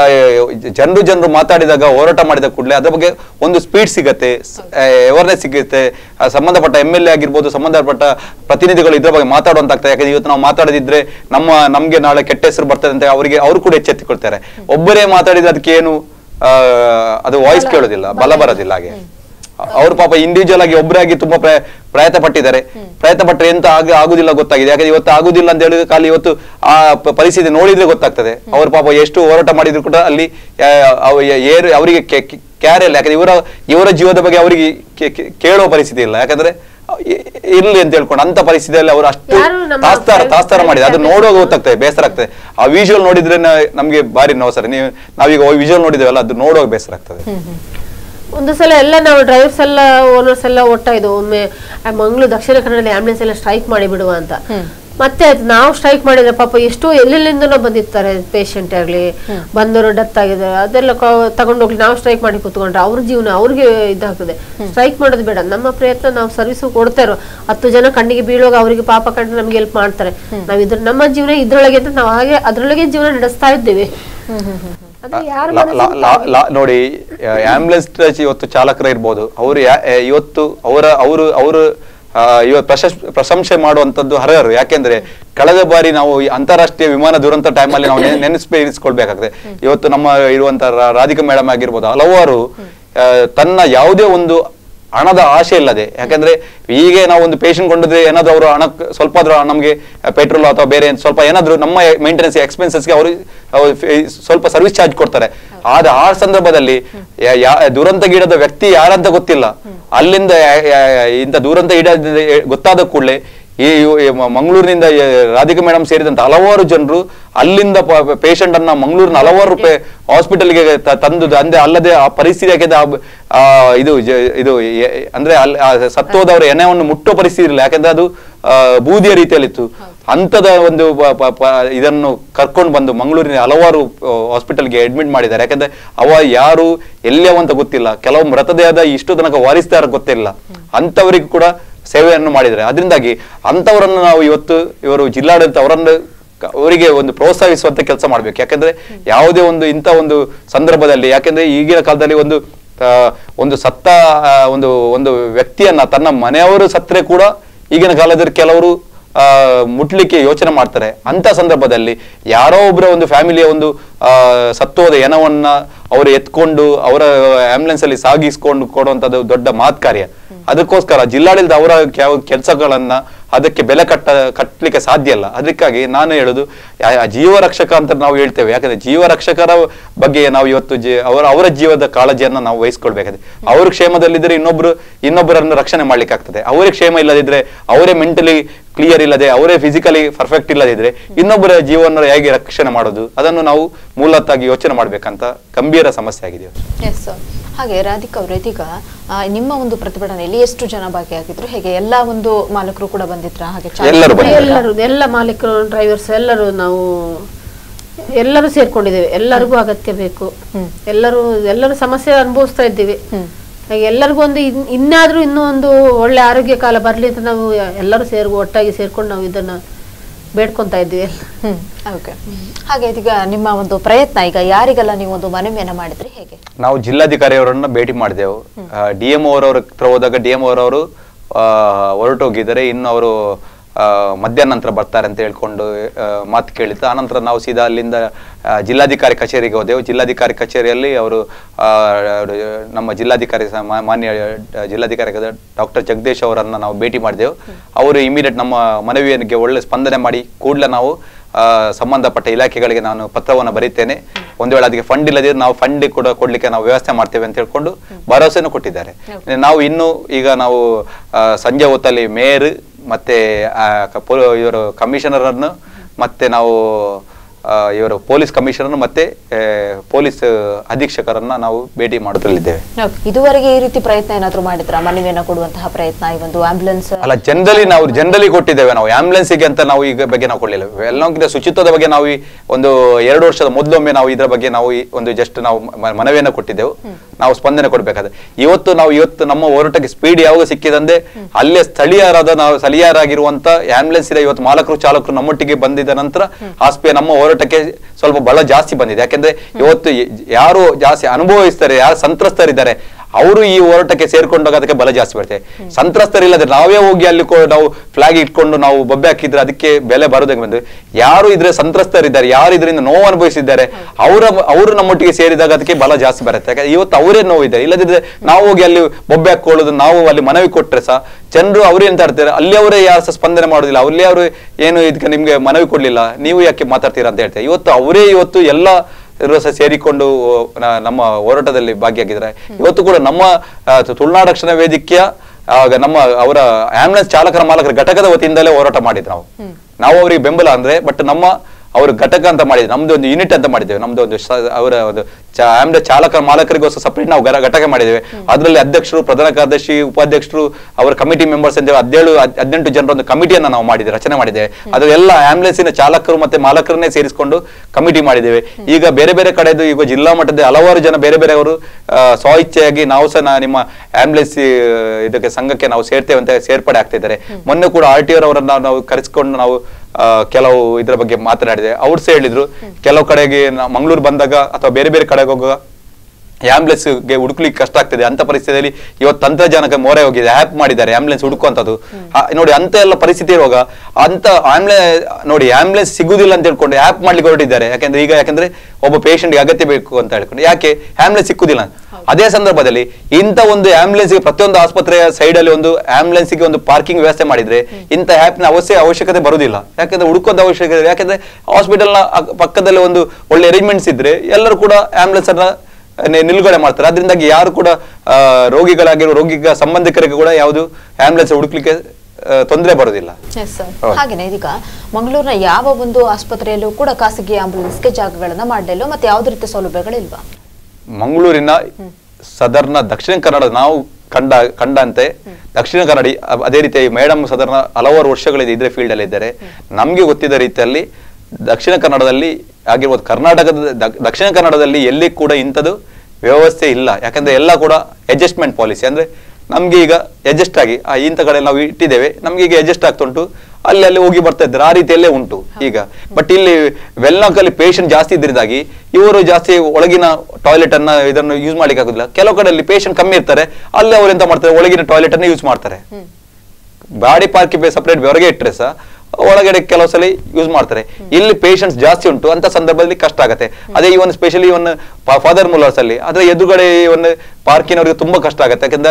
ಜನರು ಮಾತಾಡಿದಾಗ, ಹೋರಾಟ ಮಾಡಿದ ಕೂಡಲೇ ಅದ್ರ ಬಗ್ಗೆ ಒಂದು ಸ್ಪೀಡ್ ಸಿಗತ್ತೆ, ಅವೇರ್ನೆಸ್ ಸಿಗುತ್ತೆ. ಸಂಬಂಧಪಟ್ಟ MLA ಆಗಿರ್ಬೋದು, ಸಂಬಂಧಪಟ್ಟ ಪ್ರತಿನಿಧಿಗಳು ಇದ್ರ ಬಗ್ಗೆ ಮಾತಾಡುವಂತಾಗ್ತದೆ. ಯಾಕಂದ್ರೆ ಇವತ್ತು ನಾವು ಮಾತಾಡದಿದ್ರೆ ನಮ್ಗೆ ನಾಳೆ ಕೆಟ್ಟ ಹೆಸರು ಬರ್ತದೆ ಅಂತ ಅವರು ಕೂಡ ಎಚ್ಚೆತ್ತುಕೊಳ್ತಾರೆ. ಒಬ್ಬರೇ ಮಾತಾಡಿದ್ರೆ ಅದಕ್ಕೆ ಏನು ಅದು ವಾಯ್ಸ್ ಕೇಳೋದಿಲ್ಲ, ಬಲ ಬರೋದಿಲ್ಲ. ಹಾಗೆ ಅವ್ರು ಪಾಪ ಇಂಡಿವಿಜುವಲ್ ಆಗಿ ಒಬ್ಬರಾಗಿ ತುಂಬಾ ಪ್ರಯತ್ನ ಪಟ್ಟಿದ್ದಾರೆ. ಪ್ರಯತ್ನ ಪಟ್ಟರೆ ಎಂತ ಆಗುದಿಲ್ಲ ಗೊತ್ತಾಗಿದೆ. ಯಾಕಂದ್ರೆ ಇವತ್ತು ಆಗುದಿಲ್ಲ ಅಂತ ಹೇಳಿದ್ರೆ ಖಾಲಿ ಇವತ್ತು ಆ ಪರಿಸ್ಥಿತಿ ನೋಡಿದ್ರೆ ಗೊತ್ತಾಗ್ತದೆ. ಅವ್ರು ಪಾಪ ಎಷ್ಟು ಹೋರಾಟ ಮಾಡಿದ್ರು ಕೂಡ ಅಲ್ಲಿ ಅವರಿಗೆ ಕ್ಯಾರೆ ಇಲ್ಲ. ಯಾಕಂದ್ರೆ ಇವರ ಜೀವದ ಬಗ್ಗೆ ಅವರಿಗೆ ಕೇಳೋ ಪರಿಸ್ಥಿತಿ ಇಲ್ಲ. ಯಾಕಂದ್ರೆ ಇರ್ಲಿ ಅಂತ ಹೇಳ್ಕೊಂಡು ಅಂತ ಪರಿಸ್ಥಿತಿಯಲ್ಲಿ ಅವರು ಅಷ್ಟು ತಾಸ್ತಾರ ಮಾಡಿದೆ. ಅದು ನೋಡುವಾಗ ಗೊತ್ತಾಗ್ತದೆ, ಬೇಸರ ಆಗ್ತದೆ. ಆ ವಿಜುವಲ್ ನೋಡಿದ್ರೆ ನಮ್ಗೆ ಬಾರಿ ನೋವು ಸರ್. ನಾವೀಗ ವಿಜುವಲ್ ನೋಡಿದೇವಲ್ಲ, ಅದು ನೋಡುವಾಗ ಬೇಸರ ಆಗ್ತದೆ. ಒಂದು ಸಲ ಎಲ್ಲ ನಾವು ಡ್ರೈವರ್ಸ್ ಎಲ್ಲ ಓನರ್ಸ್ ಎಲ್ಲ ಒಟ್ಟಾಯ್ದು, ಒಮ್ಮೆ ಮಂಗಳೂರು ದಕ್ಷಿಣ ಕನ್ನಡದಲ್ಲಿ ಆಂಬುಲೆನ್ಸ್ ಎಲ್ಲ ಸ್ಟ್ರೈಕ್ ಮಾಡಿ ಬಿಡುವ ಅಂತ. ಮತ್ತೆ ಆಯ್ತು, ನಾವು ಸ್ಟ್ರೈಕ್ ಮಾಡಿದ್ರೆ ಪಾಪ ಎಷ್ಟೋ ಎಲ್ಲೆಲ್ಲಿಂದನೋ ಬಂದಿರ್ತಾರೆ ಪೇಷಂಟ್ ಆಗ್ಲಿ, ಬಂದವರು ಡೆತ್ ಆಗಿದ್ದಾರೆ, ಅದೆಲ್ಲ ತಗೊಂಡೋಗ್ಲಿ. ನಾವು ಸ್ಟ್ರೈಕ್ ಮಾಡಿ ಕೂತ್ಕೊಂಡ್ರೆ ಅವ್ರ ಜೀವನ ಅವ್ರಿಗೆ ಇದಾಗ್ತದೆ. ಸ್ಟ್ರೈಕ್ ಮಾಡೋದು ಬೇಡ, ನಮ್ಮ ಪ್ರಯತ್ನ ನಾವು ಸರ್ವಿಸ್ ಕೊಡ್ತಾ ಇರೋ 10 ಜನ ಕಣ್ಣಿಗೆ ಬೀಳುವಾಗ ಅವರಿಗೆ ಪಾಪ ಕಂಡ್ರೆ ನಮ್ಗೆ ಹೆಲ್ಪ್ ಮಾಡ್ತಾರೆ. ನಾವ್ ನಮ್ಮ ಜೀವನ ಇದ್ರೊಳಗೆ ಅಂತ ನಾವು ಹಾಗೆ ಅದ್ರೊಳಗೆ ಜೀವನ ನಡೆಸ್ತಾ ಇದ್ದೇವೆ. ನೋಡಿ, ಆಂಬುಲೆನ್ಸ್ ಇವತ್ತು ಚಾಲಕರ ಇರ್ಬೋದು, ಅವರು ಇವತ್ತು ಅವರು ಪ್ರಶಂಸೆ ಮಾಡುವಂತದ್ದು ಹರರು. ಯಾಕೆಂದ್ರೆ ಕಳೆದ ಬಾರಿ ನಾವು ಅಂತಾರಾಷ್ಟ್ರೀಯ ವಿಮಾನ ದುರಂತ ಟೈಮಲ್ಲಿ ನಾವು ನೆನೆಸ್ಕೊಳ್ಬೇಕಾಗ್ತದೆ. ಇವತ್ತು ನಮ್ಮ ಇರುವಂತ ರಾಧಿಕಾ ಮೇಡಮ್ ಆಗಿರ್ಬೋದು, ಹಲವಾರು ತನ್ನ ಯಾವುದೇ ಒಂದು ಹಣದ ಆಶೆ ಇಲ್ಲದೆ, ಯಾಕಂದ್ರೆ ಹೀಗೆ ನಾವು ಒಂದು ಪೇಷಂಟ್ ಕೊಂಡಿದ್ರೆ ಏನಾದ್ರು ಅವರು ಹಣ ಸ್ವಲ್ಪ ಆದ್ರೂ ನಮಗೆ ಪೆಟ್ರೋಲ್ ಅಥವಾ ಬೇರೆ ಸ್ವಲ್ಪ ಏನಾದ್ರು ನಮ್ಮ ಮೇಂಟೆನೆನ್ಸ್ ಎಕ್ಸ್ಪೆನ್ಸಸ್ಗೆ ಅವರು ಸ್ವಲ್ಪ ಸರ್ವಿಸ್ ಚಾರ್ಜ್ ಕೊಡ್ತಾರೆ. ಆದ ಆ ಸಂದರ್ಭದಲ್ಲಿ ದುರಂತಗೀಡದ ವ್ಯಕ್ತಿ ಯಾರಂತ ಗೊತ್ತಿಲ್ಲ, ಅಲ್ಲಿಂದ ಇಂಥ ದುರಂತ ಗೊತ್ತಾದ ಕೂಡಲೇ ಈ ಮಂಗಳೂರಿನಿಂದ ರಾಧಿಕಾ ಮೇಡಮ್ ಸೇರಿದಂತ ಹಲವಾರು ಜನರು ಅಲ್ಲಿಂದ ಪೇಷಂಟ್ ಅನ್ನ ಮಂಗಳೂರಿನ ಹಲವಾರು ರೂಪಾಯಿ ಹಾಸ್ಪಿಟಲ್ಗೆ ತಂದು, ಅಂದ್ರೆ ಅಲ್ಲದೆ ಆ ಪರಿಸ್ಥಿತಿ ಯಾಕೆಂದ್ರೆ ಇದು ಅಂದ್ರೆ ಸತ್ತೋದವರ ಎಣ್ಣೆಯನ್ನು ಮುಟ್ಟೋ ಪರಿಸ್ಥಿತಿ ಇಲ್ಲ, ಯಾಕಂದ್ರೆ ಅದು ಬೂದಿಯ ರೀತಿಯಲ್ಲಿತ್ತು. ಅಂತದ ಒಂದು ಇದನ್ನು ಕರ್ಕೊಂಡು ಬಂದು ಮಂಗಳೂರಿನ ಹಲವಾರು ಹಾಸ್ಪಿಟಲ್ಗೆ ಅಡ್ಮಿಟ್ ಮಾಡಿದ್ದಾರೆ. ಯಾಕಂದ್ರೆ ಯಾರು ಎಲ್ಲಿಯವಂತ ಗೊತ್ತಿಲ್ಲ, ಕೆಲವು ಮೃತದೇಹದ ಇಷ್ಟು ತನಕ ವಾರಿಸ್ತಾರ ಗೊತ್ತಿಲ್ಲ, ಅಂತವರಿಗೂ ಕೂಡ ಸೇವೆಯನ್ನು ಮಾಡಿದ್ದಾರೆ. ಅದರಿಂದಾಗಿ ಅಂತವರನ್ನು ನಾವು ಇವರು ಜಿಲ್ಲಾಡಳಿತ ಅವರಿಗೆ ಒಂದು ಪ್ರೋತ್ಸಾಹಿಸುವಂತ ಕೆಲಸ ಮಾಡ್ಬೇಕು. ಯಾಕಂದ್ರೆ ಯಾವುದೇ ಒಂದು ಇಂಥ ಒಂದು ಸಂದರ್ಭದಲ್ಲಿ, ಯಾಕಂದ್ರೆ ಈಗಿನ ಕಾಲದಲ್ಲಿ ಒಂದು ಸತ್ತ ಒಂದು ವ್ಯಕ್ತಿಯನ್ನ ತನ್ನ ಮನೆಯವರು ಸತ್ತರೆ ಕೂಡ ಈಗಿನ ಕಾಲದಲ್ಲಿ ಕೆಲವರು ಮುಟ್ಲಿಕ್ಕೆ ಯೋಚನೆ ಮಾಡ್ತಾರೆ. ಅಂತ ಸಂದರ್ಭದಲ್ಲಿ ಯಾರೋ ಒಬ್ಬರ ಒಂದು ಫ್ಯಾಮಿಲಿಯ ಒಂದು ಸತ್ತೋದ ಹೆಣವನ್ನ ಅವರು ಎತ್ಕೊಂಡು ಅವರ ಆಂಬುಲೆನ್ಸ್ ಅಲ್ಲಿ ಸಾಗಿಸ್ಕೊಂಡು ಕೊಡುವಂತದ್ದು ದೊಡ್ಡ ಮಹತ್ ಕಾರ್ಯ. ಅದಕ್ಕೋಸ್ಕರ ಜಿಲ್ಲಾಡಳಿತ ಅವರ ಕೆಲಸಗಳನ್ನ ಅದಕ್ಕೆ ಬೆಲೆ ಕಟ್ಟಲಿಕ್ಕೆ ಸಾಧ್ಯ ಇಲ್ಲ. ಅದಕ್ಕಾಗಿ ನಾನು ಹೇಳುದು, ಜೀವ ರಕ್ಷಕ ಅಂತ ನಾವು ಹೇಳ್ತೇವೆ. ಯಾಕಂದ್ರೆ ಜೀವ ರಕ್ಷಕರ ಬಗ್ಗೆ ನಾವು ಇವತ್ತು ಅವರ ಜೀವದ ಕಾಳಜಿಯನ್ನ ನಾವು ವಹಿಸ್ಕೊಳ್ಬೇಕಾದ್ರೆ, ಅವ್ರ ಕ್ಷೇಮದಲ್ಲಿದ್ರೆ ಇನ್ನೊಬ್ಬರನ್ನು ರಕ್ಷಣೆ ಮಾಡ್ಲಿಕ್ಕೆ ಆಗ್ತದೆ. ಅವರೇ ಕ್ಷೇಮ ಇಲ್ಲದಿದ್ರೆ, ಅವರೇ ಮೆಂಟಲಿ ಕ್ಲಿಯರ್ ಇಲ್ಲದೆ, ಅವರೇ ಫಿಸಿಕಲಿ ಪರ್ಫೆಕ್ಟ್ ಇಲ್ಲದಿದ್ರೆ ಇನ್ನೊಬ್ಬರ ಜೀವನ ಹೇಗೆ ರಕ್ಷಣೆ ಮಾಡೋದು, ಅದನ್ನು ನಾವು ಮೂಲತಃ ಯೋಚನೆ ಮಾಡ್ಬೇಕಂತ ಗಂಭೀರ ಸಮಸ್ಯೆ ಆಗಿದೆ. ಹಾಗೆ ರಾಧಿಕಾ ಅವರೇ, ಇದೀಗ ನಿಮ್ಮ ಒಂದು ಪ್ರತಿಭಟನೆಯಲ್ಲಿ ಎಷ್ಟು ಜನ ಭಾಗಿಯಾಗಿದ್ರು, ಹೇಗೆ ಎಲ್ಲ ಒಂದು ಮಾಲಕರು ಕೂಡ ಬಂದಿದ್ರ? ಹಾಗೆ ಎಲ್ಲ ಮಾಲೀಕರು, ಡ್ರೈವರ್ಸ್ ಎಲ್ಲರೂ ಸೇರ್ಕೊಂಡಿದ್ದೇವೆ. ಎಲ್ಲರಿಗೂ ಅಗತ್ಯ ಬೇಕು, ಎಲ್ಲರೂ ಸಮಸ್ಯೆ ಅನುಭವಿಸ್ತಾ ಇದ್ದೀವಿ. ಎಲ್ಲರಿಗೂ ಒಂದು ಇನ್ನಾದ್ರೂ ಇನ್ನೂ ಒಂದು ಒಳ್ಳೆ ಆರೋಗ್ಯ ಕಾಲ ಬರ್ಲಿ ಅಂತ ನಾವು ಎಲ್ಲರೂ ಒಟ್ಟಾಗಿ ಸೇರ್ಕೊಂಡು ನಾವು ಇದನ್ನ ಬೇಡ್ಕೊಂತಾ ಇದ್ದೀವಿ. ಹಾಗೆ ಈಗ ನಿಮ್ಮ ಒಂದು ಪ್ರಯತ್ನ, ಈಗ ಯಾರಿಗೆಲ್ಲ ನೀವು ಒಂದು ಮನವಿಯನ್ನ ಮಾಡಿದ್ರಿ, ಹೇಗೆ? ನಾವು ಜಿಲ್ಲಾಧಿಕಾರಿಯವರನ್ನ ಭೇಟಿ ಮಾಡಿದೆವು. DMO ಅವರವ್ರ ಹತ್ರ ಹೋದಾಗ DMO ಅವರವರು ಹೊರಟೋಗಿದ್ದಾರೆ. ಇನ್ನು ಅವರು ಮಧ್ಯಾಹ್ನ ನಂತರ ಬರ್ತಾರೆ ಅಂತ ಹೇಳ್ಕೊಂಡು ಮಾತು ಕೇಳಿತ್ತು. ಆನಂತರ ನಾವು ಸೀದಾ ಅಲ್ಲಿಂದ ಜಿಲ್ಲಾಧಿಕಾರಿ ಕಚೇರಿಗೆ ಹೋದೆವು. ಜಿಲ್ಲಾಧಿಕಾರಿ ಕಚೇರಿಯಲ್ಲಿ ಅವರು ನಮ್ಮ ಜಿಲ್ಲಾಧಿಕಾರಿ ಮಾನ್ಯ ಜಿಲ್ಲಾಧಿಕಾರಿ ಡಾಕ್ಟರ್ ಜಗದೀಶ್ ಅವರನ್ನ ನಾವು ಭೇಟಿ ಮಾಡಿದೆವು. ಅವರು ಇಮಿಡಿಯೇಟ್ ನಮ್ಮ ಮನವಿಯನ್ಗೆ ಒಳ್ಳೆ ಸ್ಪಂದನೆ ಮಾಡಿ ಕೂಡಲೇ ನಾವು ಸಂಬಂಧಪಟ್ಟ ಇಲಾಖೆಗಳಿಗೆ ನಾನು ಪತ್ರವನ್ನು ಬರೀತೇನೆ, ಒಂದು ವೇಳೆ ಅದಕ್ಕೆ ಫಂಡ್ ಇಲ್ಲದಿದ್ರೆ ನಾವು ಫಂಡ್ ಕೂಡ ಕೊಡ್ಲಿಕ್ಕೆ ನಾವು ವ್ಯವಸ್ಥೆ ಮಾಡ್ತೇವೆ ಅಂತ ಹೇಳ್ಕೊಂಡು ಭರವಸೆಯನ್ನು ಕೊಟ್ಟಿದ್ದಾರೆ. ನಾವು ಈಗ ನಾವು ಸಂಜೆ ಹೊತ್ತಲ್ಲಿ ಮೇಯರ್ ಮತ್ತೆ ಇವರು ಕಮಿಷನರ್ ಅನ್ನು, ಮತ್ತೆ ನಾವು ಇವರು ಪೊಲೀಸ್ ಕಮಿಷನರ್ ಮತ್ತೆ ಪೊಲೀಸ್ ಅಧೀಕ್ಷಕರನ್ನ ನಾವು ಭೇಟಿ ಮಾಡುತ್ತಲಿದ್ದೇವೆ. ಇದುವರೆಗೆ ಈ ರೀತಿ ಪ್ರಯತ್ನ ಏನಾದ್ರು ಮಾಡಿದ್ರ, ಮನವಿಯನ್ನ ಕೊಡುವಂತಹ ಪ್ರಯತ್ನ? ಈ ಒಂದು ಆಂಬುಲೆನ್ಸ್ ಅಲ್ಲ, ಜನರಲಿ ಕೊಟ್ಟಿದ್ದೇವೆ ನಾವು. ಆಂಬುಲೆನ್ಸ್ಗೆ ಅಂತ ನಾವು ಈಗ ಬಗ್ಗೆ ನಾವು ಕೊಡಲಿಲ್ಲ. ಎಲ್ಲಕ್ಕಿಂತ ಶುಚಿತ್ವದ ಬಗ್ಗೆ ನಾವು ಒಂದು 2 ವರ್ಷದ ಮೊದಲೊಮ್ಮೆ ನಾವು ಇದರ ಬಗ್ಗೆ ನಾವು ಒಂದು ಜಸ್ಟ್ ನಾವು ಮನವಿಯನ್ನ ಕೊಟ್ಟಿದ್ದೆವು. ನಾವು ಸ್ಪಂದನೆ ಕೊಡ್ಬೇಕಾದ್ರೆ ಇವತ್ತು ನಮ್ಮ ಹೋರಾಟಕ್ಕೆ ಸ್ಪೀಡ್ ಯಾವಾಗ ಸಿಕ್ಕಿದಂದ್ರೆ ಅಲ್ಲೇ ಸ್ಥಳೀಯರಾಗಿರುವಂತ ಆಂಬುಲೆನ್ಸ್ ಇದೆ. ಇವತ್ತು ಮಾಲಕರು ಚಾಲಕರು ನಮ್ಮೊಟ್ಟಿಗೆ ಬಂದಿದ ನಂತರ ನಮ್ಮ ಹೋರಾಟಕ್ಕೆ ಸ್ವಲ್ಪ ಬಲ ಜಾಸ್ತಿ ಬಂದಿದೆ. ಯಾಕೆಂದ್ರೆ ಇವತ್ತು ಯಾರು ಜಾಸ್ತಿ ಅನುಭವಿಸ್ತಾರೆ, ಯಾರು ಸಂತ್ರಸ್ತರಿದ್ದಾರೆ, ಅವರು ಈ ಹೋರಾಟಕ್ಕೆ ಸೇರ್ಕೊಂಡಾಗ ಅದಕ್ಕೆ ಬಲ ಜಾಸ್ತಿ ಬರ್ತದೆ. ಸಂತ್ರಸ್ತರಿಲ್ಲದೆ ನಾವೇ ಹೋಗಿ ಅಲ್ಲಿ ನಾವು ಫ್ಲಾಗ್ ಇಟ್ಕೊಂಡು ನಾವು ಬೊಬ್ಬೆ ಹಾಕಿದ್ರೆ ಅದಕ್ಕೆ ಬೆಲೆ ಬರೋದಕ್ಕೆ ಬಂದ್ರೆ, ಯಾರು ಇದ್ರೆ ಸಂತ್ರಸ್ತರಿದ್ದಾರೆ, ಯಾರು ಇದರಿಂದ ನೋವು ಅನುಭವಿಸಿದ್ದಾರೆ, ಅವರು ನಮ್ಮೊಟ್ಟಿಗೆ ಸೇರಿದಾಗ ಅದಕ್ಕೆ ಬಲ ಜಾಸ್ತಿ ಬರುತ್ತೆ. ಯಾಕಂದ್ರೆ ಇವತ್ತು ಅವರೇ ನೋವಿದ್ದಾರೆ. ಇಲ್ಲದಿದ್ರೆ ನಾವು ಹೋಗಿ ಅಲ್ಲಿ ಬೊಬ್ಬೆ ಹಾಕೊಳ್ಳೋದು, ನಾವು ಅಲ್ಲಿ ಮನವಿ ಕೊಟ್ರೆ ಸಹ ಜನರು ಅವ್ರೇ ಅಂತ ಇರ್ತಾರೆ, ಅಲ್ಲಿ ಅವರೇ ಯಾರು ಸ್ಪಂದನೆ ಮಾಡೋದಿಲ್ಲ, ಅಲ್ಲಿ ಅವರು ಏನು ಇದಕ್ಕೆ ನಿಮ್ಗೆ ಮನವಿ ಕೊಡ್ಲಿಲ್ಲ, ನೀವು ಯಾಕೆ ಮಾತಾಡ್ತೀರಾ ಅಂತ ಹೇಳ್ತಾರೆ. ಇವತ್ತು ಎಲ್ಲ ಸೇರಿಕೊಂಡು ನಮ್ಮ ಹೋರಾಟದಲ್ಲಿ ಭಾಗಿಯಾಗಿದ್ದಾರೆ. ಇವತ್ತು ಕೂಡ ನಮ್ಮ ತುಳುನಾಡು ರಕ್ಷಣಾ ವೇದಿಕೆಯ ಅವರ ಆಂಬುಲೆನ್ಸ್ ಚಾಲಕರ ಮಾಲಕರ ಘಟಕದ ವತಿಯಿಂದಲೇ ಹೋರಾಟ ಮಾಡಿದ್ರು ನಾವು ಅವರಿಗೆ ಬೆಂಬಲ ಅಂದ್ರೆ. ಬಟ್ ಅವರು ಘಟಕ ಅಂತ ಮಾಡಿದ್ವಿ, ನಮ್ದು ಒಂದು ಯೂನಿಟ್ ಅಂತ ಮಾಡಿದ್ದೇವೆ, ನಮ್ದು ಒಂದು ಅವರ ಒಂದು ಚಾಲಕ ಮಾಲಕರಿಗೋಸ್ಕರ ಸಪರೇಟ್ ನಾವು ಘಟಕ ಮಾಡಿದ್ದೇವೆ. ಅದರಲ್ಲಿ ಅಧ್ಯಕ್ಷರು, ಪ್ರಧಾನ ಕಾರ್ಯದರ್ಶಿ, ಉಪಾಧ್ಯಕ್ಷರು, ಅವರ ಕಮಿಟಿ ಮೆಂಬರ್ಸ್ ಅಂತ 17-18 ಜನರ ಒಂದು ಕಮಿಟಿಯನ್ನು ನಾವು ರಚನೆ ಮಾಡಿದ್ದೇವೆ. ಅದು ಎಲ್ಲ ಆಂಬ್ಯುಲೆನ್ಸಿನ ಚಾಲಕರು ಮತ್ತೆ ಮಾಲಕರನ್ನೇ ಸೇರಿಸಿಕೊಂಡು ಕಮಿಟಿ ಮಾಡಿದ್ದೇವೆ. ಈಗ ಬೇರೆ ಬೇರೆ ಕಡೆದು ಈಗ ಜಿಲ್ಲಾ ಮಟ್ಟದ ಹಲವಾರು ಜನ ಬೇರೆ ಬೇರೆ ಅವರು ಸ್ವಇಚ್ಛೆಯಾಗಿ ನಾವು ಸಹ ನಿಮ್ಮ ಆಂಬ್ಯುಲೆನ್ಸ್ ಇದಕ್ಕೆ ಸಂಘಕ್ಕೆ ನಾವು ಸೇರ್ತೇವೆ ಅಂತ ಸೇರ್ಪಡೆ ಆಗ್ತಾ ಇದ್ದಾರೆ. ಮೊನ್ನೆ ಕೂಡ RTO ಅವರನ್ನ ನಾವು ಕರೆಸಿಕೊಂಡು ನಾವು ಕೆಲವು ಇದರ ಬಗ್ಗೆ ಮಾತನಾಡಿದೆ. ಅವ್ರು ಸಹ ಹೇಳಿದ್ರು ಕೆಲವು ಕಡೆಗೆ ಮಂಗಳೂರು ಬಂದಾಗ ಅಥವಾ ಬೇರೆ ಬೇರೆ ಕಡೆಗೆ ಹೋಗುವ ಆಂಬ್ಯುಲೆನ್ಸ್ಗೆ ಹುಡುಕ್ಲಿಕ್ಕೆ ಕಷ್ಟ ಆಗ್ತದೆ. ಅಂತ ಪರಿಸ್ಥಿತಿಯಲ್ಲಿ ಇವತ್ತು ತಂತ್ರಜ್ಞಾನಕ್ಕೆ ಮೊರೆ ಹೋಗಿದೆ, ಆ್ಯಪ್ ಮಾಡಿದ್ದಾರೆ ಆಂಬ್ಯುಲೆನ್ಸ್ ಹುಡುಕುವಂಥದ್ದು. ನೋಡಿ ಅಂತ ಎಲ್ಲ ಪರಿಸ್ಥಿತಿ ಇರುವಾಗ ಅಂತ ನೋಡಿ ಆಂಬ್ಯುಲೆನ್ಸ್ ಸಿಗುದಿಲ್ಲ ಅಂತ ಹೇಳ್ಕೊಂಡು ಆ್ಯಪ್ ಮಾಡ್ಲಿಕ್ಕೆ ಹೊರಟಿದ್ದಾರೆ. ಯಾಕಂದ್ರೆ ಒಬ್ಬ ಪೇಷಂಟ್ಗೆ ಅಗತ್ಯ ಬೇಕು ಅಂತ ಹೇಳ್ಕೊಂಡು ಯಾಕೆ ಆಂಬ್ಯುಲೆನ್ಸ್ ಸಿಕ್ಕುದಿಲ್ಲ. ಅದೇ ಸಂದರ್ಭದಲ್ಲಿ ಇಂಥ ಒಂದು ಆಂಬ್ಯುಲೆನ್ಸ್ಗೆ ಪ್ರತಿಯೊಂದು ಆಸ್ಪತ್ರೆಯ ಸೈಡ್ ಅಲ್ಲಿ ಒಂದು ಆಂಬ್ಯುಲೆನ್ಸ್ಗೆ ಒಂದು ಪಾರ್ಕಿಂಗ್ ವ್ಯವಸ್ಥೆ ಮಾಡಿದ್ರೆ ಇಂಥ ಆ್ಯಪ್ ನ ಅವಶ್ಯಕತೆ ಬರುವುದಿಲ್ಲ. ಯಾಕಂದ್ರೆ ಹುಡುಕೋದ ಅವಶ್ಯಕತೆ, ಯಾಕಂದ್ರೆ ಹಾಸ್ಪಿಟಲ್ ನ ಪಕ್ಕದಲ್ಲಿ ಒಂದು ಒಳ್ಳೆ ಅರೇಂಜ್ಮೆಂಟ್ಸ್ ಇದ್ರೆ ಎಲ್ಲರೂ ಕೂಡ ಆಂಬ್ಯುಲೆನ್ಸ್ ಅನ್ನ ನಿಲುಗಡೆ ಮಾಡ್ತಾರೆ. ಅದರಿಂದಾಗಿ ಯಾರು ಕೂಡ ರೋಗಿಗ ಸಂಬಂಧಿಕರಿಗೆ ಕೂಡ ಯಾವುದು ಆಂಬ್ಯುಲೆನ್ಸ್ ಹುಡುಕ್ಲಿಕ್ಕೆ ತೊಂದರೆ ಬರುವುದಿಲ್ಲ. ಹಾಗೇನೆ ಇದೀಗ ಮಂಗಳೂರಿನ ಯಾವ ಒಂದು ಆಸ್ಪತ್ರೆಯಲ್ಲೂ ಕೂಡ ಖಾಸಗಿ ಆಂಬ್ಯುಲೆನ್ಸ್ಗೆ ಜಾಗಗಳನ್ನ ಮಾಡಲಿಲ್ಲ, ಮತ್ತೆ ಯಾವುದೇ ರೀತಿಯ ಸೌಲಭ್ಯಗಳಿಲ್ವಾ? ಮಂಗಳೂರಿನ ಸದರ್ನ ದಕ್ಷಿಣ ಕನ್ನಡ ನಾವು ಕಂಡಂತೆ ದಕ್ಷಿಣ ಕನ್ನಡಿ ಅದೇ ರೀತಿ ಮೇಡಮ್ ಸದರ್ನ ಹಲವಾರು ವರ್ಷಗಳಿದೆ ಇದ್ರೆ ಫೀಲ್ಡ್ ಅಲ್ಲಿ ಇದ್ದಾರೆ. ನಮ್ಗೆ ಗೊತ್ತಿದ್ದ ರೀತಿಯಲ್ಲಿ ದಕ್ಷಿಣ ಕನ್ನಡದಲ್ಲಿ ಆಗಿರ್ಬೋದು, ಕರ್ನಾಟಕದ ದಕ್ಷಿಣ ಕನ್ನಡದಲ್ಲಿ ಎಲ್ಲಿ ಕೂಡ ಇಂಥದ್ದು ವ್ಯವಸ್ಥೆ ಇಲ್ಲ. ಯಾಕಂದ್ರೆ ಎಲ್ಲ ಕೂಡ ಅಡ್ಜಸ್ಟ್ಮೆಂಟ್ ಪಾಲಿಸಿ, ಅಂದ್ರೆ ನಮ್ಗೆ ಈಗ ಅಡ್ಜಸ್ಟ್ ಆಗಿ ಇಂಥ ಕಡೆ ನಾವು ಇಟ್ಟಿದ್ದೇವೆ, ನಮ್ಗೆ ಈಗ ಅಡ್ಜಸ್ಟ್ ಆಗ್ತುಂಟು, ಅಲ್ಲಿ ಹೋಗಿ ಬರ್ತಾ ಇದ್ದಾರೆ, ಆ ರೀತಿಯಲ್ಲೇ ಉಂಟು ಈಗ. ಬಟ್ ಇಲ್ಲಿ ವೆಲ್ನಾಕಲ್ಲಿ ಪೇಷಂಟ್ ಜಾಸ್ತಿ ಇದ್ರಿಂದಾಗಿ ಇವರು ಜಾಸ್ತಿ ಒಳಗಿನ ಟಾಯ್ಲೆಟ್ ಅನ್ನ ಇದನ್ನು ಯೂಸ್ ಮಾಡ್ಲಿಕ್ಕೆ ಆಗುದಿಲ್ಲ. ಕೆಲವು ಕಡೆ ಅಲ್ಲಿ ಪೇಷಂಟ್ ಕಮ್ಮಿ ಇರ್ತಾರೆ, ಅಲ್ಲಿ ಅವ್ರು ಎಂತ ಮಾಡ್ತಾರೆ, ಒಳಗಿನ ಟಾಯ್ಲೆಟ್ ಅನ್ನ ಯೂಸ್ ಮಾಡ್ತಾರೆ. ಗಾಡಿ ಪಾರ್ಕಿಂಗ್ ಸಪರೇಟ್ ಹೊರಗೆ ಇಟ್ಟರೆ ಸಹ ಒಳಗಡೆ ಕೆಲವು ಸಲ ಯೂಸ್ ಮಾಡ್ತಾರೆ. ಇಲ್ಲಿ ಪೇಷಂಟ್ಸ್ ಜಾಸ್ತಿ ಉಂಟು, ಅಂತ ಸಂದರ್ಭದಲ್ಲಿ ಕಷ್ಟ ಆಗುತ್ತೆ. ಅದೇ ಈ ಒಂದು ಸ್ಪೆಷಲಿ ಒಂದು ಫಾದರ್ ಮುಲ್ಲರ್ಸ್ ಅಲ್ಲಿ ಅದ್ರ ಎದುರುಗಡೆ ಒಂದು ಪಾರ್ಕಿಂಗ್ ಅವರಿಗೆ ತುಂಬಾ ಕಷ್ಟ ಆಗುತ್ತೆ. ಯಾಕಂದ್ರೆ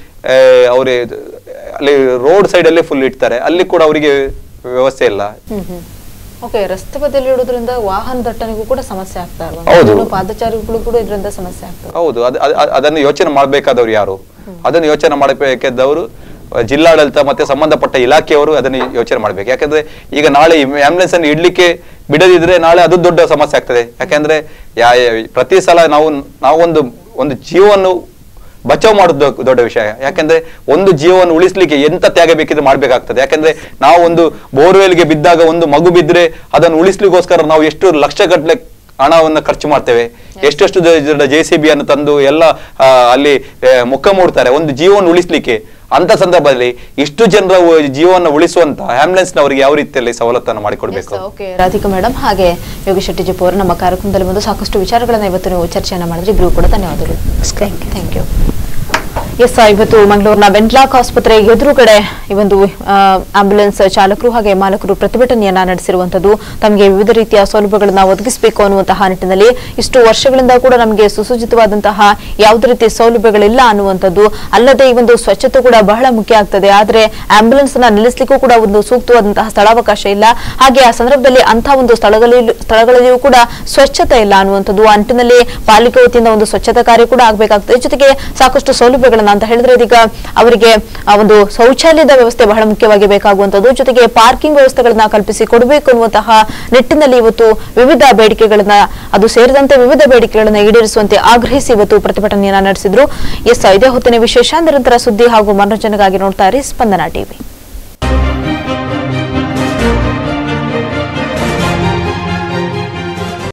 ಅಲ್ಲಿ ರೋಡ್ ಸೈಡ್ ಅಲ್ಲೇ ಫುಲ್ ಇಡ್ತಾರೆ, ಅಲ್ಲಿ ಕೂಡ ಅವರಿಗೆ ವ್ಯವಸ್ಥೆ ಇಲ್ಲ. ರಸ್ತೆ ಬದಿಯಲ್ಲಿ ಇಡೋದ್ರಿಂದ ವಾಹನ ದಟ್ಟಣೆಗೂ ಕೂಡ ಸಮಸ್ಯೆ ಆಗ್ತಾ ಹೌದು, ಪಾದಚಾರಿಗಳು ಕೂಡ ಇದರಿಂದ ಸಮಸ್ಯೆ ಆಗ್ತದೆ. ಹೌದು, ಅದನ್ನು ಯೋಚನೆ ಮಾಡ್ಬೇಕಾದವ್ರು ಯಾರು? ಅದನ್ನು ಯೋಚನೆ ಮಾಡಬೇಕಾದವರು ಜಿಲ್ಲಾಡಳಿತ ಮತ್ತೆ ಸಂಬಂಧಪಟ್ಟ ಇಲಾಖೆಯವರು ಅದನ್ನು ಯೋಚನೆ ಮಾಡ್ಬೇಕು. ಯಾಕಂದ್ರೆ ಈಗ ನಾಳೆ ಆಂಬ್ಯುಲೆನ್ಸ್ ಅನ್ನು ಇಡ್ಲಿಕ್ಕೆ ಬಿಡದಿದ್ರೆ ನಾಳೆ ಅದು ದೊಡ್ಡ ಸಮಸ್ಯೆ ಆಗ್ತದೆ. ಯಾಕಂದ್ರೆ ಪ್ರತಿ ಸಲ ನಾವು ಜೀವವನ್ನು ಬಚಾವ್ ಮಾಡೋದು ದೊಡ್ಡ ವಿಷಯ. ಯಾಕಂದ್ರೆ ಒಂದು ಜೀವವನ್ನು ಉಳಿಸ್ಲಿಕ್ಕೆ ಎಂತ ತ್ಯಾಗ ಬೇಕಿದ್ರೆ ಮಾಡ್ಬೇಕಾಗ್ತದೆ. ಯಾಕಂದ್ರೆ ನಾವು ಒಂದು ಬೋರ್ವೆಲ್ಗೆ ಬಿದ್ದಾಗ ಒಂದು ಮಗು ಬಿದ್ರೆ ಅದನ್ನು ಉಳಿಸ್ಲಿಕ್ಕೋಸ್ಕರ ನಾವು ಎಷ್ಟು ಲಕ್ಷಗಟ್ಟಲೆ ಹಣವನ್ನು ಖರ್ಚು ಮಾಡ್ತೇವೆ, ಎಷ್ಟೆಷ್ಟು JCB ಅನ್ನು ತಂದು ಎಲ್ಲ ಅಲ್ಲಿ ಮುಖ ಮೂಡ್ತಾರೆ ಒಂದು ಜೀವವನ್ನು ಉಳಿಸ್ಲಿಕ್ಕೆ. ಅಂತ ಸಂದರ್ಭದಲ್ಲಿ ಇಷ್ಟು ಜನರ ಜೀವವನ್ನು ಉಳಿಸುವಂತ ಆಂಬ್ಯುಲೆನ್ಸ್ ನವರಿಗೆ ಯಾವ ರೀತಿಯಲ್ಲಿ ಸವಲತ್ತನ್ನು ಮಾಡಿಕೊಡ್ಬೇಕು? ರಾಧಿಕಾ ಮೇಡಮ್ ಹಾಗೆ ಯೋಗಿ ಶೆಟ್ಟಿ ಜಿಪ್ಪು ಅವರು ನಮ್ಮ ಕಾರ್ಯಕ್ರಮದಲ್ಲಿ ಬಂದು ಸಾಕಷ್ಟು ವಿಚಾರಗಳನ್ನ ಇವತ್ತು ನೀವು ಚರ್ಚೆಯನ್ನ ಮಾಡಿದ್ರಿ. ಇಬ್ಬರು ಕೂಡ ಧನ್ಯವಾದಗಳು. Thank you. ಇವತ್ತು ಮಂಗಳೂರಿನ ವೆನ್ಲಾಕ್ ಆಸ್ಪತ್ರೆ ಎದುರುಗಡೆ ಈ ಒಂದು ಆಂಬ್ಯುಲೆನ್ಸ್ ಚಾಲಕರು ಹಾಗೆ ಮಾಲಕರು ಪ್ರತಿಭಟನೆಯನ್ನ ನಡೆಸಿರುವಂತದ್ದು. ತಮಗೆ ವಿವಿಧ ರೀತಿಯ ಸೌಲಭ್ಯಗಳನ್ನ ಒದಗಿಸಬೇಕು ಅನ್ನುವಂತಹ ನಿಟ್ಟಿನಲ್ಲಿ ಇಷ್ಟು ವರ್ಷಗಳಿಂದ ಕೂಡ ನಮಗೆ ಸುಸಜ್ಜಿತವಾದಂತಹ ಯಾವುದೇ ರೀತಿಯ ಸೌಲಭ್ಯಗಳಿಲ್ಲ ಅನ್ನುವಂಥದ್ದು. ಅಲ್ಲದೆ ಈ ಒಂದು ಸ್ವಚ್ಛತೆ ಕೂಡ ಬಹಳ ಮುಖ್ಯ ಆಗ್ತದೆ. ಆದ್ರೆ ಆಂಬ್ಯುಲೆನ್ಸ್ ನ ನಿಲ್ಲಿಸಲಿಕ್ಕೂ ಕೂಡ ಒಂದು ಸೂಕ್ತವಾದಂತಹ ಸ್ಥಳಾವಕಾಶ ಇಲ್ಲ. ಹಾಗೆ ಆ ಸಂದರ್ಭದಲ್ಲಿ ಅಂತಹ ಒಂದು ಸ್ಥಳಗಳಲ್ಲಿಯೂ ಕೂಡ ಸ್ವಚ್ಛತೆ ಇಲ್ಲ ಅನ್ನುವಂಥದ್ದು. ಆ ನಿಟ್ಟಿನಲ್ಲಿ ಪಾಲಿಕೆ ವತಿಯಿಂದ ಒಂದು ಸ್ವಚ್ಛತಾ ಕಾರ್ಯ ಕೂಡ ಆಗಬೇಕಾಗ್ತದೆ. ಜೊತೆಗೆ ಸಾಕಷ್ಟು ಸೌಲಭ್ಯಗಳನ್ನ ಅಂತ ಹೇಳಿದ್ರೆ ಇದೀಗ ಅವರಿಗೆ ಒಂದು ಶೌಚಾಲಯದ ವ್ಯವಸ್ಥೆ ಬಹಳ ಮುಖ್ಯವಾಗಿ ಬೇಕಾಗುವಂತದ್ದು. ಜೊತೆಗೆ ಪಾರ್ಕಿಂಗ್ ವ್ಯವಸ್ಥೆಗಳನ್ನ ಕಲ್ಪಿಸಿ ಕೊಡಬೇಕು ಅನ್ನುವಂತಹ ನಿಟ್ಟಿನಲ್ಲಿ ಇವತ್ತು ವಿವಿಧ ಬೇಡಿಕೆಗಳನ್ನ ಅದು ಸೇರಿದಂತೆ ವಿವಿಧ ಬೇಡಿಕೆಗಳನ್ನ ಈಡೇರಿಸುವಂತೆ ಆಗ್ರಹಿಸಿ ಇವತ್ತು ಪ್ರತಿಭಟನೆಯನ್ನ ನಡೆಸಿದ್ರು. ಇದೇ ಹೊತ್ತಿನ ವಿಶೇಷ. ನಿರಂತರ ಸುದ್ದಿ ಹಾಗೂ ಮನೋರಂಜನೆಗಾಗಿ ನೋಡ್ತಾ ಇರಿ ಸ್ಪಂದನ ಟಿವಿ.